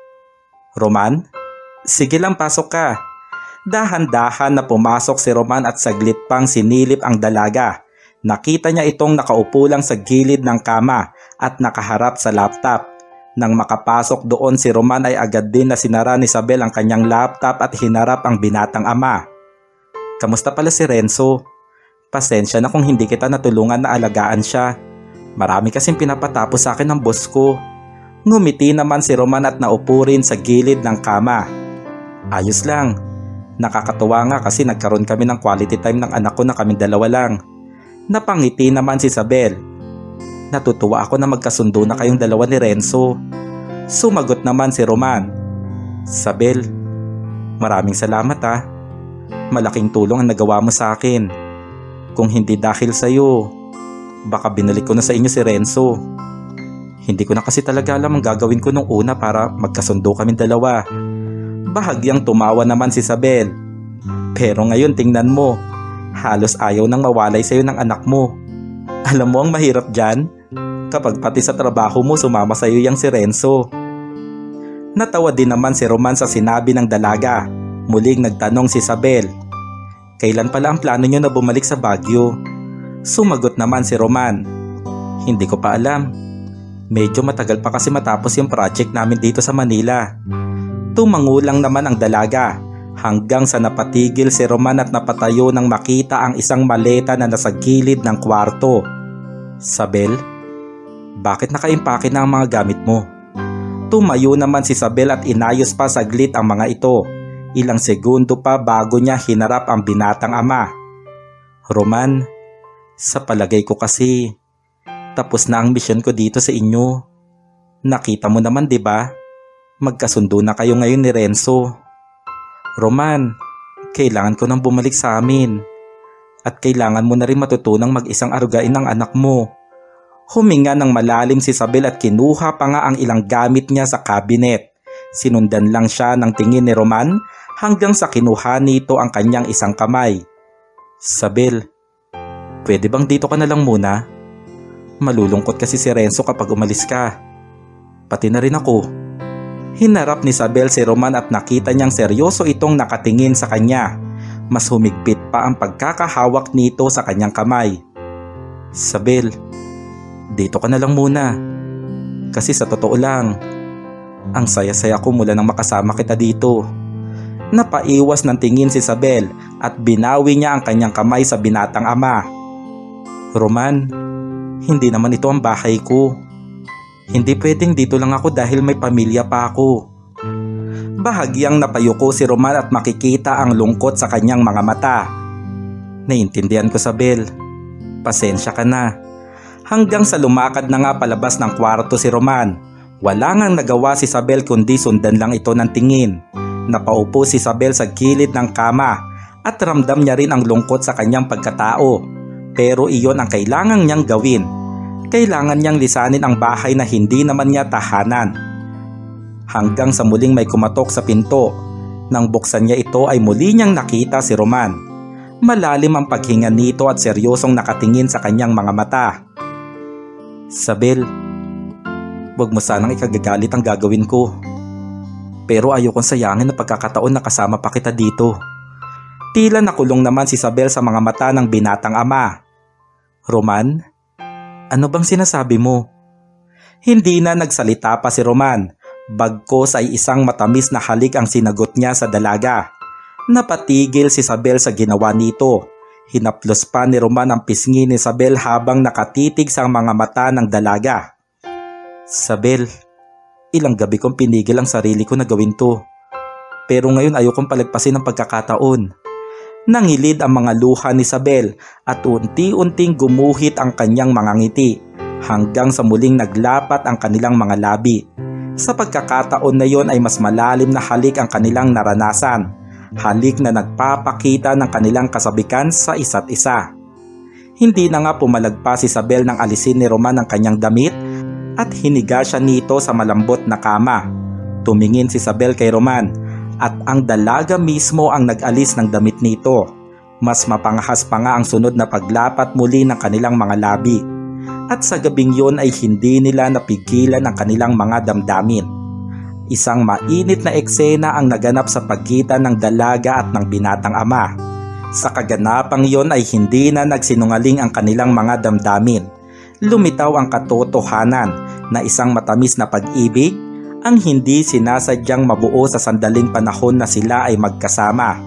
Roman, sige lang, pasok ka. Dahan-dahan na pumasok si Roman at saglit pang sinilip ang dalaga. Nakita niya itong nakaupo lang sa gilid ng kama at nakaharap sa laptop. Nang makapasok doon si Roman ay agad din na sinara ni Sabel ang kanyang laptop at hinarap ang binatang ama. Kamusta pala si Renzo? Pasensya na kung hindi kita natulungan na alagaan siya. Marami kasing pinapatapos sa akin ng boss ko. Ngumiti naman si Roman at naupo rin sa gilid ng kama. Ayos lang. Nakakatuwa nga kasi nagkaroon kami ng quality time ng anak ko na kaming dalawa lang. Napangiti naman si Sabel. Natutuwa ako na magkasundo na kayong dalawa ni Renzo. Sumagot naman si Roman. Sabel, maraming salamat ha. Malaking tulong ang nagawa mo sa akin. Kung hindi dahil sa iyo, baka binalik ko na sa inyo si Renzo. Hindi ko na kasi talaga alam ang gagawin ko nung una para magkasundo kaming dalawa. Bahagyang tumawa naman si Sabel. Pero ngayon tingnan mo, halos ayaw nang mawalay sa iyo ng anak mo. Alam mo ang mahirap dyan? Kapag pati sa trabaho mo sumama sa iyo yang si Renzo. Natawa din naman si Roman sa sinabi ng dalaga. Muling nagtanong si Sabel. Kailan pala ang plano nyo na bumalik sa Baguio? Sumagot naman si Roman. Hindi ko pa alam. Medyo matagal pa kasi matapos yung project namin dito sa Manila. Tumangulang naman ang dalaga. Hanggang sa napatigil si Roman at napatayo nang makita ang isang maleta na nasa gilid ng kwarto. Sabel, bakit nakaimpake na ang mga gamit mo? Tumayo naman si Sabel at inayos pa saglit ang mga ito. Ilang segundo pa bago niya hinarap ang binatang ama. Roman, sa palagay ko kasi, tapos na ang misyon ko dito sa inyo. Nakita mo naman 'di ba? Magkasundo na kayo ngayon ni Renzo. Roman, kailangan ko nang bumalik sa amin. At kailangan mo na rin matutunang mag-isang arugain ng anak mo. Huminga ng malalim si Isabel at kinuha pa nga ang ilang gamit niya sa cabinet. Sinundan lang siya ng tingin ni Roman hanggang sa kinuha nito ang kanyang isang kamay. Isabel, pwede bang dito ka na lang muna? Malulungkot kasi si Renzo kapag umalis ka. Pati na rin ako. Hinarap ni Isabel si Roman at nakita niyang seryoso itong nakatingin sa kanya. Mas humigpit pa ang pagkakahawak nito sa kanyang kamay. Isabel, dito ka na lang muna. Kasi sa totoo lang, ang saya-saya ko mula nang makasama kita dito. Napaiwas ng tingin si Isabel at binawi niya ang kanyang kamay sa binatang ama. Roman, hindi naman ito ang bahay ko. Hindi pwedeng dito lang ako dahil may pamilya pa ako. Bahagyang napayuko si Roman at makikita ang lungkot sa kanyang mga mata. Naiintindihan ko, Isabel. Pasensya ka na. Hanggang sa lumakad na nga palabas ng kwarto si Roman. Wala ngang nagawa si Isabel kundi sundan lang ito ng tingin. Napaupo si Isabel sa gilid ng kama at ramdam niya rin ang lungkot sa kanyang pagkatao. Pero iyon ang kailangan niyang gawin. Kailangan niyang lisanin ang bahay na hindi naman niya tahanan. Hanggang sa muling may kumatok sa pinto. Nang buksan niya ito ay muli niyang nakita si Roman. Malalim ang paghinga nito at seryosong nakatingin sa kanyang mga mata. Isabel, wag mo sanang ikagagalit ang gagawin ko. Pero ayokong sayangin na pagkakataon na kasama pa kita dito. Tila nakulong naman si Isabel sa mga mata ng binatang ama. Roman, ano bang sinasabi mo? Hindi na nagsalita pa si Roman. Bagkos ay isang matamis na halik ang sinagot niya sa dalaga. Napatigil si Isabel sa ginawa nito. Hinaplos pa ni Roman ang pisngi ni Isabel habang nakatitig sa mga mata ng dalaga. Isabel, ilang gabi kong pinigil ang sarili ko na gawin to. Pero ngayon ayokong palagpasin ang pagkakataon. Nangilid ang mga luha ni Isabel at unti-unting gumuhit ang kanyang mga ngiti hanggang sa muling naglapat ang kanilang mga labi. Sa pagkakataon na yon ay mas malalim na halik ang kanilang naranasan. Halik na nagpapakita ng kanilang kasabikan sa isa't isa. Hindi na nga pumalagpas si Isabel nang alisin ni Roman ang kanyang damit at hiniga siya nito sa malambot na kama. Tumingin si Isabel kay Roman at ang dalaga mismo ang nag-alis ng damit nito. Mas mapangahas pa nga ang sunod na paglapat muli ng kanilang mga labi. At sa gabing yon ay hindi nila napigilan ang kanilang mga damdamin. Isang mainit na eksena ang naganap sa pagitan ng dalaga at ng binatang ama. Sa kaganapang yon ay hindi na nagsinungaling ang kanilang mga damdamin. Lumitaw ang katotohanan na isang matamis na pag-ibig ang hindi sinasadyang mabuo sa sandaling panahon na sila ay magkasama.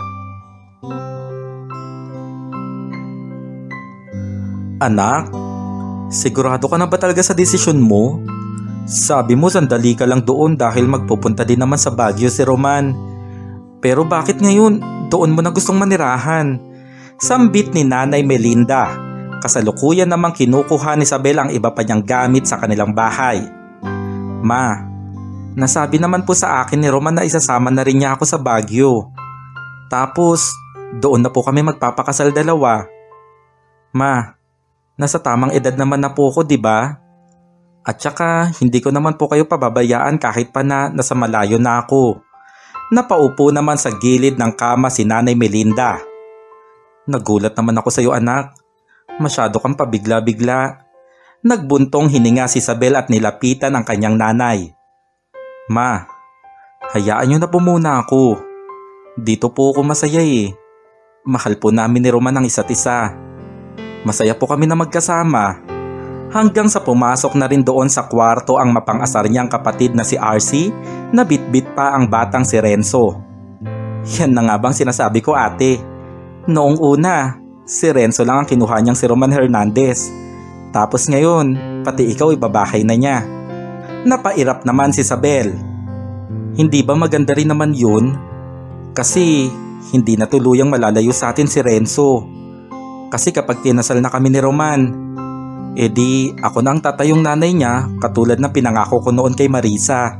Anak, sigurado ka na ba talaga sa desisyon mo? Sabi mo sandali ka lang doon dahil magpupunta din naman sa Baguio si Roman. Pero bakit ngayon doon mo na gustong manirahan? Sambit ni Nanay Melinda. Kasalukuyan namang kinukuha ni Isabel ang iba pa niyang gamit sa kanilang bahay. Ma, nasabi naman po sa akin ni Roman na isasama na rin niya ako sa Baguio. Tapos doon na po kami magpapakasal dalawa. Ma, nasa tamang edad naman na po ako, di ba? At saka hindi ko naman po kayo pababayaan kahit pa na nasa malayo na ako. Napaupo naman sa gilid ng kama si Nanay Melinda. Nagulat naman ako sa iyo, anak. Masyado kang pabigla-bigla. Nagbuntong hininga si Isabel at nilapitan ang kanyang nanay. Ma, hayaan niyo na po muna ako. Dito po ako masaya eh. Mahal po namin ni Roman ang isa't isa. Masaya po kami na magkasama. Hanggang sa pumasok na rin doon sa kwarto ang mapang-asar niyang kapatid na si RC na bitbit pa ang batang si Renzo. Yan na nga bang sinasabi ko, ate. Noong una, si Renzo lang ang kinuha niyang si Roman Hernandez. Tapos ngayon, pati ikaw ibabahay na niya. Napairap naman si Isabel. Hindi ba maganda rin naman yun? Kasi hindi na tuluyang malalayo sa atin si Renzo. Kasi kapag tinasal na kami ni Roman, edi ako na ang tatayong nanay niya katulad ng pinangako ko noon kay Marisa.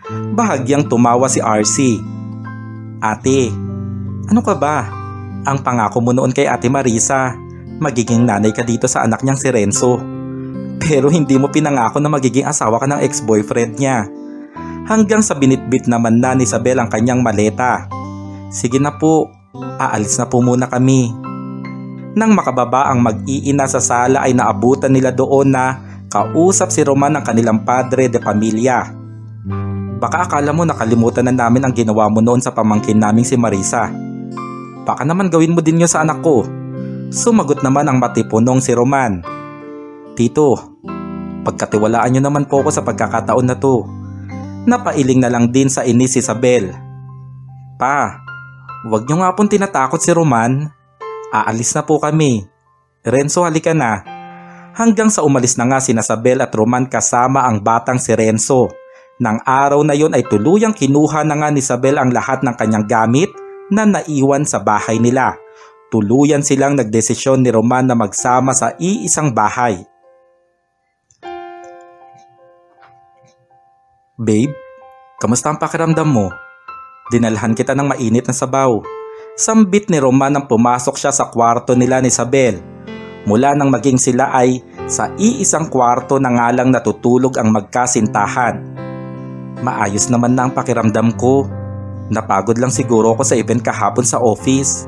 Bahagyang tumawa si RC. Ate, ano ka ba? Ang pangako mo noon kay Ate Marisa, magiging nanay ka dito sa anak niyang si Renzo. Pero hindi mo pinangako na magiging asawa ka ng ex-boyfriend niya. Hanggang sa binitbit naman na ni Isabel ang kanyang maleta. Sige na po, aalis na po muna kami. Nang makababa ang mag-iina sa sala ay naabutan nila doon na kausap si Roman ng kanilang padre de pamilya. Baka akala mo nakalimutan na namin ang ginawa mo noon sa pamangkin naming si Marisa. Baka naman gawin mo din yun sa anak ko. Sumagot naman ang matipunong si Roman. Tito, pagkatiwalaan nyo naman po ako sa pagkakataon na to. Napailing na lang din sa inis si Isabel. Pa, wag nyo nga pong tinatakot si Roman. Aalis na po kami. Renzo, halika na. Hanggang sa umalis na nga sina Isabel at Roman kasama ang batang si Renzo. Nang araw na yon ay tuluyang kinuha na nga ni Isabel ang lahat ng kanyang gamit na naiwan sa bahay nila. Tuluyan silang nagdesisyon ni Roman na magsama sa iisang bahay. Babe, kamusta ang pakiramdam mo? Dinalhan kita ng mainit na sabaw. Sambit ni Roman nang pumasok siya sa kwarto nila ni Isabel. Mula nang maging sila ay sa iisang kwarto na nga lang natutulog ang magkasintahan. Maayos naman na ang pakiramdam ko. Napagod lang siguro ako sa event kahapon sa office.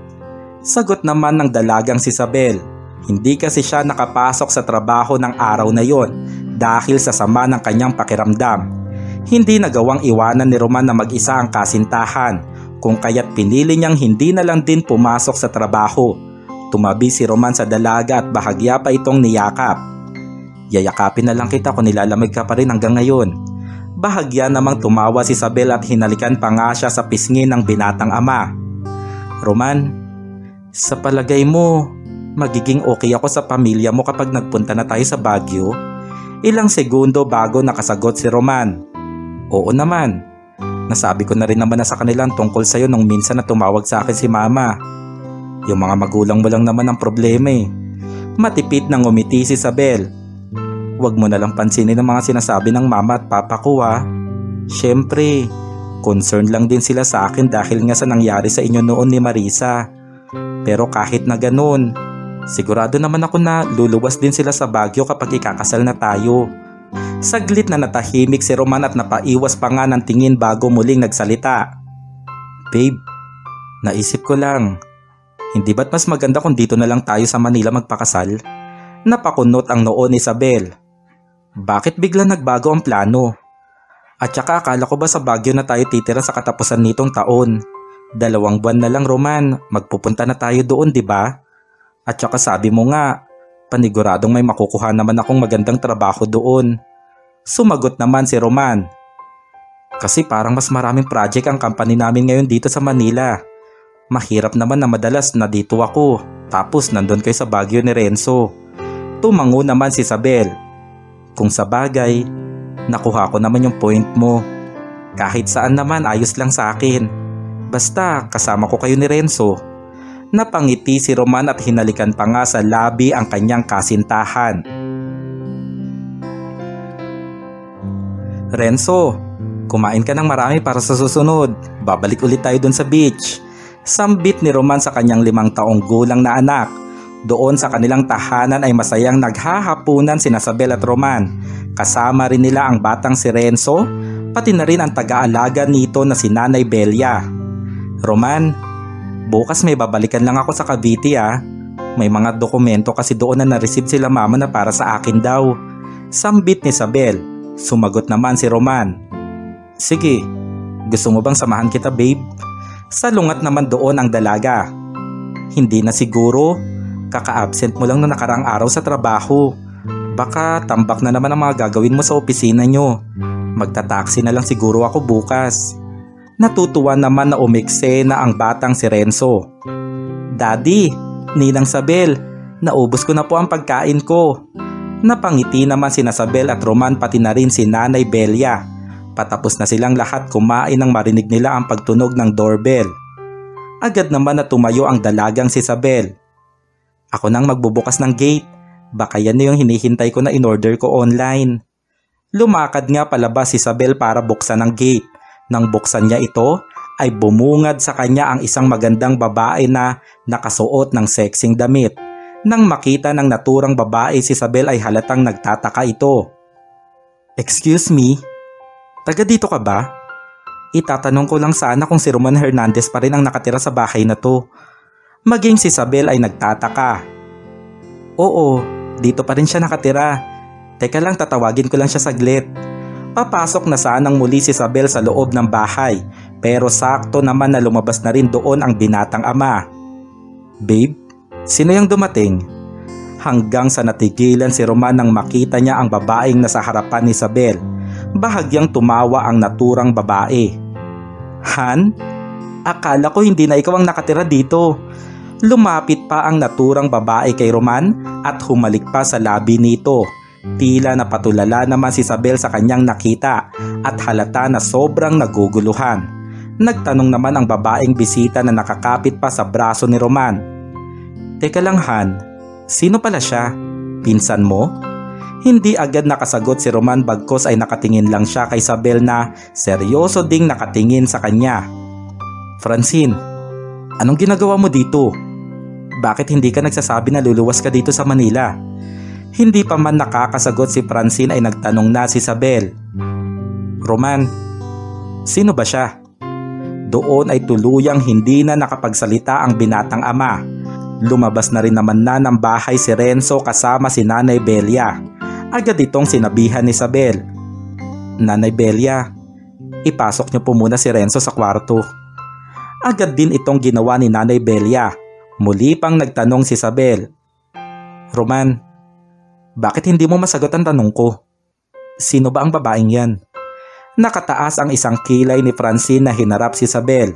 Sagot naman ng dalagang si Isabel. Hindi kasi siya nakapasok sa trabaho ng araw na yon dahil sa sama ng kanyang pakiramdam. Hindi nagawang iwanan ni Roman na mag-isa ang kasintahan, kung kaya't pinili niyang hindi na lang din pumasok sa trabaho. Tumabi si Roman sa dalaga at bahagya pa itong niyakap. Yayakapin na lang kita kung nilalamig ka pa rin hanggang ngayon. Bahagya namang tumawa si Isabel at hinalikan pa nga siya sa pisngi ng binatang ama. Roman, sa palagay mo, magiging okay ako sa pamilya mo kapag nagpunta na tayo sa Baguio? Ilang segundo bago nakasagot si Roman. Oo naman. Nasabi ko na rin naman na sa kanilang tungkol sa'yo nung minsan na tumawag sa akin si mama. Yung mga magulang mo lang naman ang problema eh. Matipid nang umiti si Isabel. Huwag mo na lang pansinin ang mga sinasabi ng mama at papa ko ha. Siyempre, concerned lang din sila sa akin dahil nga sa nangyari sa inyo noon ni Marisa. Pero kahit na ganun, sigurado naman ako na luluwas din sila sa Baguio kapag ikakasal na tayo. Saglit na natahimik si Roman at napaiwas pa nga ng tingin bago muling nagsalita. Babe, naisip ko lang, hindi ba't mas maganda kung dito na lang tayo sa Manila magpakasal? Napakunot ang noo ni Isabel. Bakit bigla nagbago ang plano? At saka akala ko ba sa Baguio na tayo titira sa katapusan nitong taon? 2 buwan na lang Roman, magpupunta na tayo doon, di ba? At saka sabi mo nga, paniguradong may makukuha naman akong magandang trabaho doon. Sumagot naman si Roman. Kasi parang mas maraming project ang company namin ngayon dito sa Manila. Mahirap naman na madalas na dito ako, tapos nandun kayo sa Baguio ni Renzo. Tumango naman si Isabel. Kung sa bagay, nakuha ko naman yung point mo. Kahit saan naman ayos lang sa akin. Basta kasama ko kayo ni Renzo. Napangiti si Roman at hinalikan pa nga sa labi ang kanyang kasintahan. Renzo, kumain ka ng marami para sa susunod. Babalik ulit tayo dun sa beach. Sambit ni Roman sa kanyang 5 taong gulang na anak. Doon sa kanilang tahanan ay masayang naghahapunan sina Isabel at Roman. Kasama rin nila ang batang si Renzo, pati na rin ang taga-alaga nito na si Nanay Belia. Roman, bukas may babalikan lang ako sa Cavite ah. May mga dokumento kasi doon na na-receive sila mama na para sa akin daw. Sambit ni Isabel. Sumagot naman si Roman. Sige, gusto mo bang samahan kita babe? Salungat naman doon ang dalaga. Hindi na siguro. Kaka-absent mo lang na nakarang araw sa trabaho. Baka tambak na naman ang mga gagawin mo sa opisina nyo. Magta-taxi na lang siguro ako bukas. Natutuwa naman na umikse na ang batang si Renzo. Daddy, Ninang Isabel, naubos ko na po ang pagkain ko. Napangiti naman sina Isabel at Roman pati na rin si Nanay Belia. Patapos na silang lahat kumain nang marinig nila ang pagtunog ng doorbell. Agad naman na tumayo ang dalagang si Isabel. Ako nang magbubukas ng gate. Baka yan na yung hinihintay ko na in-order ko online. Lumakad nga palabas si Isabel para buksan ang gate. Nang buksan niya ito, ay bumungad sa kanya ang isang magandang babae na nakasuot ng sexing damit. Nang makita ng naturang babae si Isabel ay halatang nagtataka ito. "Excuse me, taga dito ka ba? Itatanong ko lang sana kung si Roman Hernandez pa rin ang nakatira sa bahay na to." Maging si Isabel ay nagtataka. "Oo, dito pa rin siya nakatira. Teka lang, tatawagin ko lang siya saglit." Papasok na sanang muli si Isabel sa loob ng bahay, pero sakto naman na lumabas na rin doon ang binatang ama. "Babe, sino yung dumating?" Hanggang sa natigilan si Roman nang makita niya ang babaeng nasa harapan ni Isabel. Bahagyang tumawa ang naturang babae. "Han? Akala ko hindi na ikaw ang nakatira dito." Lumapit pa ang naturang babae kay Roman at humalik pa sa labi nito. Tila napatulala naman si Isabel sa kanyang nakita at halata na sobrang naguguluhan. Nagtanong naman ang babaeng bisita na nakakapit pa sa braso ni Roman. "Teka lang Han, sino pala siya? Pinsan mo?" Hindi agad nakasagot si Roman bagkos ay nakatingin lang siya kay Isabel na seryoso ding nakatingin sa kanya. "Francine, anong ginagawa mo dito? Bakit hindi ka nagsasabi na luluwas ka dito sa Manila?" Hindi pa man nakakasagot si Francine ay nagtanong na si Isabel. "Roman, sino ba siya?" Doon ay tuluyang hindi na nakapagsalita ang binatang ama. Lumabas na rin naman na ng bahay si Renzo kasama si Nanay Belia. Agad itong sinabihan ni Isabel. "Nanay Belia, ipasok niyo po muna si Renzo sa kwarto." Agad din itong ginawa ni Nanay Belia. Muli pang nagtanong si Isabel. "Roman, bakit hindi mo masagot ang tanong ko? Sino ba ang babaeng yan?" Nakataas ang isang kilay ni Francine na hinarap si Isabel.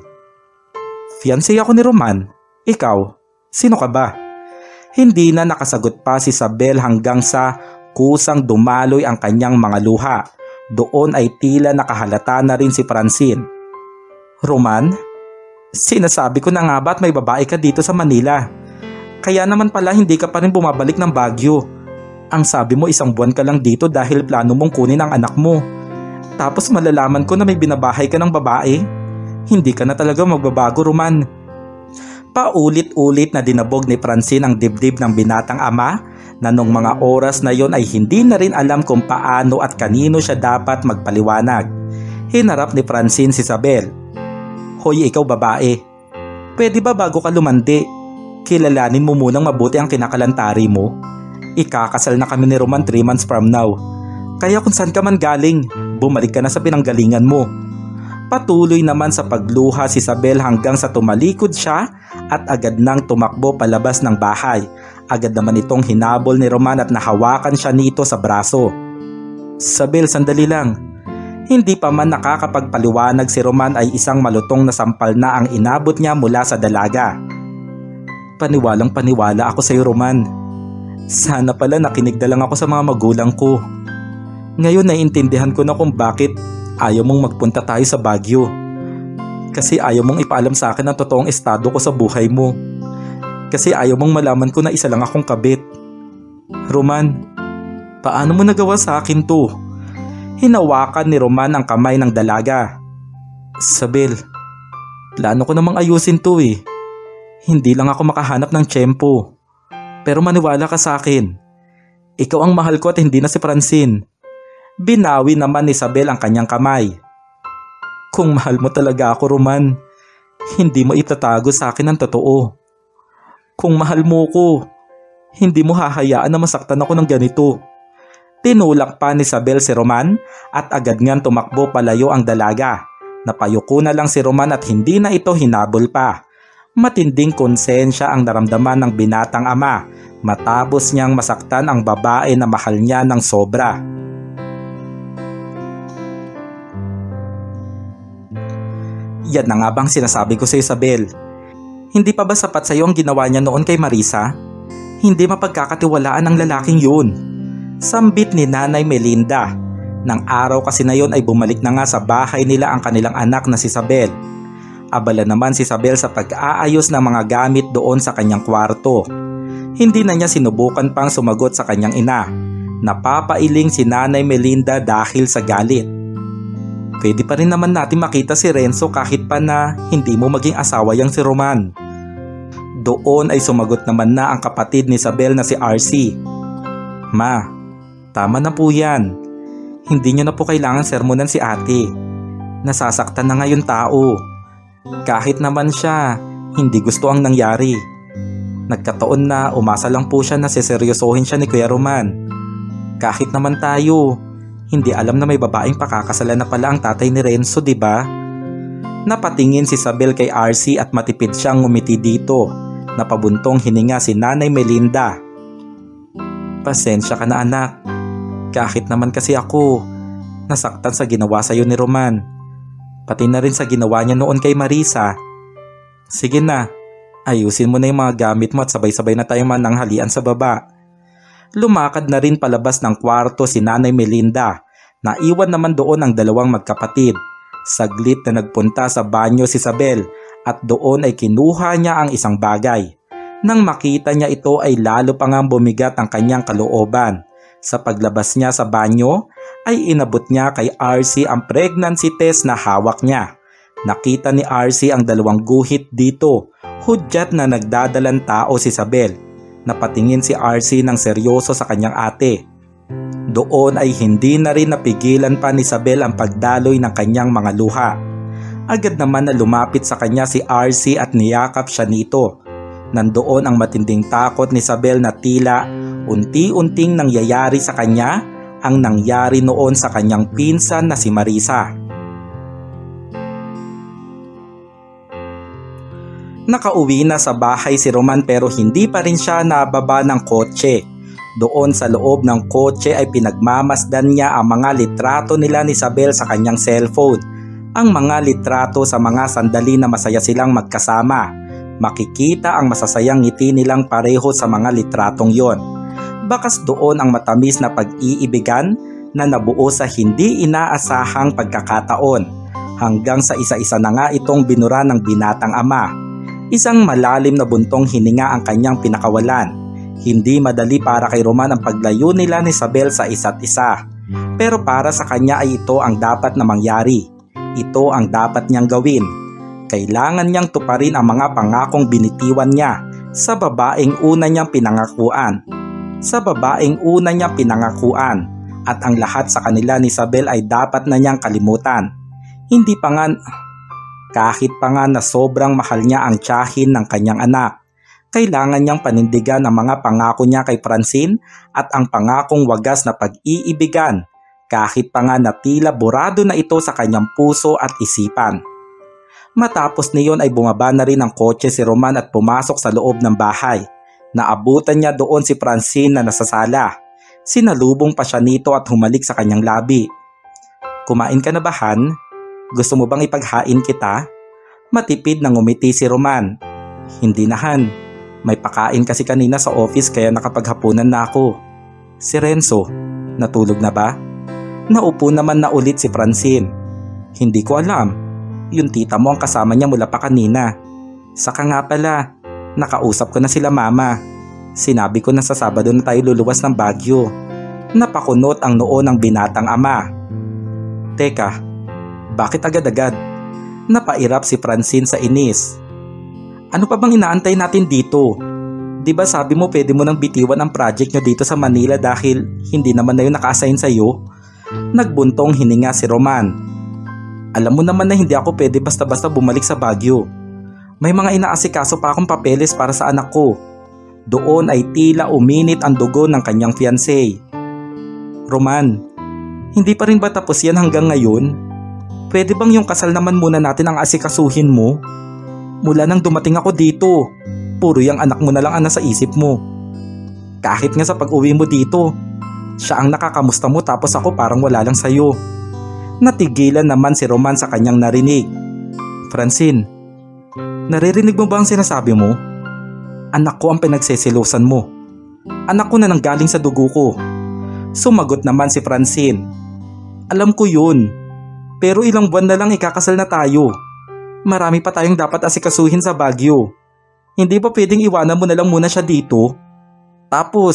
"Fiancé ako ni Roman. Ikaw, sino ka ba?" Hindi na nakasagot pa si Isabel hanggang sa kusang dumaloy ang kanyang mga luha. Doon ay tila nakahalata na rin si Francine. "Roman, sinasabi ko na nga ba't may babae ka dito sa Manila? Kaya naman pala hindi ka pa rin bumabalik ng Baguio. Ang sabi mo 1 buwan ka lang dito dahil plano mong kunin ang anak mo. Tapos malalaman ko na may binabahay ka ng babae. Hindi ka na talaga magbabago, Roman." Paulit-ulit na dinabog ni Francine ang dibdib ng binatang ama na nung mga oras na yon ay hindi na rin alam kung paano at kanino siya dapat magpaliwanag. Hinarap ni Francine si Isabel. "Hoy ikaw babae, pwede ba bago ka lumandi, kilalanin mo munang mabuti ang kinakalantari mo? Ikakasal na kami ni Roman 3 months from now. Kaya kung saan ka man galing, bumalik ka na sa pinanggalingan mo." Patuloy naman sa pagluha si Isabel hanggang sa tumalikod siya at agad nang tumakbo palabas ng bahay. Agad naman itong hinabol ni Roman at nahawakan siya nito sa braso. "Isabel, sandali lang." Hindi pa man nakakapagpaliwanag si Roman ay isang malutong na sampal na ang inabot niya mula sa dalaga. "Paniwalang paniwala ako sa iyo, Roman. Sana pala nakinig na lang ako sa mga magulang ko. Ngayon naiintindihan ko na kung bakit ayaw mong magpunta tayo sa Baguio. Kasi ayaw mong ipaalam sa akin ang totoong estado ko sa buhay mo. Kasi ayaw mong malaman ko na isa lang akong kabit. Roman, paano mo nagawa sa akin to?" Hinawakan ni Roman ang kamay ng dalaga. "Isabel, plano ko namang ayusin to eh. Hindi lang ako makahanap ng tiyempo. Pero maniwala ka sa akin. Ikaw ang mahal ko at hindi na si Francine." Binawi naman ni Isabel ang kanyang kamay. "Kung mahal mo talaga ako, Roman, hindi mo itatago sa akin ang totoo. Kung mahal mo ko, hindi mo hahayaan na masaktan ako ng ganito." Tinulak pa ni Isabel si Roman at agad ngang tumakbo palayo ang dalaga. Napayuko na lang si Roman at hindi na ito hinabol pa. Matinding konsensya ang naramdaman ng binatang ama matapos niyang masaktan ang babae na mahal niya ng sobra. Yan na nga bang sinasabi ko sa Isabel? Hindi pa ba sapat sa iyo ang ginawa niya noon kay Marisa? Hindi mapagkakatiwalaan ang lalaking yun. Sambit ni Nanay Melinda. Nang araw kasi na yon ay bumalik na nga sa bahay nila ang kanilang anak na si Isabel. Abala naman si Isabel sa pag-aayos ng mga gamit doon sa kanyang kwarto. Hindi na niya sinubukan pang sumagot sa kanyang ina. Napapailing si Nanay Melinda dahil sa galit. Pwede pa rin naman natin makita si Renzo kahit pa na hindi mo maging asawa yang si Roman. Doon ay sumagot naman na ang kapatid ni Isabel na si RC. Ma, tama na po yan. Hindi nyo na po kailangan sermonan si ate. Nasasaktan na ngayon tao. Kahit naman siya, hindi gusto ang nangyari. Nagkataon na umasa lang po siya na seseryosohin siya ni Kuya Roman. Kahit naman tayo, hindi alam na may babaeng pakakasalan na pala ang tatay ni Renzo, di ba? Napatingin si Isabel kay RC at matipid siyang ngumiti dito. Napabuntong hininga si Nanay Melinda. Pasensya ka na anak. Kahit naman kasi ako, nasaktan sa ginawa sa'yo ni Roman. Pati na rin sa ginawa niya noon kay Marisa. Sige na, ayusin mo na yung mga gamit mo at sabay-sabay na tayong mananghalian sa baba. Lumakad na rin palabas ng kwarto si Nanay Melinda. Naiwan naman doon ang dalawang magkapatid. Saglit na nagpunta sa banyo si Isabel at doon ay kinuha niya ang isang bagay. Nang makita niya ito ay lalo pa ngang bumigat ang kanyang kalooban. Sa paglabas niya sa banyo ay inabot niya kay RC ang pregnancy test na hawak niya. Nakita ni RC ang dalawang guhit dito. Hudyat na nagdadalang tao si Isabel. Napatingin si RC ng seryoso sa kanyang ate. Doon ay hindi na rin napigilan pa ni Isabel ang pagdaloy ng kanyang mga luha. Agad naman na lumapit sa kanya si RC at niyakap siya nito. Nandoon ang matinding takot ni Isabel na tila unti-unting nangyayari sa kanya ang nangyari noon sa kanyang pinsan na si Marisa. Nakauwi na sa bahay si Roman pero hindi pa rin siya nababa ng kotse. Doon sa loob ng kotse ay pinagmamasdan niya ang mga litrato nila ni Isabel sa kanyang cellphone. Ang mga litrato sa mga sandali na masaya silang magkasama. Makikita ang masasayang ngiti nilang pareho sa mga litratong yon. Bakas doon ang matamis na pag-iibigan na nabuo sa hindi inaasahang pagkakataon. Hanggang sa isa-isa na nga itong binura ng binatang ama. Isang malalim na buntong hininga ang kanyang pinakawalan. Hindi madali para kay Roman ang paglayo nila ni Isabel sa isa't isa. Pero para sa kanya ay ito ang dapat na mangyari. Ito ang dapat niyang gawin. Kailangan niyang tuparin ang mga pangakong binitiwan niya sa babaeng una niyang pinangakuan. At ang lahat sa kanila ni Isabel ay dapat na niyang kalimutan. Kahit pa nga na sobrang mahal niya ang tiyahin ng kanyang anak. Kailangan niyang panindigan ang mga pangako niya kay Francine at ang pangakong wagas na pag-iibigan. Kahit pa nga na tila burado na ito sa kanyang puso at isipan. Matapos niyon ay bumaba na rin ang kotse si Roman at pumasok sa loob ng bahay. Naabutan niya doon si Francine na nasa sala. Sinalubong pa siya nito at humalik sa kanyang labi. Kumain ka na ba, Han? Gusto mo bang ipaghain kita? Matipid na ngumiti si Roman. Hindi na, Han. May pakain kasi kanina sa office kaya nakapaghapunan na ako. Si Renzo, natulog na ba? Naupo naman na ulit si Francine. Hindi ko alam. Yung tita mo ang kasama niya mula pa kanina. Saka nga pala, nakausap ko na sila mama. Sinabi ko na sa Sabado na tayo luluwas ng Baguio. Napakunot ang noo ng binatang ama. Teka, bakit agad-agad? Napairap si Francine sa inis. Ano pa bang inaantay natin dito? Di ba sabi mo pwede mo nang bitiwan ang project nyo dito sa Manila dahil hindi naman na yun naka-assign sa'yo? Nagbuntong hininga si Roman. Alam mo naman na hindi ako pwede basta-basta bumalik sa Baguio. May mga inaasikaso pa akong papeles para sa anak ko. Doon ay tila uminit ang dugo ng kanyang fiancé. Roman, hindi pa rin ba tapos yan hanggang ngayon? Pwede bang yung kasal naman muna natin ang asikasuhin mo? Mula nang dumating ako dito, puro yung anak mo na lang ang nasa isip mo. Kahit nga sa pag-uwi mo dito, siya ang nakakamusta mo tapos ako parang wala lang sa'yo. Natigilan naman si Roman sa kanyang narinig. Francine, naririnig mo ba ang sinasabi mo? Anak ko ang pinagsesilosan mo. Anak ko na nanggaling sa dugo ko. Sumagot naman si Francine. Alam ko yun. Pero ilang buwan na lang ikakasal na tayo. Marami pa tayong dapat asikasuhin sa Baguio. Hindi ba pwedeng iwanan mo na lang muna siya dito? Tapos,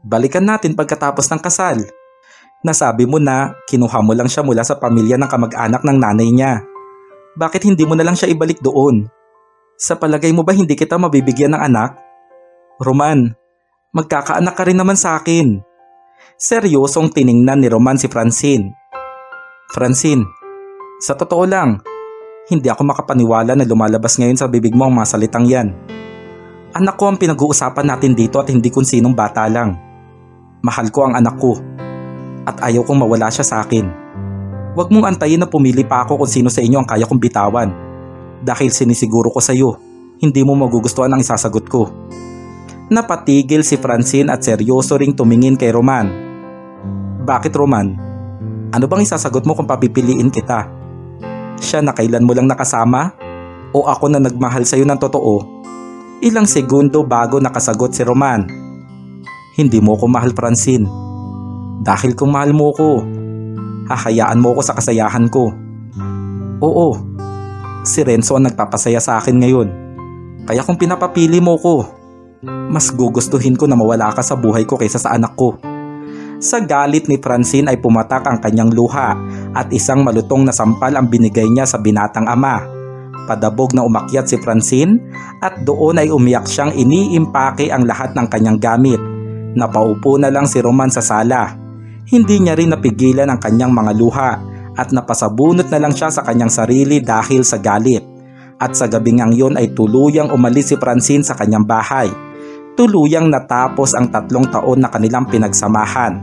Balikan natin pagkatapos ng kasal. Nasabi mo na kinuha mo lang siya mula sa pamilya ng kamag-anak ng nanay niya. Bakit hindi mo na lang siya ibalik doon? Sa palagay mo ba hindi kita mabibigyan ng anak? Roman, magkakaanak ka rin naman sa akin. Seryosong tiningnan ni Roman si Francine. Francine, sa totoo lang, hindi ako makapaniwala na lumalabas ngayon sa bibig mo ang mga salitang yan. Anak ko ang pinag-uusapan natin dito at hindi kung sinong bata lang. Mahal ko ang anak ko at ayaw kong mawala siya sa akin. Huwag mong antayin na pumili pa ako kung sino sa inyo ang kaya kong bitawan. Dahil sinisiguro ko sa iyo, hindi mo magugustuhan ang isasagot ko. Napatigil si Francine at seryoso ring tumingin kay Roman. Bakit, Roman? Ano bang isasagot mo kung papipiliin kita? Siya na kailan mo lang nakasama? O ako na nagmahal sa iyo ng totoo? Ilang segundo bago nakasagot si Roman. Hindi mo ko mahal, Francine. Dahil kung mahal mo ko, hahayaan mo ko sa kasayahan ko. Oo, si Renzo ang nagpapasaya sa akin ngayon. Kaya kung pinapapili mo ko, mas gugustuhin ko na mawala ka sa buhay ko kaysa sa anak ko. Sa galit ni Francine ay pumatak ang kanyang luha at isang malutong na sampal ang binigay niya sa binatang ama. Padabog na umakyat si Francine at doon ay umiyak siyang iniimpake ang lahat ng kanyang gamit. Napaupo na lang si Roman sa sala. Hindi niya rin napigilan ang kanyang mga luha at napasabunot na lang siya sa kanyang sarili dahil sa galit. At sa gabing ang yun ay tuluyang umalis si Francine sa kanyang bahay. Tuluyang natapos ang 3 taon na kanilang pinagsamahan.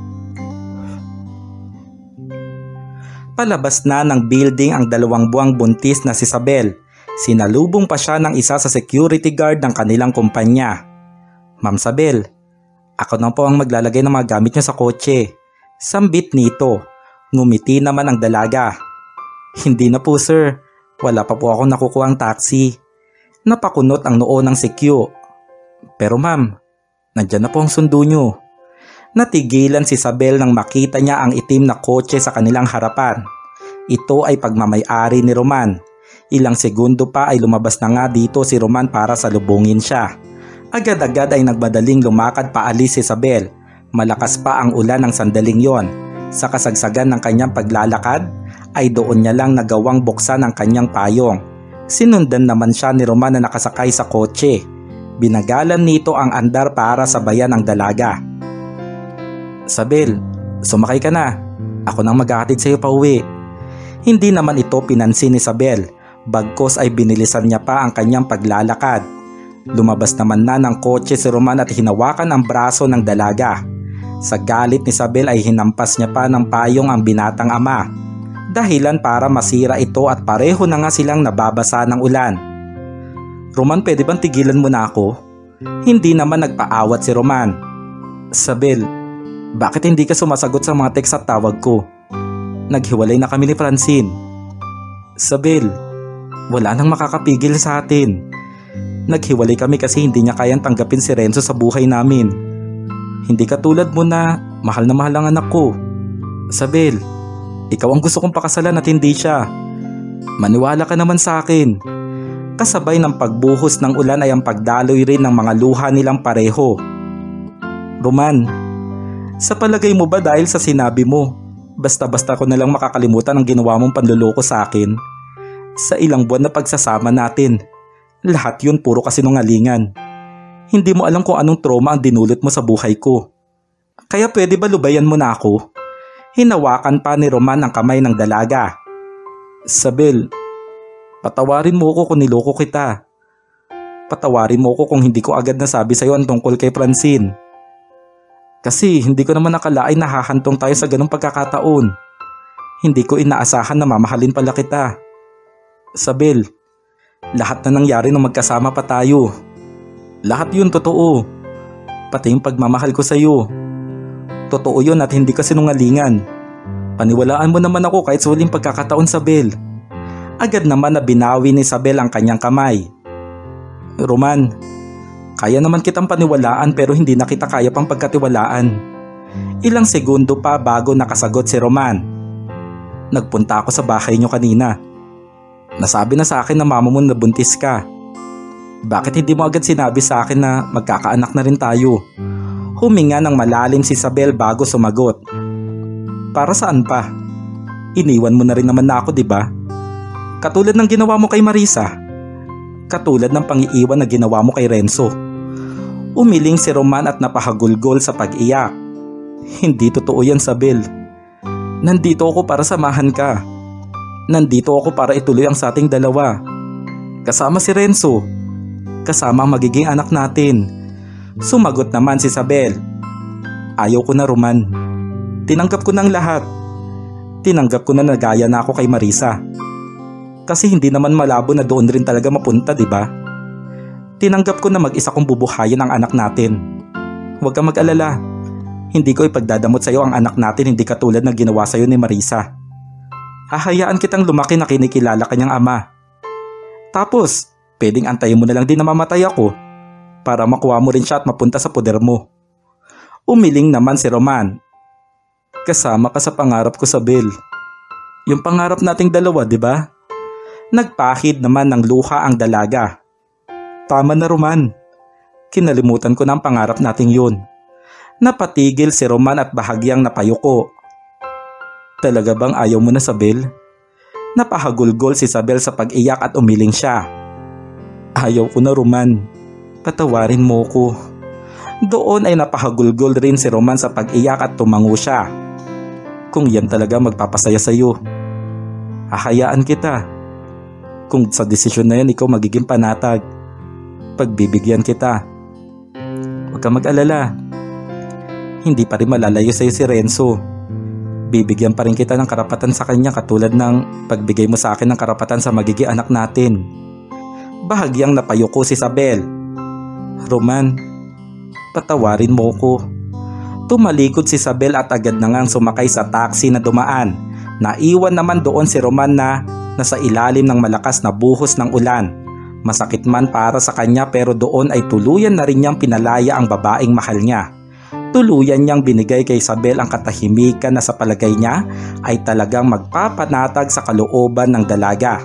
Palabas na ng building ang 2 buwang buntis na si Isabel. Sinalubong pa siya ng isa sa security guard ng kanilang kumpanya. Ma'am Isabel, ako na po ang maglalagay ng mga gamit niyo sa kotse. Sambit nito. Ngumiti naman ang dalaga. Hindi na po sir. Wala pa po akong nakukuhang taxi. Napakunot ang noo ng Q. Pero ma'am, nandyan na po ang sundo niyo. Natigilan si Isabel nang makita niya ang itim na kotse sa kanilang harapan. Ito ay pagmamay-ari ni Roman. Ilang segundo pa ay lumabas na nga dito si Roman para salubungin siya. Agad-agad ay nagmadaling lumakad paalis si Isabel. Malakas pa ang ulan ng sandaling yon. Sa kasagsagan ng kanyang paglalakad, ay doon niya lang nagawang buksan ang kanyang payong. Sinundan naman siya ni Roman na nakasakay sa kotse. Binagalan nito ang andar para sabayan ang dalaga. Isabel, sumakay ka na. Ako nang maghahatid sa iyo pa uwi. Hindi naman ito pinansin ni Isabel. Bagkos ay binilisan niya pa ang kanyang paglalakad. Lumabas naman na ng kotse si Roman at hinawakan ang braso ng dalaga. Sa galit ni Isabel ay hinampas niya pa ng payong ang binatang ama. Dahilan para masira ito at pareho na nga silang nababasa ng ulan. Roman, pwede bang tigilan mo na ako? Hindi naman nagpaawat si Roman. Isabel, bakit hindi ka sumasagot sa mga text at tawag ko? Naghiwalay na kami ni Francine. Isabel, wala nang makakapigil sa atin. Naghiwalay kami kasi hindi niya kayang tanggapin si Renzo sa buhay namin. Hindi katulad mo na mahal ang anak ko. Isabel, ikaw ang gusto kong pakasalan at hindi siya. Maniwala ka naman sa akin. Kasabay ng pagbuhos ng ulan ay ang pagdaloy rin ng mga luha nilang pareho. Roman, sa palagay mo ba dahil sa sinabi mo, basta-basta ko na lang makakalimutan ang ginawa mong panluloko sa akin? Sa ilang buwan na pagsasama natin, lahat yun puro kasinungalingan. Hindi mo alam kung anong trauma ang dinulot mo sa buhay ko. Kaya pwede ba lubayan mo na ako? Hinawakan pa ni Roman ang kamay ng dalaga. Isabel, patawarin mo ko kung niloko kita. Patawarin mo ko kung hindi ko agad nasabi sa'yo ang tungkol kay Francine. Kasi hindi ko naman nakalain na hahantong tayo sa ganong pagkakataon. Hindi ko inaasahan na mamahalin pala kita. Isabel, lahat na nangyari nung magkasama pa tayo. Lahat yun totoo. Pati yung pagmamahal ko sa'yo. Totoo yun at hindi ka sinungalingan. Paniwalaan mo naman ako kahit sa huling pagkakataon, Isabel. Agad naman na binawi ni Isabel ang kanyang kamay. Roman, kaya naman kitang paniwalaan pero hindi na kita kaya pang pagkatiwalaan. Ilang segundo pa bago nakasagot si Roman. Nagpunta ako sa bahay niyo kanina. Nasabi na sa akin na mama mo nabuntis ka. Bakit hindi mo agad sinabi sa akin na magkakaanak na rin tayo? Huminga ng malalim si Isabel bago sumagot. Para saan pa? Iniwan mo na rin naman na ako, di ba? Katulad ng ginawa mo kay Marisa. Katulad ng pang-iiwan na ginawa mo kay Renzo. Umiling si Roman at napahagulgol sa pag-iyak. Hindi totoo yan, Isabel. Nandito ako para samahan ka. Nandito ako para ituloy ang sa ating dalawa. Kasama si Renzo. Kasama ang magiging anak natin. Sumagot naman si Isabel. Ayaw ko na, Roman. Tinanggap ko ng lahat. Tinanggap ko na nagaya na ako kay Marisa. Kasi hindi naman malabo na doon rin talaga mapunta, di ba? Tinanggap ko na mag-isa kong bubuhayin ang anak natin. Huwag kang mag-alala. Hindi ko ipagdadamot sa'yo ang anak natin hindi katulad ng ginawa sa'yo ni Marisa. Hahayaan kitang lumaki na kinikilala kanyang ama. Tapos, pwedeng antayin mo na lang din na mamatay ako para makuha mo rin siya at mapunta sa poder mo. Umiling naman si Roman. Kasama ka sa pangarap ko, Isabel. Yung pangarap nating dalawa, di ba? Nagpahid naman ng luha ang dalaga. Tama na, Roman. Kinalimutan ko na ang pangarap nating yun. Napatigil si Roman at bahagyang napayuko. Talaga bang ayaw mo na, Isabel? Napahagulgol si Isabel sa pag-iyak at umiling siya. Ayaw ko na, Roman. Patawarin mo ko. Doon ay napahagulgol rin si Roman sa pag-iyak at tumango siya. Kung yan talaga magpapasaya sa iyo, hahayaan kita. Kung sa desisyon na yan ikaw magiging panatag, pagbibigyan kita. Huwag kang mag-alala. Hindi pa rin malalayo sa iyo si Renzo. Bibigyan pa rin kita ng karapatan sa kanya katulad ng pagbigay mo sa akin ng karapatan sa magiging anak natin. Bahagyang napayuko si Isabel. Roman, patawarin mo ko. Tumalikod si Isabel at agad na ngang sumakay sa taxi na dumaan. Naiwan naman doon si Roman na nasa ilalim ng malakas na buhos ng ulan. Masakit man para sa kanya pero doon ay tuluyan na rin niyang pinalaya ang babaeng mahal niya. Tuluyan niyang binigay kay Isabel ang katahimikan na sa palagay niya ay talagang magpapanatag sa kalooban ng dalaga.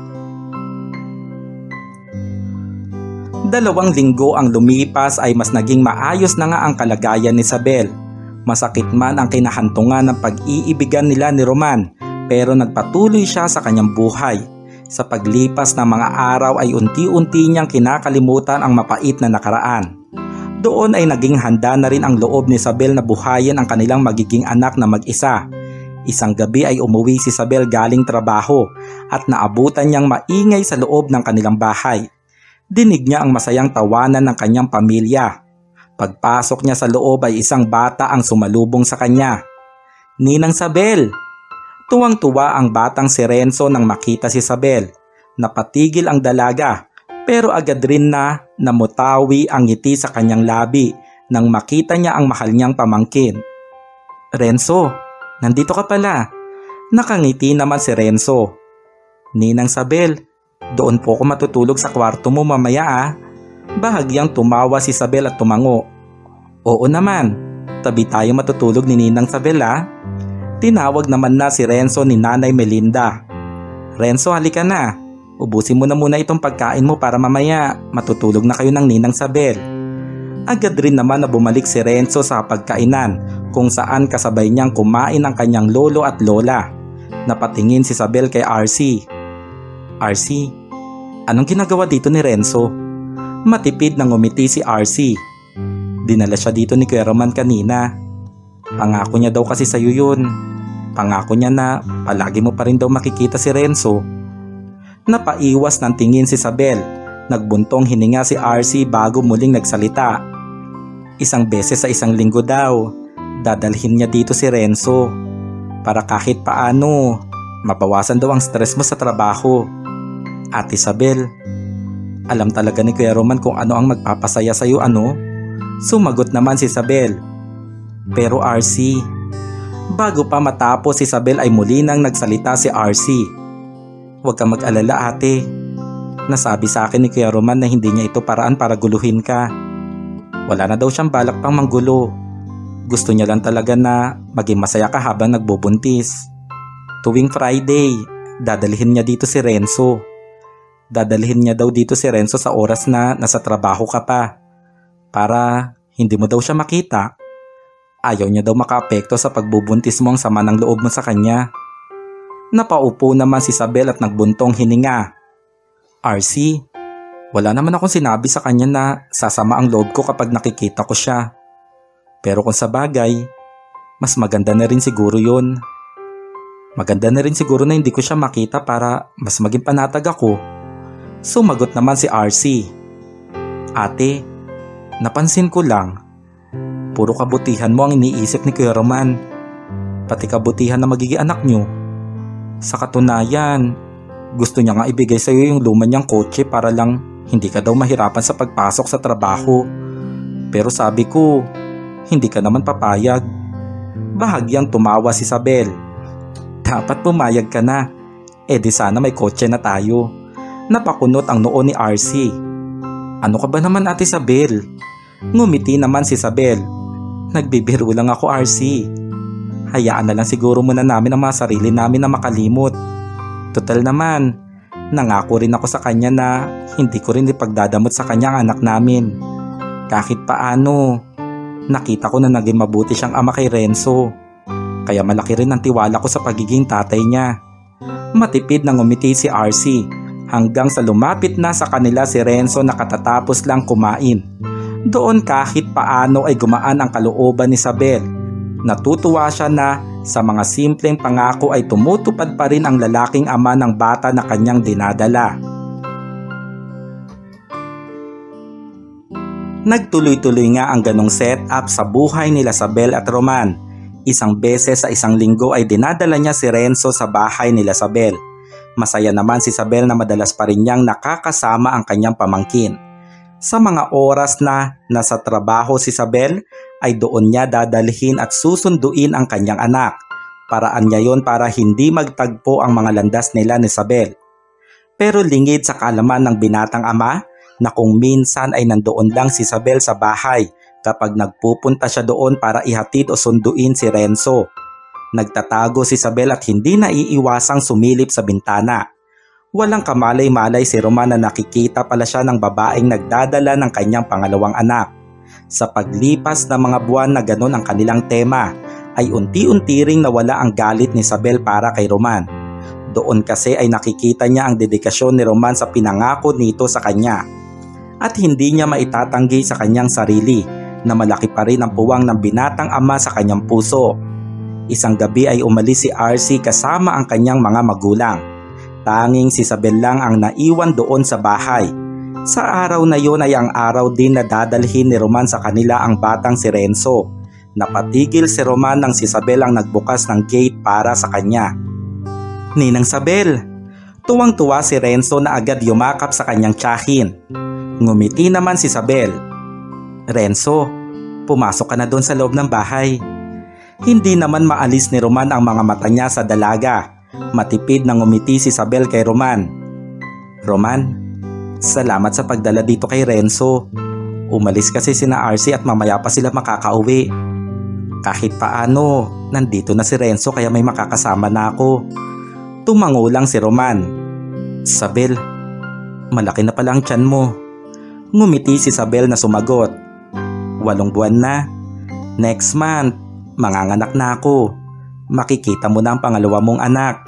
2 linggo ang lumipas ay mas naging maayos na nga ang kalagayan ni Isabel. Masakit man ang kinahantungan ng pag-iibigan nila ni Roman pero nagpatuloy siya sa kanyang buhay. Sa paglipas ng mga araw ay unti-unti niyang kinakalimutan ang mapait na nakaraan. Doon ay naging handa na rin ang loob ni Isabel na buhayin ang kanilang magiging anak na mag-isa. Isang gabi ay umuwi si Isabel galing trabaho at naabutan niyang maingay sa loob ng kanilang bahay. Dinig niya ang masayang tawanan ng kanyang pamilya. Pagpasok niya sa loob ay isang bata ang sumalubong sa kanya. Ninang Isabel! Tuwang-tuwa ang batang si Renzo nang makita si Isabel. Napatigil ang dalaga pero agad rin na namutawi ang ngiti sa kanyang labi nang makita niya ang mahal niyang pamangkin. Renzo, nandito ka pala. Nakangiti naman si Renzo. Ninang Isabel, doon po ako matutulog sa kwarto mo mamaya ah. Bahagyang tumawa si Isabel at tumango. Oo naman, tabi tayo matutulog ni Ninang Isabel ah. Tinawag naman na si Renzo ni Nanay Melinda. Renzo, halika na. Ubusin mo na muna itong pagkain mo para mamaya matutulog na kayo ng Ninang Isabel. Agad rin naman na bumalik si Renzo sa pagkainan kung saan kasabay niyang kumain ang kanyang lolo at lola. Napatingin si Isabel kay RC. RC, anong ginagawa dito ni Renzo? Matipid nang ngumiti si RC. Dinala siya dito ni Kuya Roman kanina. Pangako niya daw kasi sa'yo yun. Pangako niya na palagi mo pa rin daw makikita si Renzo. Napaiwas ng tingin si Isabel. Nagbuntong hininga si RC bago muling nagsalita. 1 beses sa 1 linggo daw, dadalhin niya dito si Renzo. Para kahit paano, mabawasan daw ang stress mo sa trabaho. At Isabel, alam talaga ni Kuya Roman kung ano ang magpapasaya sa'yo ano? Sumagot naman si Isabel. Pero RC, bago pa matapos si Isabel ay muli nang nagsalita si RC. Huwag kang mag-alala ate. Nasabi sa akin ni Kuya Roman na hindi niya ito paraan para guluhin ka. Wala na daw siyang balak pang manggulo. Gusto niya lang talaga na maging masaya ka habang nagbubuntis. Tuwing Friday, dadalhin niya dito si Renzo. Dadalhin niya daw dito si Renzo sa oras na nasa trabaho ka pa. Para hindi mo daw siya makita. Ayaw niya daw makaapekto sa pagbubuntis mo ang sama ng loob mo sa kanya. Napaupo naman si Isabel at nagbuntong hininga. RC, wala naman akong sinabi sa kanya na sasama ang loob ko kapag nakikita ko siya. Pero kung sa bagay, mas maganda na rin siguro yun. Maganda na rin siguro na hindi ko siya makita para mas maging panatag ako. Sumagot naman si RC. Ate, napansin ko lang, puro kabutihan mo ang iniisip ni Kuya Roman. Pati kabutihan na magiging anak niyo. Sa katunayan, gusto niya nga ibigay sa iyo yung luma niyang kotse para lang hindi ka daw mahirapan sa pagpasok sa trabaho. Pero sabi ko, hindi ka naman papayag. Bahagyang tumawa si Isabel. Dapat pumayag ka na. Di sana may kotse na tayo. Napakunot ang noo ni RC. Ano ka ba naman Ate Isabel? Ngumiti naman si Isabel. Nagbibiro lang ako RC. Hayaan na lang siguro muna namin ang mga sarili namin na makalimot. Total naman, nangako rin ako sa kanya na hindi ko rin ipagdadamot sa kanya ang anak namin. Kahit paano, nakita ko na naging mabuti siyang ama kay Renzo. Kaya malaki rin ang tiwala ko sa pagiging tatay niya. Matipid na ngumiti si RC hanggang sa lumapit na sa kanila si Renzo na katatapos lang kumain. Doon kahit paano ay gumaan ang kalooban ni Isabel. Natutuwa siya na sa mga simpleng pangako ay tumutupad pa rin ang lalaking ama ng bata na kanyang dinadala. Nagtuloy-tuloy nga ang ganong setup sa buhay nila Isabel at Roman. Isang beses sa isang linggo ay dinadala niya si Renzo sa bahay nila Isabel. Masaya naman si Isabel na madalas pa rin niyang nakakasama ang kanyang pamangkin. Sa mga oras na nasa trabaho si Isabel, ay doon niya dadalhin at susunduin ang kanyang anak. Paraan niya yon para hindi magtagpo ang mga landas nila ni Isabel. Pero lingid sa kaalaman ng binatang ama na kung minsan ay nandoon lang si Isabel sa bahay kapag nagpupunta siya doon para ihatid o sunduin si Renzo. Nagtatago si Isabel at hindi naiiwasang sumilip sa bintana. Walang kamalay-malay si Roman na nakikita pala siya ng babaeng nagdadala ng kanyang pangalawang anak. Sa paglipas ng mga buwan na ganon ang kanilang tema, ay unti-unti ring nawala ang galit ni Isabel para kay Roman. Doon kasi ay nakikita niya ang dedikasyon ni Roman sa pinangako nito sa kanya. At hindi niya maitatanggi sa kanyang sarili na malaki pa rin ang puwang ng binatang ama sa kanyang puso. Isang gabi ay umalis si RC kasama ang kanyang mga magulang. Tanging si Isabel lang ang naiwan doon sa bahay. Sa araw na yon ay ang araw din na dadalhin ni Roman sa kanila ang batang si Renzo. Napatigil si Roman nang si Isabel ang nagbukas ng gate para sa kanya. Ninang Isabel, tuwang-tuwa si Renzo na agad yumakap sa kanyang tiyahin. Ngumiti naman si Isabel. Renzo, pumasok ka na doon sa loob ng bahay. Hindi naman maalis ni Roman ang mga mata niya sa dalaga. Matipid na ngumiti si Isabel kay Roman. Roman, salamat sa pagdala dito kay Renzo. Umalis kasi sina RC at mamaya pa sila makakauwi. Kahit paano, nandito na si Renzo kaya may makakasama na ako. Tumango lang si Roman. Isabel, malaki na pala ang tiyan mo. Ngumiti si Isabel na sumagot. 8 buwan na. Next month, manganganak na ako. Makikita mo na ang pangalawa mong anak.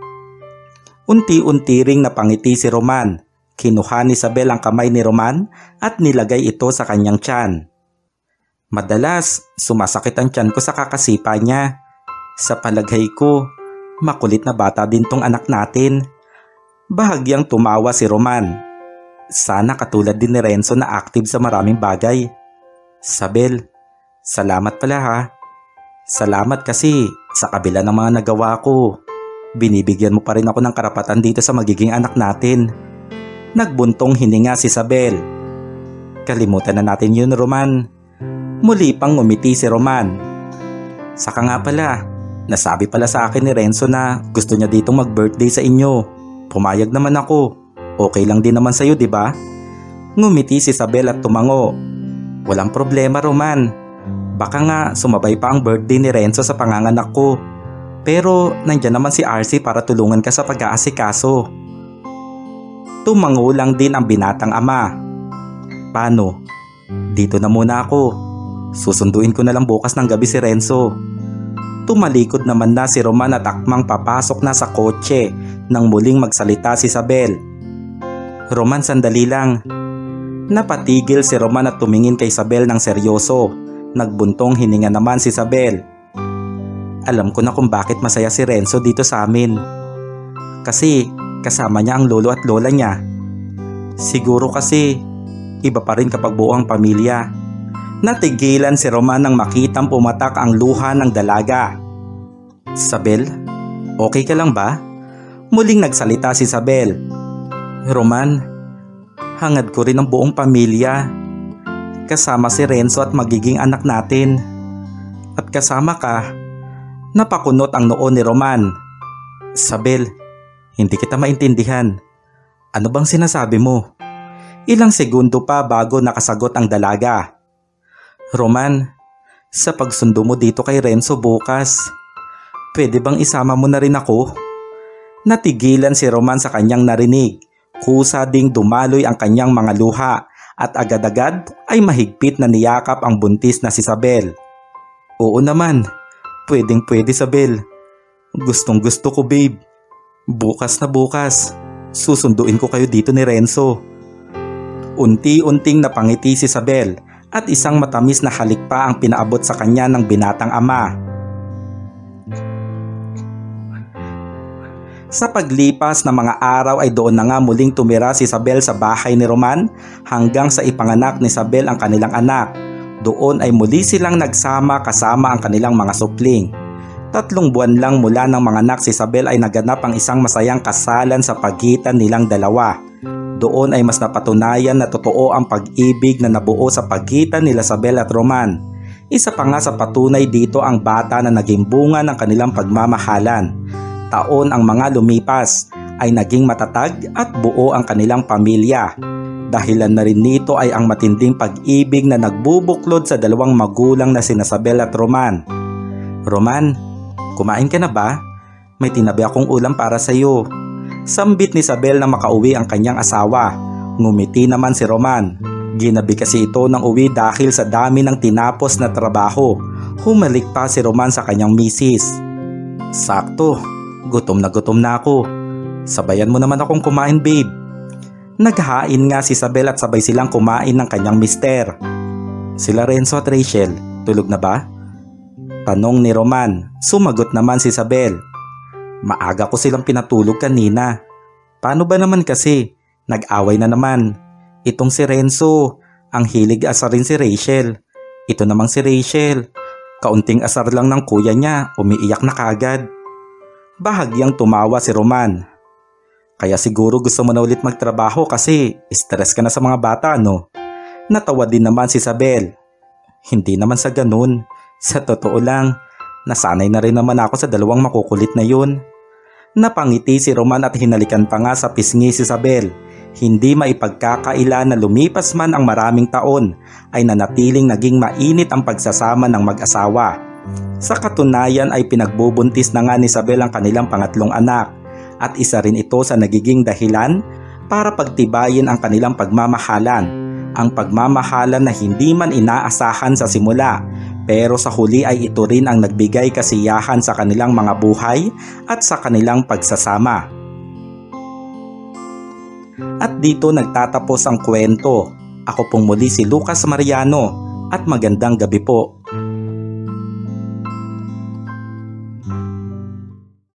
Unti-unti ring napangiti si Roman. Kinuha ni Isabel ang kamay ni Roman at nilagay ito sa kanyang tiyan. Madalas, sumasakit ang tiyan ko sa kakasipa niya. Sa palagay ko, makulit na bata din tong anak natin. Bahagyang tumawa si Roman. Sana katulad din ni Renzo na active sa maraming bagay. Isabel, salamat pala ha. Salamat kasi sa kabila ng mga nagawa ko, binibigyan mo pa rin ako ng karapatan dito sa magiging anak natin. Nagbuntong hininga si Isabel. Kalimutan na natin yun, Roman. Muli pang ngumiti si Roman. Saka nga pala, nasabi pala sa akin ni Renzo na gusto niya ditong mag-birthday sa inyo. Pumayag naman ako. Okay lang din naman sa'yo, di ba? Ngumiti si Isabel at tumango. Walang problema, Roman. Baka nga sumabay pa ang birthday ni Renzo sa panganganak ko. Pero nandyan naman si RC para tulungan ka sa pag-aasikaso. Tumango lang din ang binatang ama. Paano? Dito na muna ako. Susunduin ko na lang bukas ng gabi si Renzo. Tumalikod naman na si Roman at akmang papasok na sa kotse nang muling magsalita si Isabel. Roman, sandali lang. Napatigil si Roman at tumingin kay Isabel ng seryoso. Nagbuntong hininga naman si Isabel. Alam ko na kung bakit masaya si Renzo dito sa amin. Kasi kasama niya ang lolo at lola niya. Siguro kasi iba pa rin kapag buo ang pamilya. Natigilan si Roman nang makitang pumatak ang luha ng dalaga. Isabel, okay ka lang ba? Muling nagsalita si Isabel. Roman, hangad ko rin ang buong pamilya. Kasama si Renzo at magiging anak natin. At kasama ka. Napakunot ang noo ni Roman. Isabel, hindi kita maintindihan. Ano bang sinasabi mo? Ilang segundo pa bago nakasagot ang dalaga. Roman, sa pagsundo mo dito kay Renzo bukas, pwede bang isama mo na rin ako? Natigilan si Roman sa kanyang narinig. Kusa ding dumaloy ang kanyang mga luha at agad-agad ay mahigpit na niyakap ang buntis na si Isabel. Oo naman, pwedeng pwede Isabel. Gustong gusto ko babe. Bukas na bukas, susunduin ko kayo dito ni Renzo. Unti-unting napangiti si Isabel at isang matamis na halik pa ang pinaabot sa kanya ng binatang ama. Sa paglipas ng mga araw ay doon na nga muling tumira si Isabel sa bahay ni Roman hanggang sa ipanganak ni Isabel ang kanilang anak. Doon ay muli silang nagsama kasama ang kanilang mga supling. 3 buwan lang mula ng mga anak si Isabel ay naganap ang isang masayang kasalan sa pagitan nilang dalawa. Doon ay mas napatunayan na totoo ang pag-ibig na nabuo sa pagitan nila Isabel at Roman. Isa pa nga sa patunay dito ang bata na naging bunga ng kanilang pagmamahalan. Taon ang mga lumipas ay naging matatag at buo ang kanilang pamilya. Dahilan na rin nito ay ang matinding pag-ibig na nagbubuklod sa dalawang magulang na sina Isabel at Roman. Roman, kumain ka na ba? May tinabi akong ulam para sa iyo. Sambit ni Isabel na makauwi ang kanyang asawa. Ngumiti naman si Roman. Ginabi kasi ito ng uwi dahil sa dami ng tinapos na trabaho. Humalik pa si Roman sa kanyang misis. Sakto, gutom na ako. Sabayan mo naman akong kumain babe. Naghain nga si Isabel at sabay silang kumain ng kanyang mister. Sila Renzo at Rachel, tulog na ba? Tanong ni Roman. Sumagot naman si Isabel. Maaga ko silang pinatulog kanina. Paano ba naman kasi? Nag-away na naman. Itong si Renzo, ang hilig asarin si Rachel. Ito namang si Rachel. Kaunting asar lang ng kuya niya, umiiyak na kagad. Bahagyang tumawa si Roman. Kaya siguro gusto mo na ulit magtrabaho kasi stress ka na sa mga bata, no? Natawa din naman si Isabel. Hindi naman sa ganun. Sa totoo lang, nasanay na rin naman ako sa dalawang makukulit na yun. Napangiti si Roman at hinalikan pa nga sa pisngi si Isabel. Hindi maipagkakaila na lumipas man ang maraming taon ay nanatiling naging mainit ang pagsasama ng mag-asawa. Sa katunayan ay pinagbubuntis na nga ni Isabel ang kanilang pangatlong anak at isa rin ito sa nagiging dahilan para pagtibayin ang kanilang pagmamahalan. Ang pagmamahalan na hindi man inaasahan sa simula. Pero sa huli ay ito rin ang nagbigay kasiyahan sa kanilang mga buhay at sa kanilang pagsasama. At dito nagtatapos ang kwento. Ako pong muli si Lucas Mariano at magandang gabi po.